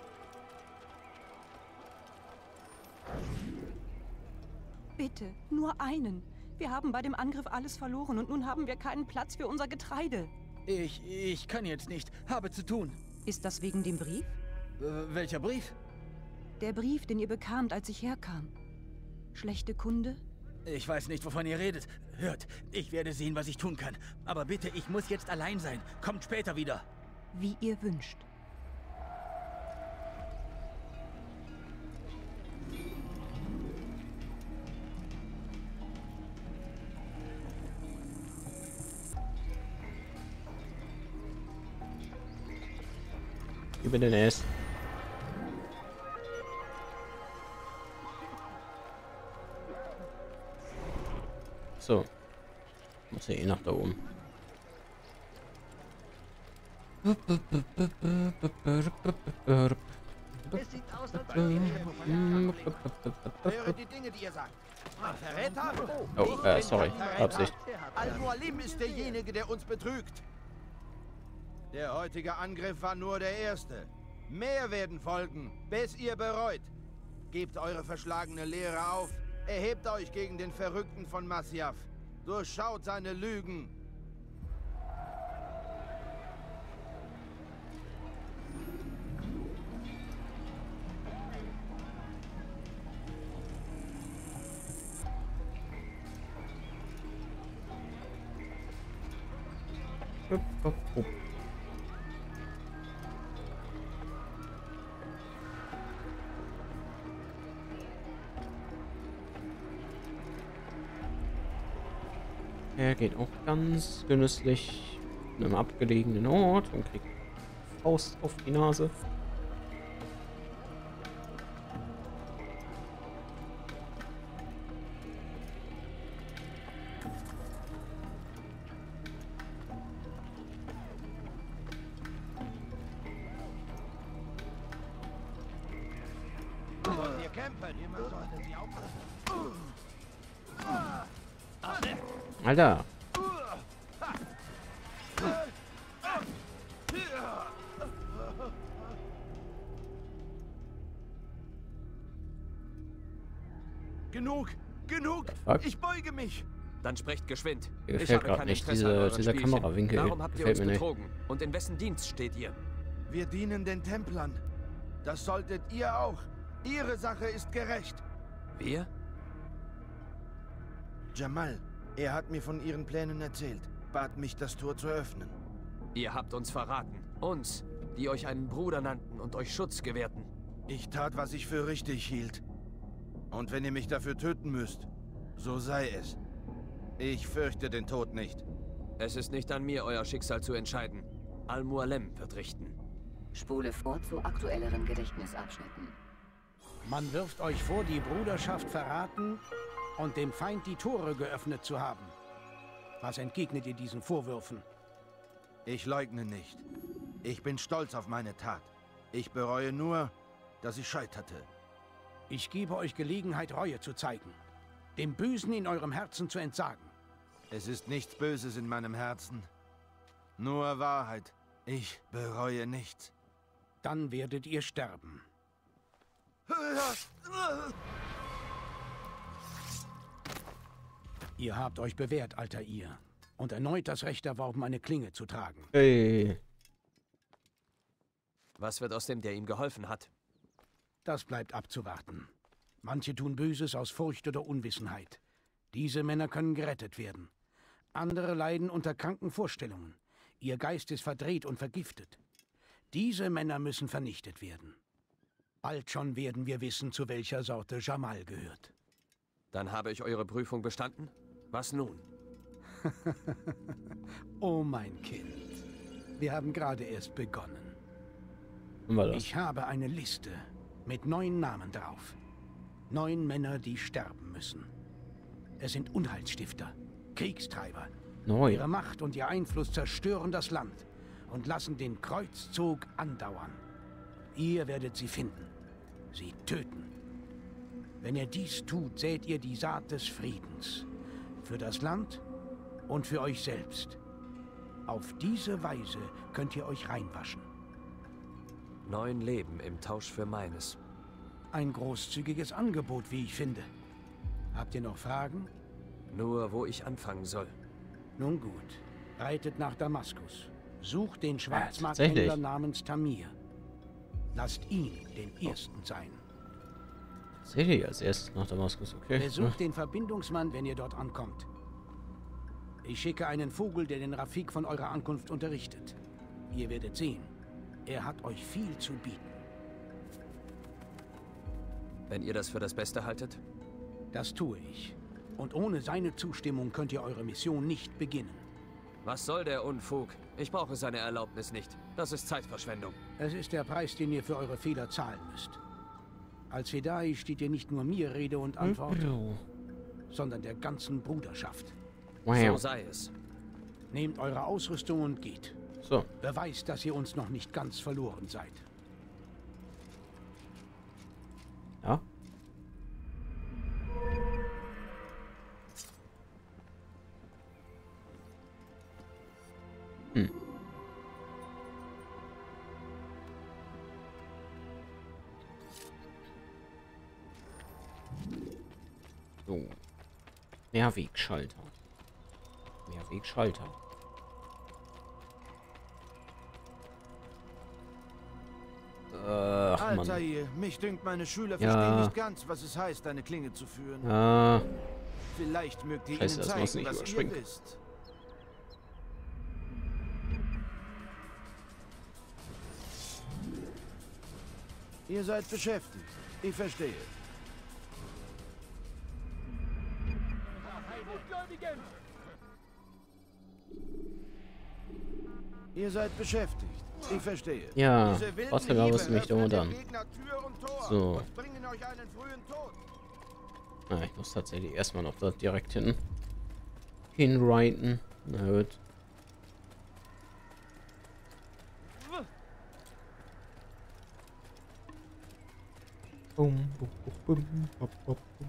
Bitte, nur einen. Wir haben bei dem Angriff alles verloren und nun haben wir keinen Platz für unser Getreide. Ich kann jetzt nicht. Habe zu tun. Ist das wegen dem Brief? Welcher Brief? Der Brief, den ihr bekamt, als ich herkam. Schlechte Kunde? Ich weiß nicht, wovon ihr redet. Hört, ich werde sehen, was ich tun kann. Aber bitte, ich muss jetzt allein sein. Kommt später wieder. Wie ihr wünscht. Über den S. So. Muss ja eh nach da oben. Es sieht aus, als ob ihr höre die Dinge, die ihr sagt. Verräter? Oh, sorry. Absicht. Al-Mualim ist derjenige, der uns betrügt. Der heutige Angriff war nur der erste. Mehr werden folgen, bis ihr bereut. Gebt eure verschlagene Lehre auf. Erhebt euch gegen den Verrückten von Masyaf. Durchschaut seine Lügen. Hup, hup, hup. Er geht auch ganz genüsslich in einem abgelegenen Ort und kriegt Faust auf die Nase. Wir kämpfen. Jemand sollte sie aufpassen. Alter. Genug! Genug! Fuck. Ich beuge mich! Dann sprecht geschwind. Mir Ich gefällt habe gerade kein nicht Interesse an euren dieser Spielchen. Kamerawinkel. Warum habt ihr Gefällt uns mir nicht. betrogen? Und in wessen Dienst steht ihr? Wir dienen den Templern. Das solltet ihr auch. Ihre Sache ist gerecht. Wir? Jamal, er hat mir von ihren Plänen erzählt, bat mich, das Tor zu öffnen. Ihr habt uns verraten. Uns, die euch einen Bruder nannten und euch Schutz gewährten. Ich tat, was ich für richtig hielt. Und wenn ihr mich dafür töten müsst, so sei es. Ich fürchte den Tod nicht. Es ist nicht an mir, euer Schicksal zu entscheiden. Al-Mualem wird richten. Spule vor zu aktuelleren Gedächtnisabschnitten. Man wirft euch vor, die Bruderschaft verraten und dem Feind die Tore geöffnet zu haben. Was entgegnet ihr diesen Vorwürfen? Ich leugne nicht. Ich bin stolz auf meine Tat. Ich bereue nur, dass ich scheiterte. Ich gebe euch Gelegenheit, Reue zu zeigen. Dem Bösen in eurem Herzen zu entsagen. Es ist nichts Böses in meinem Herzen. Nur Wahrheit. Ich bereue nichts. Dann werdet ihr sterben. Ihr habt euch bewährt, Altair, und erneut das Recht erworben, eine Klinge zu tragen. Hey. Was wird aus dem, der ihm geholfen hat? Das bleibt abzuwarten. Manche tun Böses aus Furcht oder Unwissenheit. Diese Männer können gerettet werden. Andere leiden unter kranken Vorstellungen. Ihr Geist ist verdreht und vergiftet. Diese Männer müssen vernichtet werden. Bald schon werden wir wissen, zu welcher Sorte Jamal gehört. Dann habe ich eure Prüfung bestanden? Was nun? Oh, mein Kind. Wir haben gerade erst begonnen. Ich habe eine Liste mit 9 Namen drauf. 9 Männer, die sterben müssen. Es sind Unheilsstifter, Kriegstreiber. 9. Ihre Macht und ihr Einfluss zerstören das Land und lassen den Kreuzzug andauern. Ihr werdet sie finden, sie töten. Wenn ihr dies tut, sät ihr die Saat des Friedens. Für das Land und für euch selbst. Auf diese Weise könnt ihr euch reinwaschen. 9 Leben im Tausch für meines. Ein großzügiges Angebot, wie ich finde. Habt ihr noch Fragen? Nur, wo ich anfangen soll. Nun gut. Reitet nach Damaskus. Sucht den Schwarzmarkthändler namens Tamir. Lasst ihn den Ersten sein. Seht ihr als erstes nach Damaskus, okay? Besucht den Verbindungsmann, wenn ihr dort ankommt. Ich schicke einen Vogel, der den Rafik von eurer Ankunft unterrichtet. Ihr werdet sehen, er hat euch viel zu bieten. Wenn ihr das für das Beste haltet? Das tue ich. Und ohne seine Zustimmung könnt ihr eure Mission nicht beginnen. Was soll der Unfug? Ich brauche seine Erlaubnis nicht. Das ist Zeitverschwendung. Es ist der Preis, den ihr für eure Fehler zahlen müsst. Als Fedai steht ihr nicht nur mir Rede und Antwort, sondern der ganzen Bruderschaft. So sei es. Nehmt eure Ausrüstung und geht. So. Beweist, dass ihr uns noch nicht ganz verloren seid. Ja. So. Mehrwegschalter. Mehrwegschalter. Altair, mich dünkt, meine Schüler verstehen nicht ganz, was es heißt, eine Klinge zu führen. Vielleicht mögt ihr ihnen zeigen, was ihr wisst. Ihr seid beschäftigt. Ich verstehe. Ihr seid beschäftigt. Ich verstehe. Ja, außerdem gab es mich da und dann. So. Na, ich muss tatsächlich erstmal noch dort direkt hinreiten. Na gut. Bum, bum, bum, bum, bum, bum.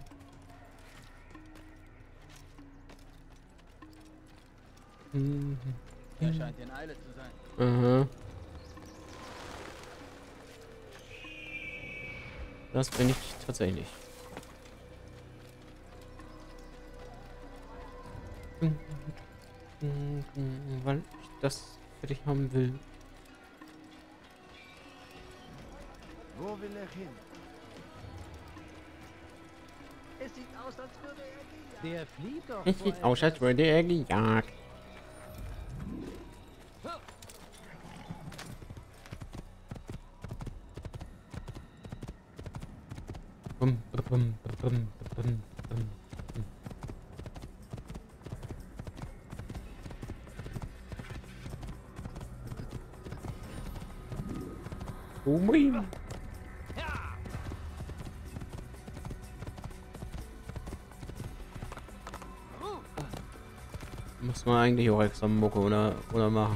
Er scheint in Eile zu sein. Aha. Das bin ich tatsächlich. Weil ich das fertig haben will. Wo will er hin? Es sieht aus, als würde er gejagt. Der flieht doch. Es sieht aus, als würde er gejagt. Bum, bum, bum, bum, bum, bum. Muss man eigentlich auch extra Mucke oder machen.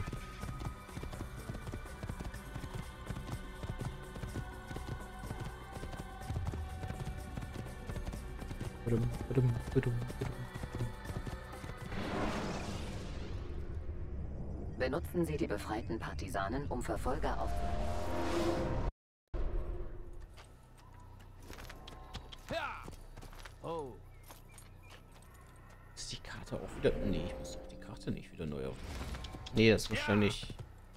Benutzen Sie die befreiten Partisanen, um Verfolger aufzuhalten. Oh. Ist die Karte auch wieder... Nee, ich muss doch die Karte nicht wieder neu auf. Nee, das ist wahrscheinlich...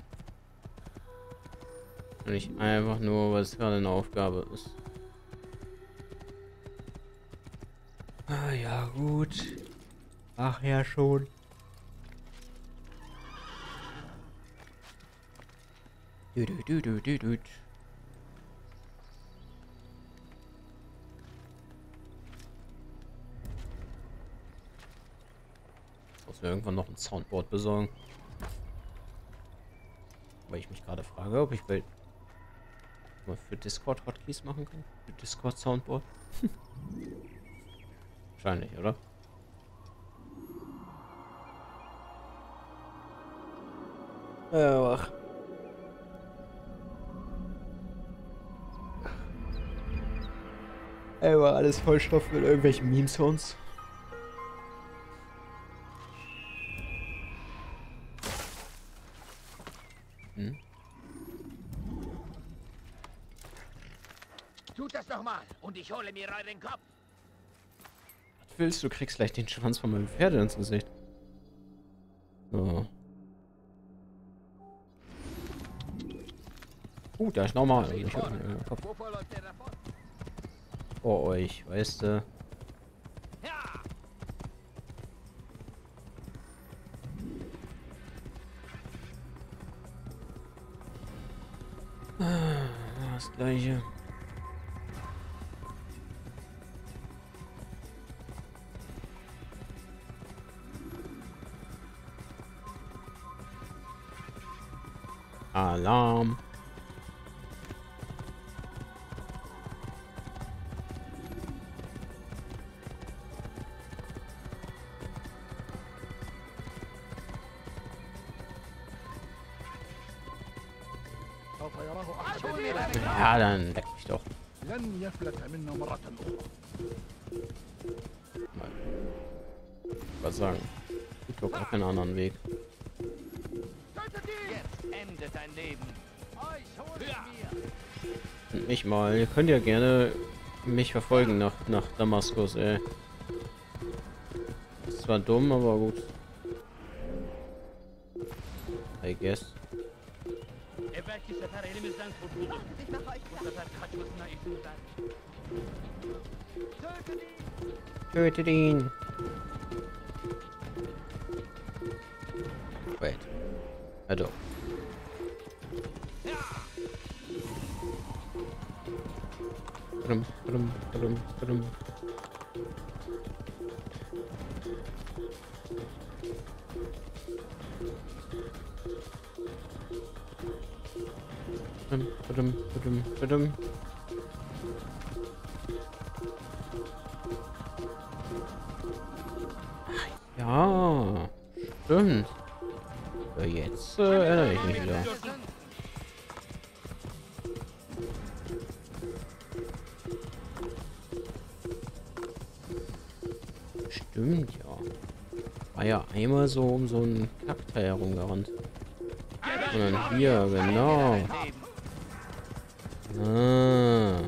einfach nur, weil es gerade eine Aufgabe ist. Ah ja, gut. Ach ja, schon. Muss mir irgendwann noch ein Soundboard besorgen. Weil ich mich gerade frage, ob ich mal für Discord Hotkeys machen kann. Für Discord Soundboard. Wahrscheinlich, oder? Ach. War alles Vollstoff mit irgendwelchen Meme-Sounds. Tut das doch mal und ich hole mir euren Kopf. Was willst du? Kriegst gleich den Schwanz von meinem Pferd ins Gesicht. So. Da ist nochmal. Vor euch, weißt du. Das gleiche. Alarm. Ja, dann leck mich doch. Was sagen? Ich glaube auch keinen anderen Weg. Jetzt endet dein Leben. Und mich mal. Ihr könnt ja gerne mich verfolgen nach Damaskus, ey. Ist zwar dumm, aber gut. I guess. Tötet ihn! Wait. Also. Badum, badum, badum, badum. Badum, badum, badum. Ja, stimmt. Ja, jetzt erinnere ich mich wieder. Stimmt, ja. War ja einmal so um so einen Kackteil herumgerannt. Und dann hier, genau. Ah.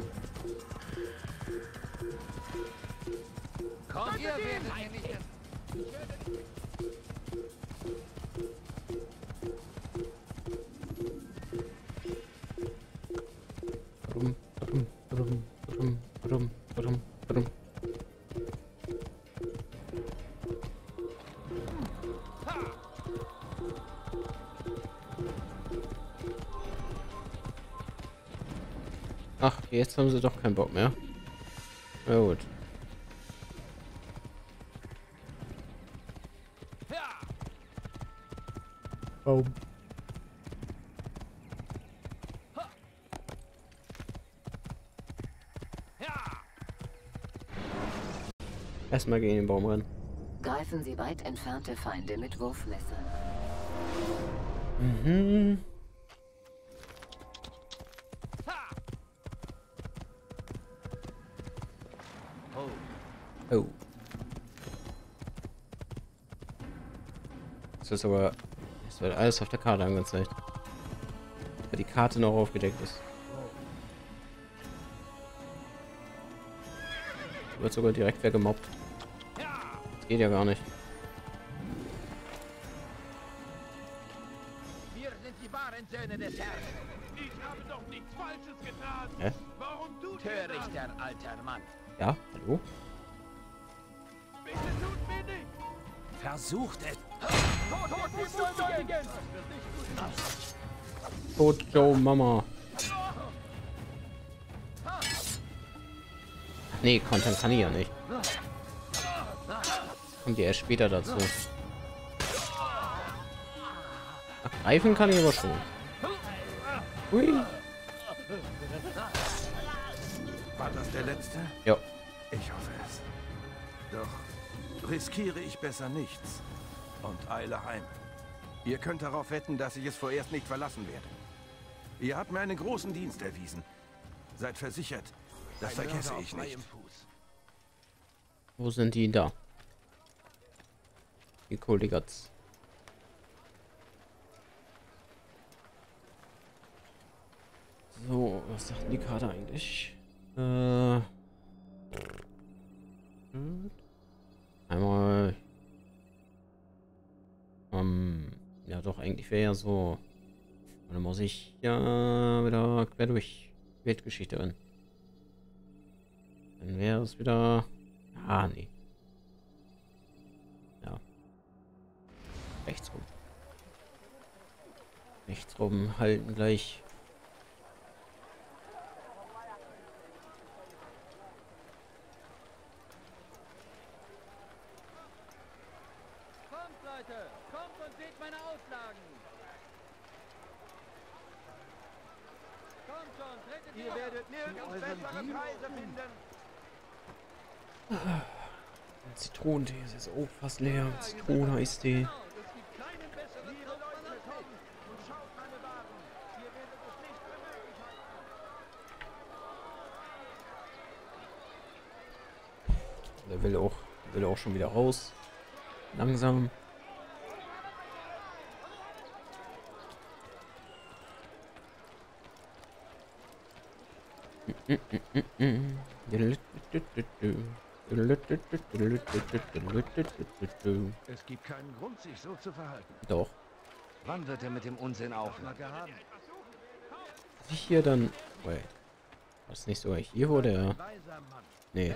Ach, jetzt haben sie doch keinen Bock mehr. Na gut. Oh. Erstmal gegen den Baum rennen. Greifen Sie weit entfernte Feinde mit Wurfmessern. Mhm. Oh. Das ist aber... Es wird alles auf der Karte angezeigt. Weil die Karte noch aufgedeckt ist. Wird sogar direkt weggemobbt. Das geht ja gar nicht. Wir sind die wahren Söhne des Herrn. Ich habe doch nichts Falsches getan. Hä? Warum tut ihr das? Törichter alter Mann. Ja, hallo? Bitte tut mir nicht. Versucht es. Tot Joe Mama. Nee, Content kann ich ja nicht. Kommt ja erst später dazu. Ach, greifen kann ich aber schon. Hui. War das der letzte? Ja. Ich hoffe es. Doch riskiere ich besser nichts und eile heim. Ihr könnt darauf wetten, dass ich es vorerst nicht verlassen werde. Ihr habt mir einen großen Dienst erwiesen. Seid versichert, das vergesse ich nicht. Wo sind die da? Die Kollegatz. So, was sagt die Karte eigentlich? Einmal. Ja doch, eigentlich wäre ja so. Dann muss ich ja wieder quer durch Weltgeschichte rennen. Dann wäre es wieder. Ah, nee. Ja. Rechts rum. Rechts rum halten gleich. Kommt, Leute! Kommt und seht meine Auslagen! Kommt schon, tretet Ihr werdet nirgends bessere Preise finden. Zitronentee ist jetzt auch fast leer. Zitroneneistee. Der will auch schon wieder raus. Langsam. Es gibt keinen Grund, sich so zu verhalten. Doch. Wann wird er mit dem Unsinn aufhören? Ich hier dann. Wait. Was nicht sogar hier, wo der. Nee.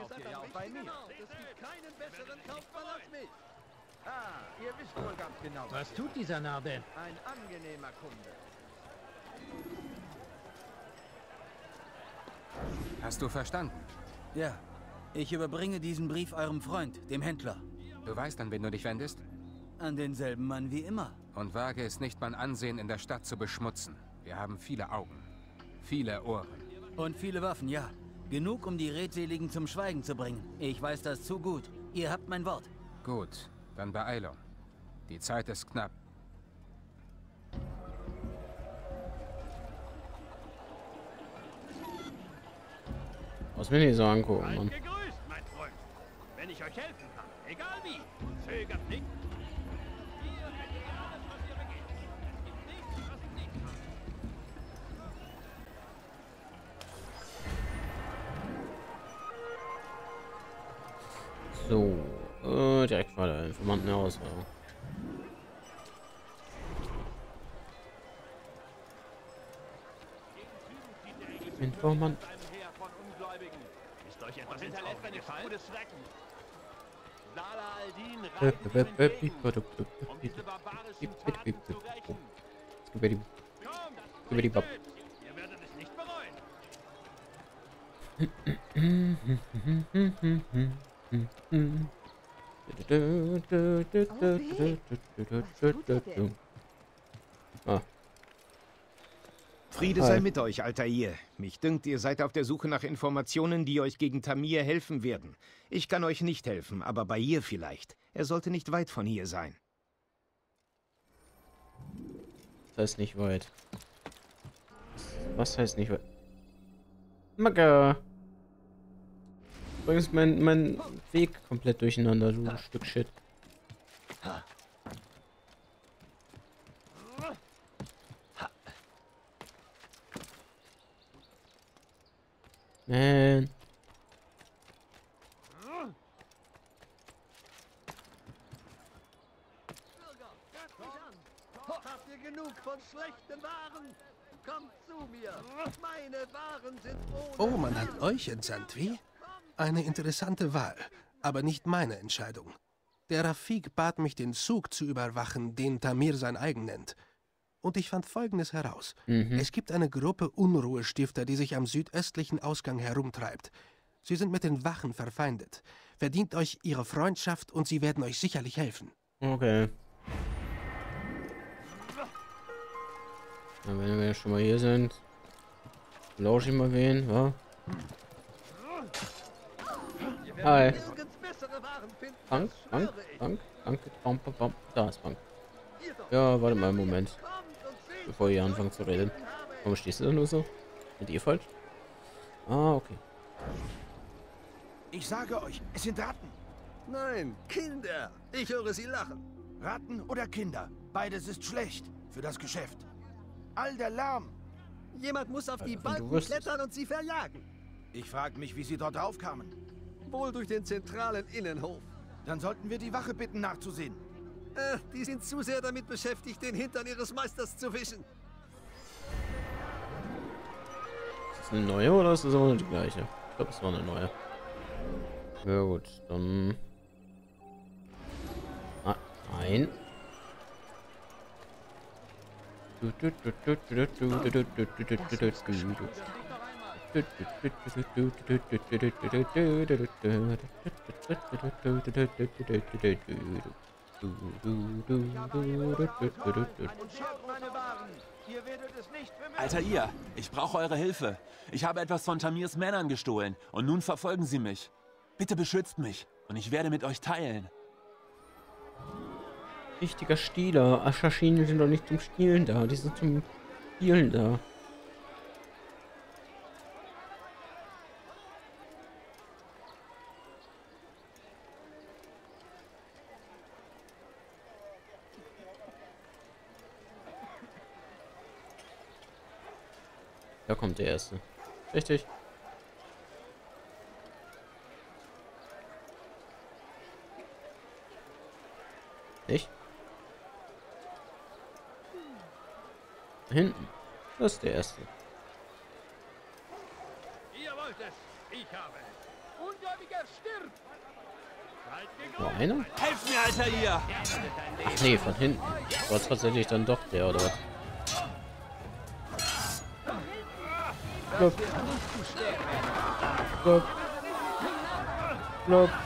Ihr wisst wohl ganz genau. Was tut dieser Narr denn? Ein angenehmer Kunde. Hast du verstanden? Ja. Ich überbringe diesen Brief eurem Freund, dem Händler. Du weißt, an wen du dich wendest? An denselben Mann wie immer. Und wage es nicht, mein Ansehen in der Stadt zu beschmutzen. Wir haben viele Augen, viele Ohren. Und viele Waffen, ja. Genug, um die Redseligen zum Schweigen zu bringen. Ich weiß das zu gut. Ihr habt mein Wort. Gut, dann Beeilung. Die Zeit ist knapp. Was will ich so angucken, Mann? Gegrüßt, mein Freund. Wenn ich euch helfen kann, egal wie, zögert nicht. Hier hättet ihr alles, was ihr begeht. Es gibt nichts, was ich nicht So, direkt weiter. Informanten Herausforderung. Informant. Ist euch etwas hinterlässt eine Gefallen? Salah al-Din diese barbarischen Taten zu rächen. Ihr werdet es nicht bereuen. Ah. Friede sei mit euch, Altair. Mich dünkt, ihr seid auf der Suche nach Informationen, die euch gegen Tamir helfen werden. Ich kann euch nicht helfen, aber Bair vielleicht. Er sollte nicht weit von hier sein. Das heißt nicht weit. Was heißt nicht weit? Magga! Du bringst mein Weg komplett durcheinander, du Stück Shit. Man. Habt ihr genug von schlechten Waren? Kommt zu mir. Meine Waren sind ohne... Oh, man hat euch entsandt, wie? Eine interessante Wahl, aber nicht meine Entscheidung. Der Rafik bat mich, den Zug zu überwachen, den Tamir sein eigen nennt. Und ich fand Folgendes heraus. Es gibt eine Gruppe Unruhestifter, die sich am südöstlichen Ausgang herumtreibt. Sie sind mit den Wachen verfeindet. Verdient euch ihre Freundschaft und sie werden euch sicherlich helfen. Okay. Na, wenn wir schon mal hier sind, lausche ich mal wen, wa? Hi. Bank. Da ist Bank. Ja, warte mal einen Moment. Bevor ihr anfangt zu reden. Warum stehst du da nur so? Mit ihr falsch? Ah, okay. Ich sage euch, es sind Ratten. Nein, Kinder. Ich höre sie lachen. Ratten oder Kinder. Beides ist schlecht für das Geschäft. All der Lärm. Jemand muss auf die Balken klettern und sie verjagen. Ich frage mich, wie sie dort draufkamen. Wohl durch den zentralen Innenhof. Dann sollten wir die Wache bitten, nachzusehen. Die sind zu sehr damit beschäftigt, den Hintern ihres Meisters zu wischen. Ist das eine neue oder ist das immer die gleiche? Ich glaube, es war eine neue. Ja gut, dann... Ah, ein. Altair, ich brauche eure Hilfe. Ich habe etwas von Tamirs Männern gestohlen und nun verfolgen sie mich. Bitte beschützt mich und ich werde mit euch teilen. Richtiger Stieler. Assassinen sind doch nicht zum Stielen da, die sind zum Spielen da. Da kommt der erste. Richtig. Nicht? Hinten. Das ist der erste. Ihr wollt es. Ich habe es. Ungläubiger stirbt. Nur einer? Helft mir, Altair! Ach nee, von hinten. War tatsächlich dann doch der, oder was? Das wird nicht zu schwer. Blub. Blub.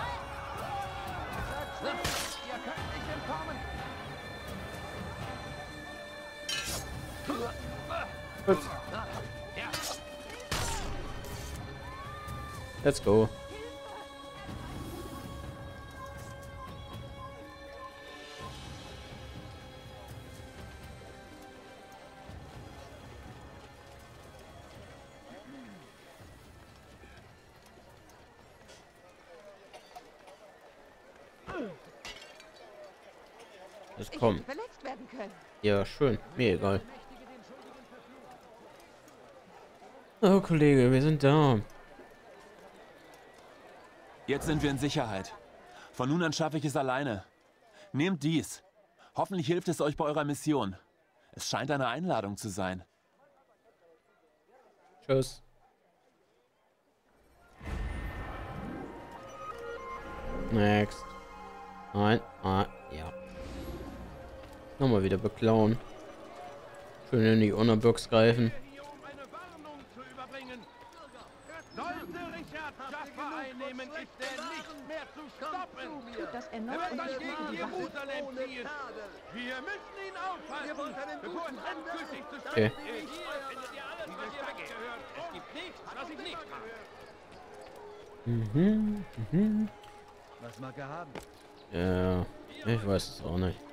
Gut. Let's go. Das kommt. Verletzt werden können. Ja, schön. Mir egal. Oh, Kollege, wir sind da. Jetzt sind wir in Sicherheit. Von nun an schaffe ich es alleine. Nehmt dies. Hoffentlich hilft es euch bei eurer Mission. Es scheint eine Einladung zu sein. Tschüss. Next. Nein. Ah, ja. Nochmal wieder beklauen. Schön in die Unterbox greifen. Sollte Richard Jaffa einnehmen, ist er nicht mehr zu stoppen. Tut das erneut Er wird und dann wir gegen machen die Wache. Jerusalem ziehen. Wir müssen ihn aufhalten, bevor es endgültig zu Okay. spät ist. Hier findet ihr alles, was ihr gehört. Es gibt nichts, was ich nicht mache. Was mag er haben? Ja, ich weiß es auch nicht.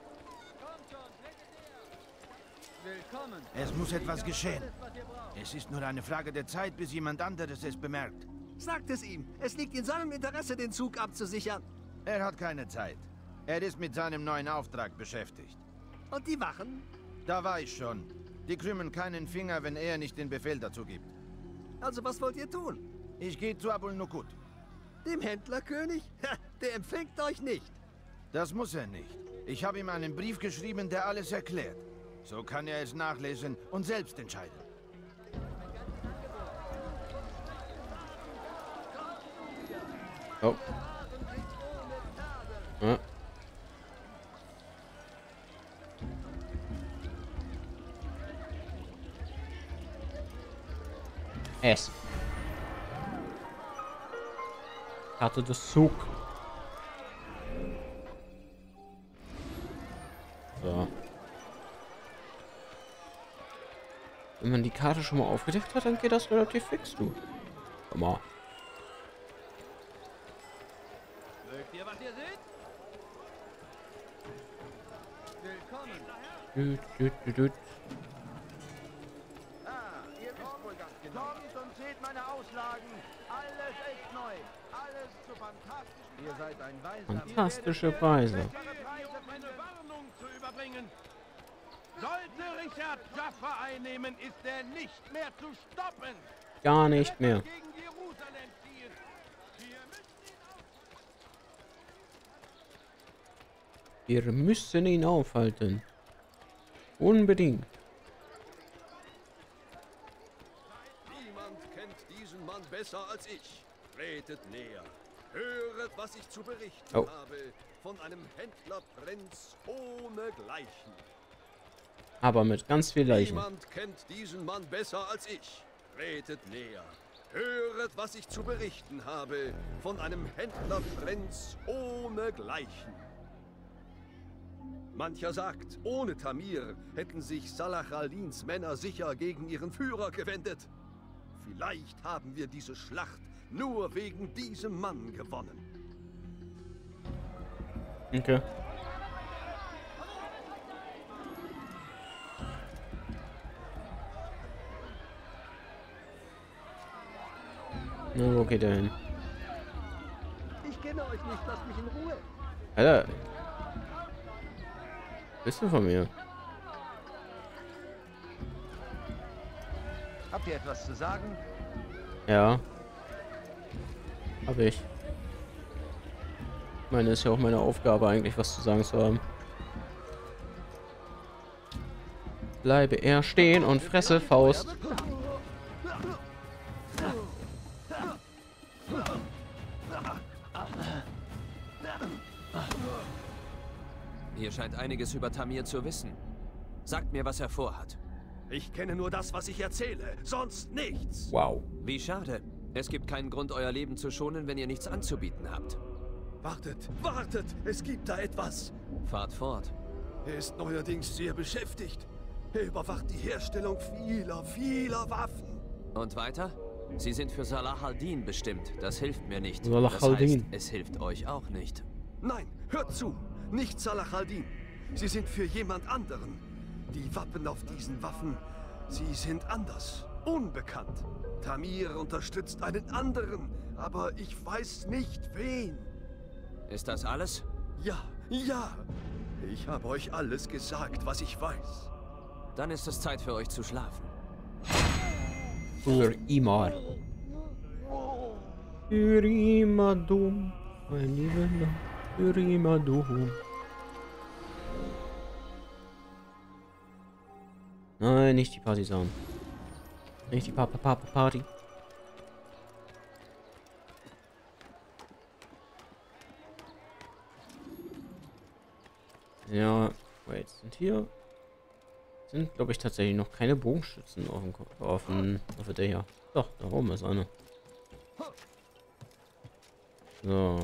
Es muss etwas geschehen. Es ist nur eine Frage der Zeit, bis jemand anderes es bemerkt. Sagt es ihm. Es liegt in seinem Interesse, den Zug abzusichern. Er hat keine Zeit. Er ist mit seinem neuen Auftrag beschäftigt. Und die Wachen? Da war ich schon. Die krümmen keinen Finger, wenn er nicht den Befehl dazu gibt. Also was wollt ihr tun? Ich gehe zu Abul Nukut. Dem Händlerkönig? Der empfängt euch nicht. Das muss er nicht. Ich habe ihm einen Brief geschrieben, der alles erklärt. So kann er es nachlesen und selbst entscheiden. Oh. Ja. S. Karte des Zug. So. Wenn man die Karte schon mal aufgedeckt hat, dann geht das relativ fix, du. Komm mal. Mögt ihr, was ihr seht? Willkommen. Ihr wisst wohl ganz genau. Kommt und seht meine Auslagen. Alles echt neu. Alles zu fantastischen. Ihr seid ein Weiser. Fantastische Preise. Eine Warnung zu überbringen. Sollte Richard Jaffa einnehmen, ist er nicht mehr zu stoppen. Gar nicht mehr. Gegen Jerusalem ziehen. Wir müssen ihn aufhalten. Unbedingt. Niemand kennt diesen Mann besser als ich. Tretet näher. Höret, was ich zu berichten habe von einem Händlerprinz ohnegleichen. Aber mit ganz viel Leichen. Niemand kennt diesen Mann besser als ich. Tretet näher. Höret, was ich zu berichten habe von einem Händlerprinz ohnegleichen. Mancher sagt, ohne Tamir hätten sich Salah al-Dins Männer sicher gegen ihren Führer gewendet. Vielleicht haben wir diese Schlacht nur wegen diesem Mann gewonnen. Okay. Na, wo geht er hin? Ich kenne euch nicht, lasst mich in Ruhe. Alter. Bist du von mir? Habt ihr etwas zu sagen? Ja. Hab ich. Ich meine, ist ja auch meine Aufgabe eigentlich, was zu sagen zu haben. Bleibe er stehen und fresse Faust. Ihr scheint einiges über Tamir zu wissen. Sagt mir, was er vorhat. Ich kenne nur das, was ich erzähle, sonst nichts. Wow. Wie schade. Es gibt keinen Grund, euer Leben zu schonen, wenn ihr nichts anzubieten habt. Wartet, wartet! Es gibt da etwas! Fahrt fort. Er ist neuerdings sehr beschäftigt. Er überwacht die Herstellung vieler Waffen. Und weiter? Sie sind für Salah al-Din bestimmt. Das hilft mir nicht. Salah das al-Din. heißt, es hilft euch auch nicht. Nein, hört zu! Nicht Salah al-Din. Sie sind für jemand anderen. Die Wappen auf diesen Waffen, sie sind anders. Unbekannt. Tamir unterstützt einen anderen, aber ich weiß nicht wen. Ist das alles? Ja, ja. Ich habe euch alles gesagt, was ich weiß. Dann ist es Zeit für euch zu schlafen. Für immer. Für immer dumm. Mein lieber für immer dumm. Nein, nicht die Partisanen. Nicht die Party. Ja, wait, sind glaube ich tatsächlich noch keine Bogenschützen auf der hier. Doch, da oben ist eine. So.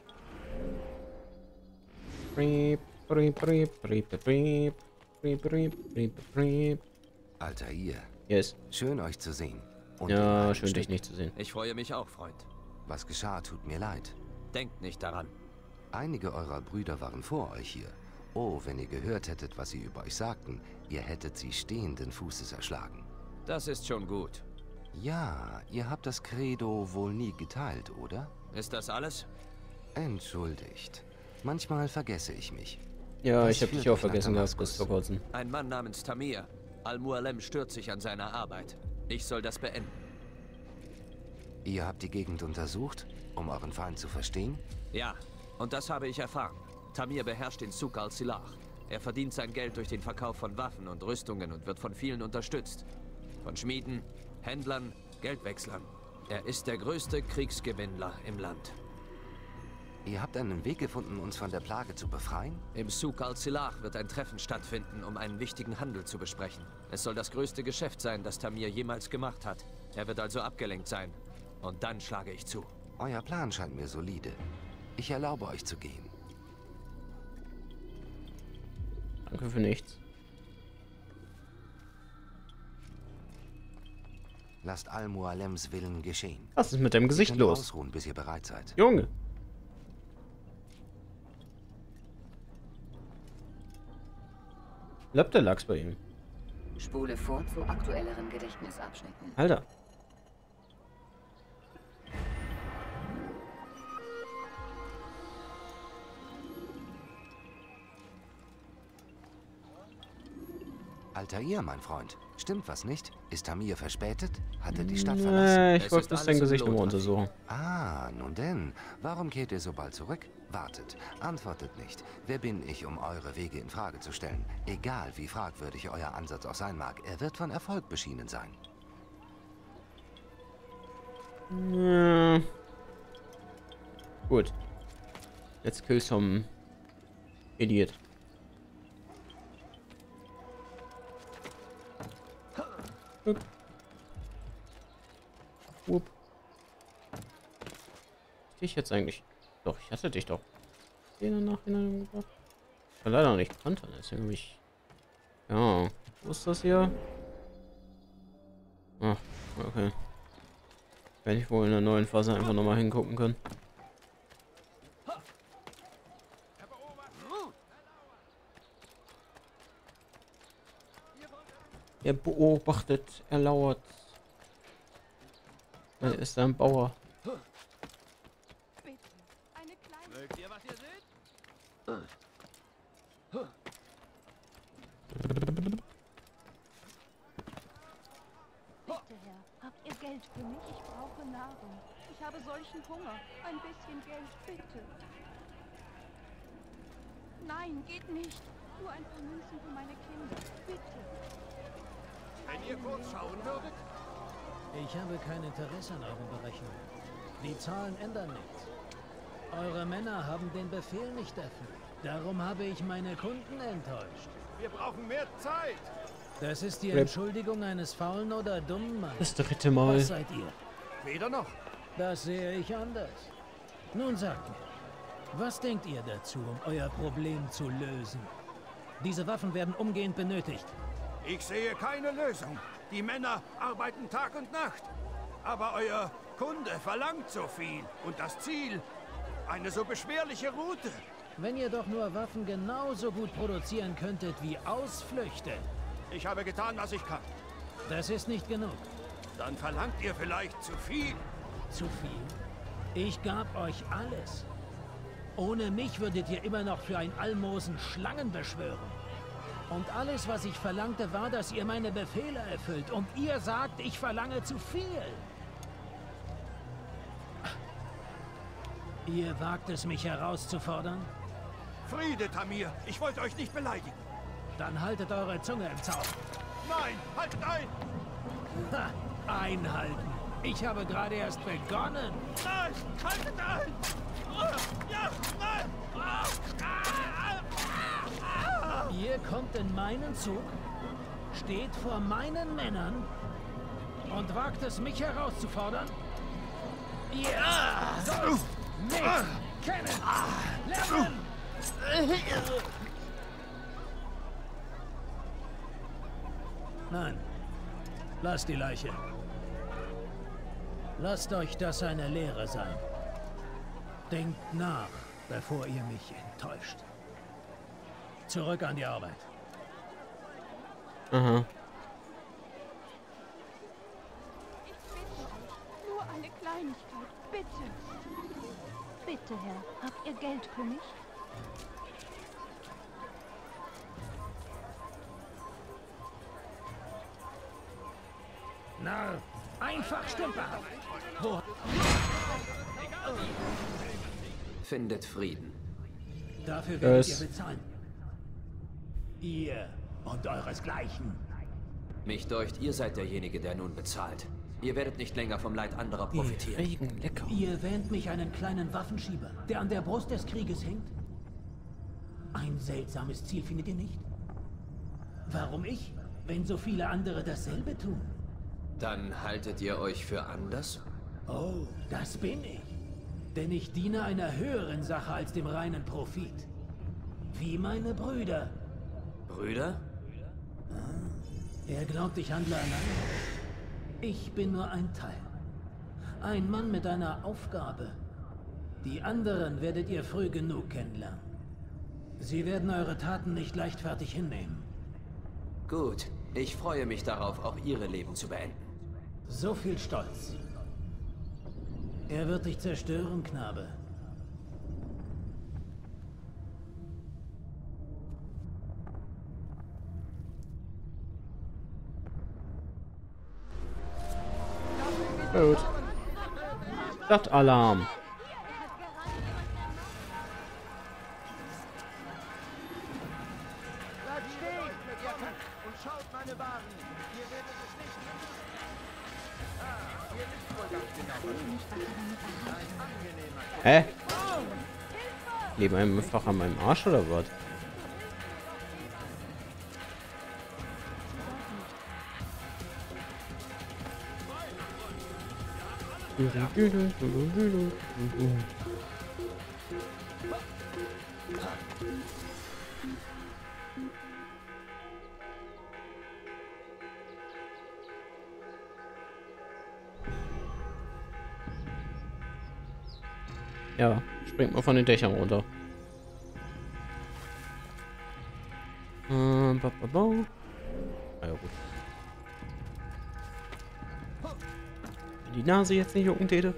Altair. Yes. Schön euch zu sehen. Und ja, schön dich nicht zu sehen. Ich freue mich auch, Freund. Was geschah, tut mir leid. Denkt nicht daran. Einige eurer Brüder waren vor euch hier. Oh, wenn ihr gehört hättet, was sie über euch sagten, ihr hättet sie stehenden Fußes erschlagen. Das ist schon gut. Ja, ihr habt das Credo wohl nie geteilt, oder? Ist das alles? Entschuldigt. Manchmal vergesse ich mich. Ja, ich habe dich auch vergessen gehabt bis vor kurzem. Ein Mann namens Tamir. Al-Mualem stört sich an seiner Arbeit. Ich soll das beenden. Ihr habt die Gegend untersucht, um euren Feind zu verstehen? Ja, und das habe ich erfahren. Tamir beherrscht den Souk al-Silah. Er verdient sein Geld durch den Verkauf von Waffen und Rüstungen und wird von vielen unterstützt. Von Schmieden, Händlern, Geldwechslern. Er ist der größte Kriegsgewinnler im Land. Ihr habt einen Weg gefunden, uns von der Plage zu befreien? Im Souk al-Silah wird ein Treffen stattfinden, um einen wichtigen Handel zu besprechen. Es soll das größte Geschäft sein, das Tamir jemals gemacht hat. Er wird also abgelenkt sein. Und dann schlage ich zu. Euer Plan scheint mir solide. Ich erlaube euch zu gehen. Danke für nichts. Lasst Al-Mualems Willen geschehen. Was ist mit deinem Gesicht los? Ausruhen, bis ihr bereit seid. Junge. Bleibt der Lachs bei ihm? Spule vor zu aktuelleren Gedächtnisabschnitten. Alter. Altair, mein Freund. Stimmt was nicht? Ist Tamir verspätet? Hat er die Stadt verlassen? Ich wollte das dein Gesicht nochmal untersuchen. Ah, nun denn. Warum kehrt ihr so bald zurück? Wartet. Antwortet nicht. Wer bin ich, um eure Wege in Frage zu stellen? Egal, wie fragwürdig euer Ansatz auch sein mag, er wird von Erfolg beschienen sein. Ja. Gut. Let's kill some Idiot. Wupp. Ich jetzt eigentlich. Doch, ich hatte dich doch. Den Nachhinein gebracht. Ich war leider noch nicht kontern, deswegen habe ich. Ja. Wo ist das hier? Ach, okay. Werde ich wohl in der neuen Phase einfach nochmal hingucken können. Er beobachtet, er lauert. Er ist ein Bauer. Mögt ihr, was ihr seht? Bitte, Herr, habt ihr Geld für mich? Ich brauche Nahrung. Ich habe solchen Hunger. Ein bisschen Geld, bitte. Nein, geht nicht. Nur ein paar Münzen für meine Kinder. Bitte. Wenn ihr kurz schauen würdet. Ich habe kein Interesse an euren Berechnungen. Die Zahlen ändern nichts. Eure Männer haben den Befehl nicht erfüllt. Darum habe ich meine Kunden enttäuscht. Wir brauchen mehr Zeit. Das ist die Entschuldigung eines faulen oder dummen Mannes. Das dritte Mal. Was seid ihr? Weder noch. Das sehe ich anders. Nun sagt mir, was denkt ihr dazu, um euer Problem zu lösen? Diese Waffen werden umgehend benötigt. Ich sehe keine Lösung. Die Männer arbeiten Tag und Nacht. Aber euer Kunde verlangt so viel. Und das Ziel, eine so beschwerliche Route. Wenn ihr doch nur Waffen genauso gut produzieren könntet wie Ausflüchte. Ich habe getan, was ich kann. Das ist nicht genug. Dann verlangt ihr vielleicht zu viel. Zu viel? Ich gab euch alles. Ohne mich würdet ihr immer noch für ein Almosen Schlangen beschwören. Und alles, was ich verlangte, war, dass ihr meine Befehle erfüllt. Und ihr sagt, ich verlange zu viel. Ihr wagt es, mich herauszufordern? Friede, Tamir. Ich wollte euch nicht beleidigen. Dann haltet eure Zunge im Zaum. Nein, haltet ein! Ha, einhalten. Ich habe gerade erst begonnen. Nein, haltet ein! Ja, nein! Ihr kommt in meinen Zug, steht vor meinen Männern und wagt es, mich herauszufordern? Ihr sollt mich kennen! Lernen! Nein, lasst die Leiche. Lasst euch das eine Lehre sein. Denkt nach, bevor ihr mich enttäuscht. Zurück an die Arbeit. Aha. Ich bitte euch, nur eine Kleinigkeit, bitte. Bitte, Herr, habt ihr Geld für mich? Narr, einfach stümperhaft. Findet Frieden. Dafür werdet ihr bezahlen. Ihr und euresgleichen. Mich deucht, ihr seid derjenige, der nun bezahlt. Ihr werdet nicht länger vom Leid anderer profitieren. Ihr wähnt mich einen kleinen Waffenschieber, der an der Brust des Krieges hängt? Ein seltsames Ziel, findet ihr nicht? Warum ich, wenn so viele andere dasselbe tun? Dann haltet ihr euch für anders? Oh, das bin ich. Denn ich diene einer höheren Sache als dem reinen Profit. Wie meine Brüder. Brüder? Er glaubt, ich handle allein. Ich bin nur ein Teil. Ein Mann mit einer Aufgabe. Die anderen werdet ihr früh genug kennenlernen. Sie werden eure Taten nicht leichtfertig hinnehmen. Gut, ich freue mich darauf, auch ihre Leben zu beenden. So viel Stolz. Er wird dich zerstören, Knabe. Gut. Stadtalarm. Bleibt stehen! Ihr könnt und schaut meine Waren. Ihr werdet es nicht finden. Ah, ihr wisst wohl ganz genau, was ein angenehmer. Hä? Leben einfach an meinem Arsch oder was? Ja, springt mal von den Dächern runter. Ah, ja, gut. Die Nase jetzt nicht jucken täte.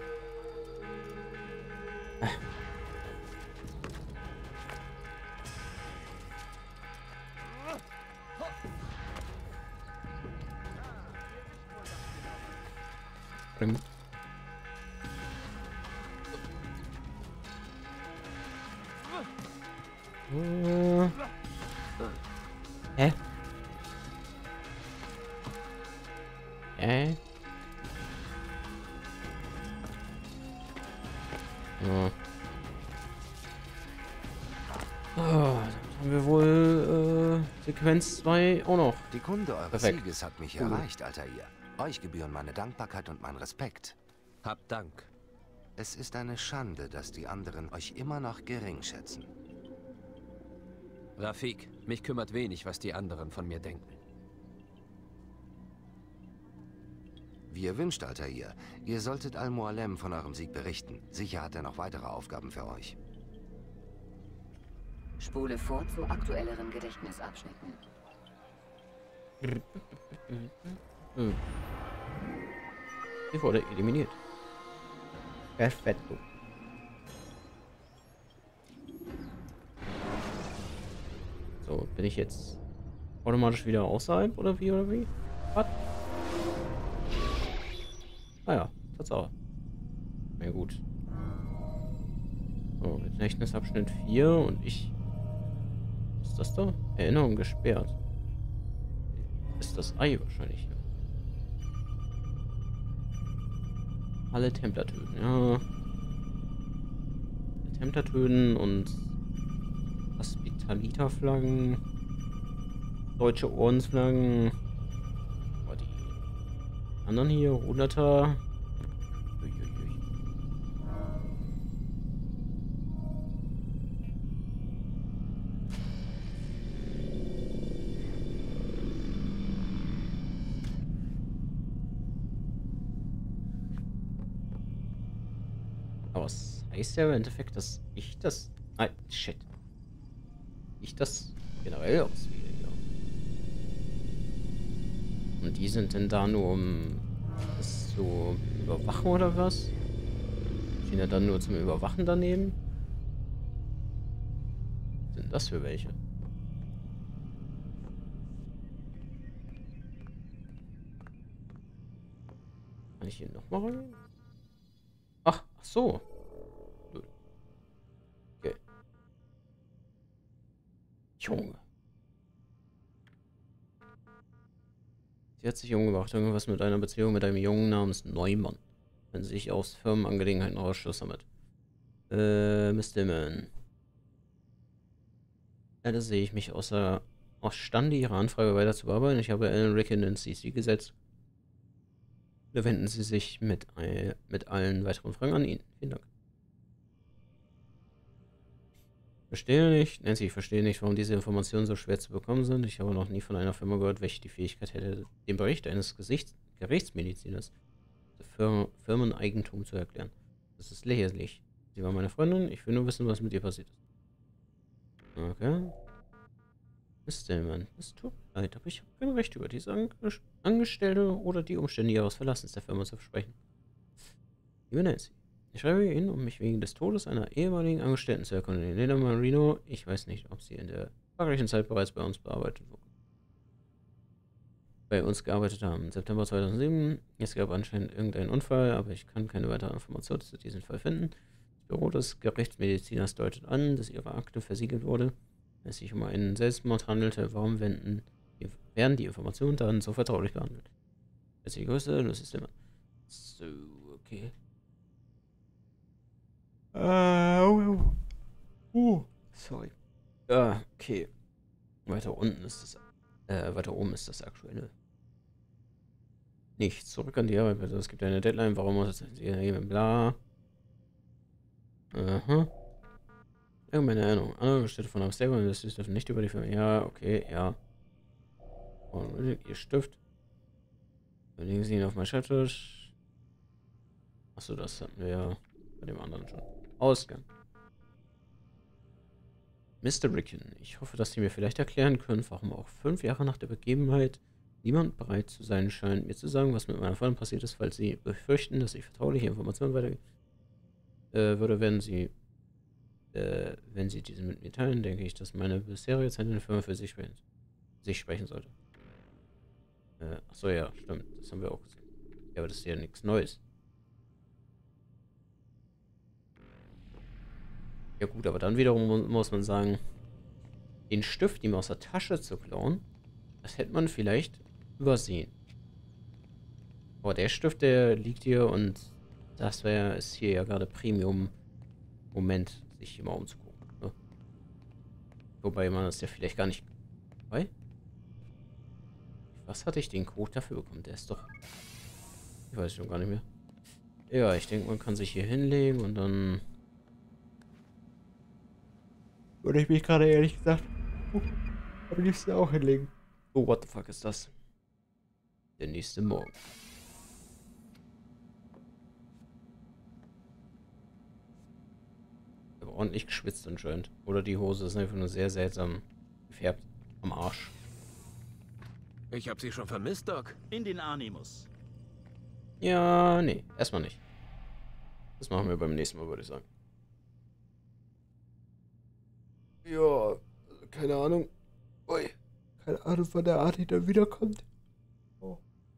Springen. Hä? Ja. Dann haben wir wohl Sequenz 2 auch noch. Die Kunde eures Perfekt. Sieges hat mich erreicht, alter ihr. Euch gebühren meine Dankbarkeit und mein Respekt. Habt Dank. Es ist eine Schande, dass die anderen euch immer noch gering schätzen. Rafik, mich kümmert wenig, was die anderen von mir denken. Wie ihr wünscht, Altair. Ihr solltet Al-Mualem von eurem Sieg berichten. Sicher hat er noch weitere Aufgaben für euch. Spule vor zu aktuelleren Gedächtnisabschnitten. Sie wurde eliminiert. Perfetto. So, bin ich jetzt automatisch wieder außerhalb oder wie Was? Ah ja, Tatsache. Na gut. So, Gedächtnisabschnitt 4 und ich... Was ist das da? Erinnerung gesperrt. Ist das Ei wahrscheinlich hier. Alle Templer töten, ja. Templer töten und Hospitalita-Flaggen, deutsche Ordensflaggen. Oh, die anderen hier, 100er. Aber was heißt ja im Endeffekt, dass ich das... Ah, shit. Ich das generell auswähle, ja. Und die sind denn da nur, um das zu überwachen oder was? Stehen ja dann nur zum Überwachen daneben? Was sind das für welche? Kann ich hier nochmal rein? Ach so. Okay. Junge. Sie hat sich umgebracht. Irgendwas mit einer Beziehung mit einem Jungen namens Neumann. Wenn sie sich aus Firmenangelegenheiten rausschluss damit. Mr. Man. Leider sehe ich mich außerstande, Ihre Anfrage weiter zu bearbeiten. Ich habe Alan Ricken in CC gesetzt. Oder wenden Sie sich mit allen weiteren Fragen an ihn. Vielen Dank. Verstehe nicht. Nancy, ich verstehe nicht, warum diese Informationen so schwer zu bekommen sind. Ich habe noch nie von einer Firma gehört, welche die Fähigkeit hätte, den Bericht eines Gerichtsmediziners für Firmeneigentum zu erklären. Das ist lächerlich. Sie war meine Freundin. Ich will nur wissen, was mit ihr passiert ist. Okay. Mann, es tut mir leid, aber ich habe kein Recht über diese Angestellte oder die Umstände ihres Verlassens der Firma zu versprechen. Liebe Nancy, ich schreibe Ihnen, um mich wegen des Todes einer ehemaligen Angestellten zu erkundigen. Lena Marino, ich weiß nicht, ob sie in der fraglichen Zeit bereits bei uns gearbeitet haben. Im September 2007, es gab anscheinend irgendeinen Unfall, aber ich kann keine weiteren Informationen zu diesem Fall finden. Das Büro des Gerichtsmediziners deutet an, dass ihre Akte versiegelt wurde. Wenn es sich um einen Selbstmord handelte, warum werden die Informationen dann so vertraulich behandelt? Herzliche Grüße, Lucy Slimmer. So, okay. Sorry. Okay. Weiter unten ist weiter oben ist das aktuelle. Nichts. Zurück an die Arbeit, bitte. Es gibt eine Deadline, warum muss es bla. Aha. Meine Erinnerung. Andere Städte von Amsterdam und das dürfen nicht über die Firma. Ja, okay, ja. Und ihr Stift. Dann legen Sie ihn auf meinen Schreibtisch. Achso, das hatten wir ja bei dem anderen schon. Ausgang. Mr. Ricken, ich hoffe, dass Sie mir vielleicht erklären können, warum auch 5 Jahre nach der Begebenheit niemand bereit zu sein scheint, mir zu sagen, was mit meiner Freundin passiert ist, falls Sie befürchten, dass ich vertrauliche Informationen weitergebe. Wenn Sie diese mit mir teilen, denke ich, dass meine bisherige Zeit in der Firma für sich sprechen sollte. Achso, ja, stimmt. Das haben wir auch gesehen. Ja, aber das ist ja nichts Neues. Ja gut, aber dann wiederum muss man sagen, den Stift ihm aus der Tasche zu klauen, das hätte man vielleicht übersehen. Aber der Stift, der liegt hier und das ist hier ja gerade Premium-Moment, sich hier mal umzugucken. Ne? Wobei man das ja vielleicht gar nicht... Wobei? Was hatte ich den Code dafür bekommen? Der ist doch... Ich weiß schon gar nicht mehr. Ja, ich denke, man kann sich hier hinlegen und dann würde ich mich gerade ehrlich gesagt am liebsten auch hinlegen. Oh, what the fuck ist das? Der nächste Morgen. Ich habe ordentlich geschwitzt anscheinend. Oder die Hose ist einfach nur sehr seltsam gefärbt am Arsch. Ich habe Sie schon vermisst, Doc. In den Animus. Ja, nee, erstmal nicht. Das machen wir beim nächsten Mal, würde ich sagen. Ja, keine Ahnung. Ui, keine Ahnung, wann der Arti dann wiederkommt. Oh.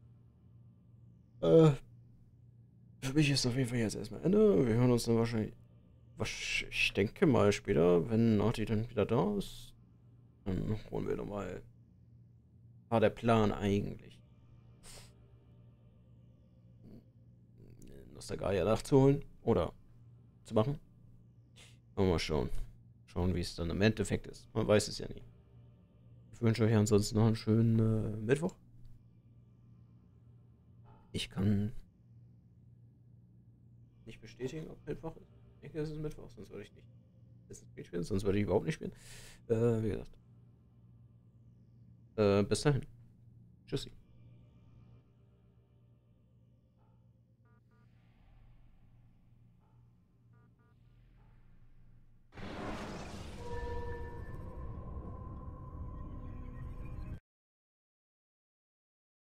Für mich ist auf jeden Fall jetzt erstmal Ende. Wir hören uns dann wahrscheinlich. Ich denke mal später, wenn Arti dann wieder da ist, dann holen wir nochmal. War der Plan eigentlich. Nostalgia nachzuholen oder zu machen. Mal schauen. Schauen, wie es dann im Endeffekt ist. Man weiß es ja nie. Ich wünsche euch ansonsten noch einen schönen Mittwoch. Ich kann nicht bestätigen, ob Mittwoch ist. Ich denke, es ist Mittwoch, sonst würde ich nicht. Spielen, sonst würde ich überhaupt nicht spielen. Wie gesagt. Bis dahin. Tschüssi.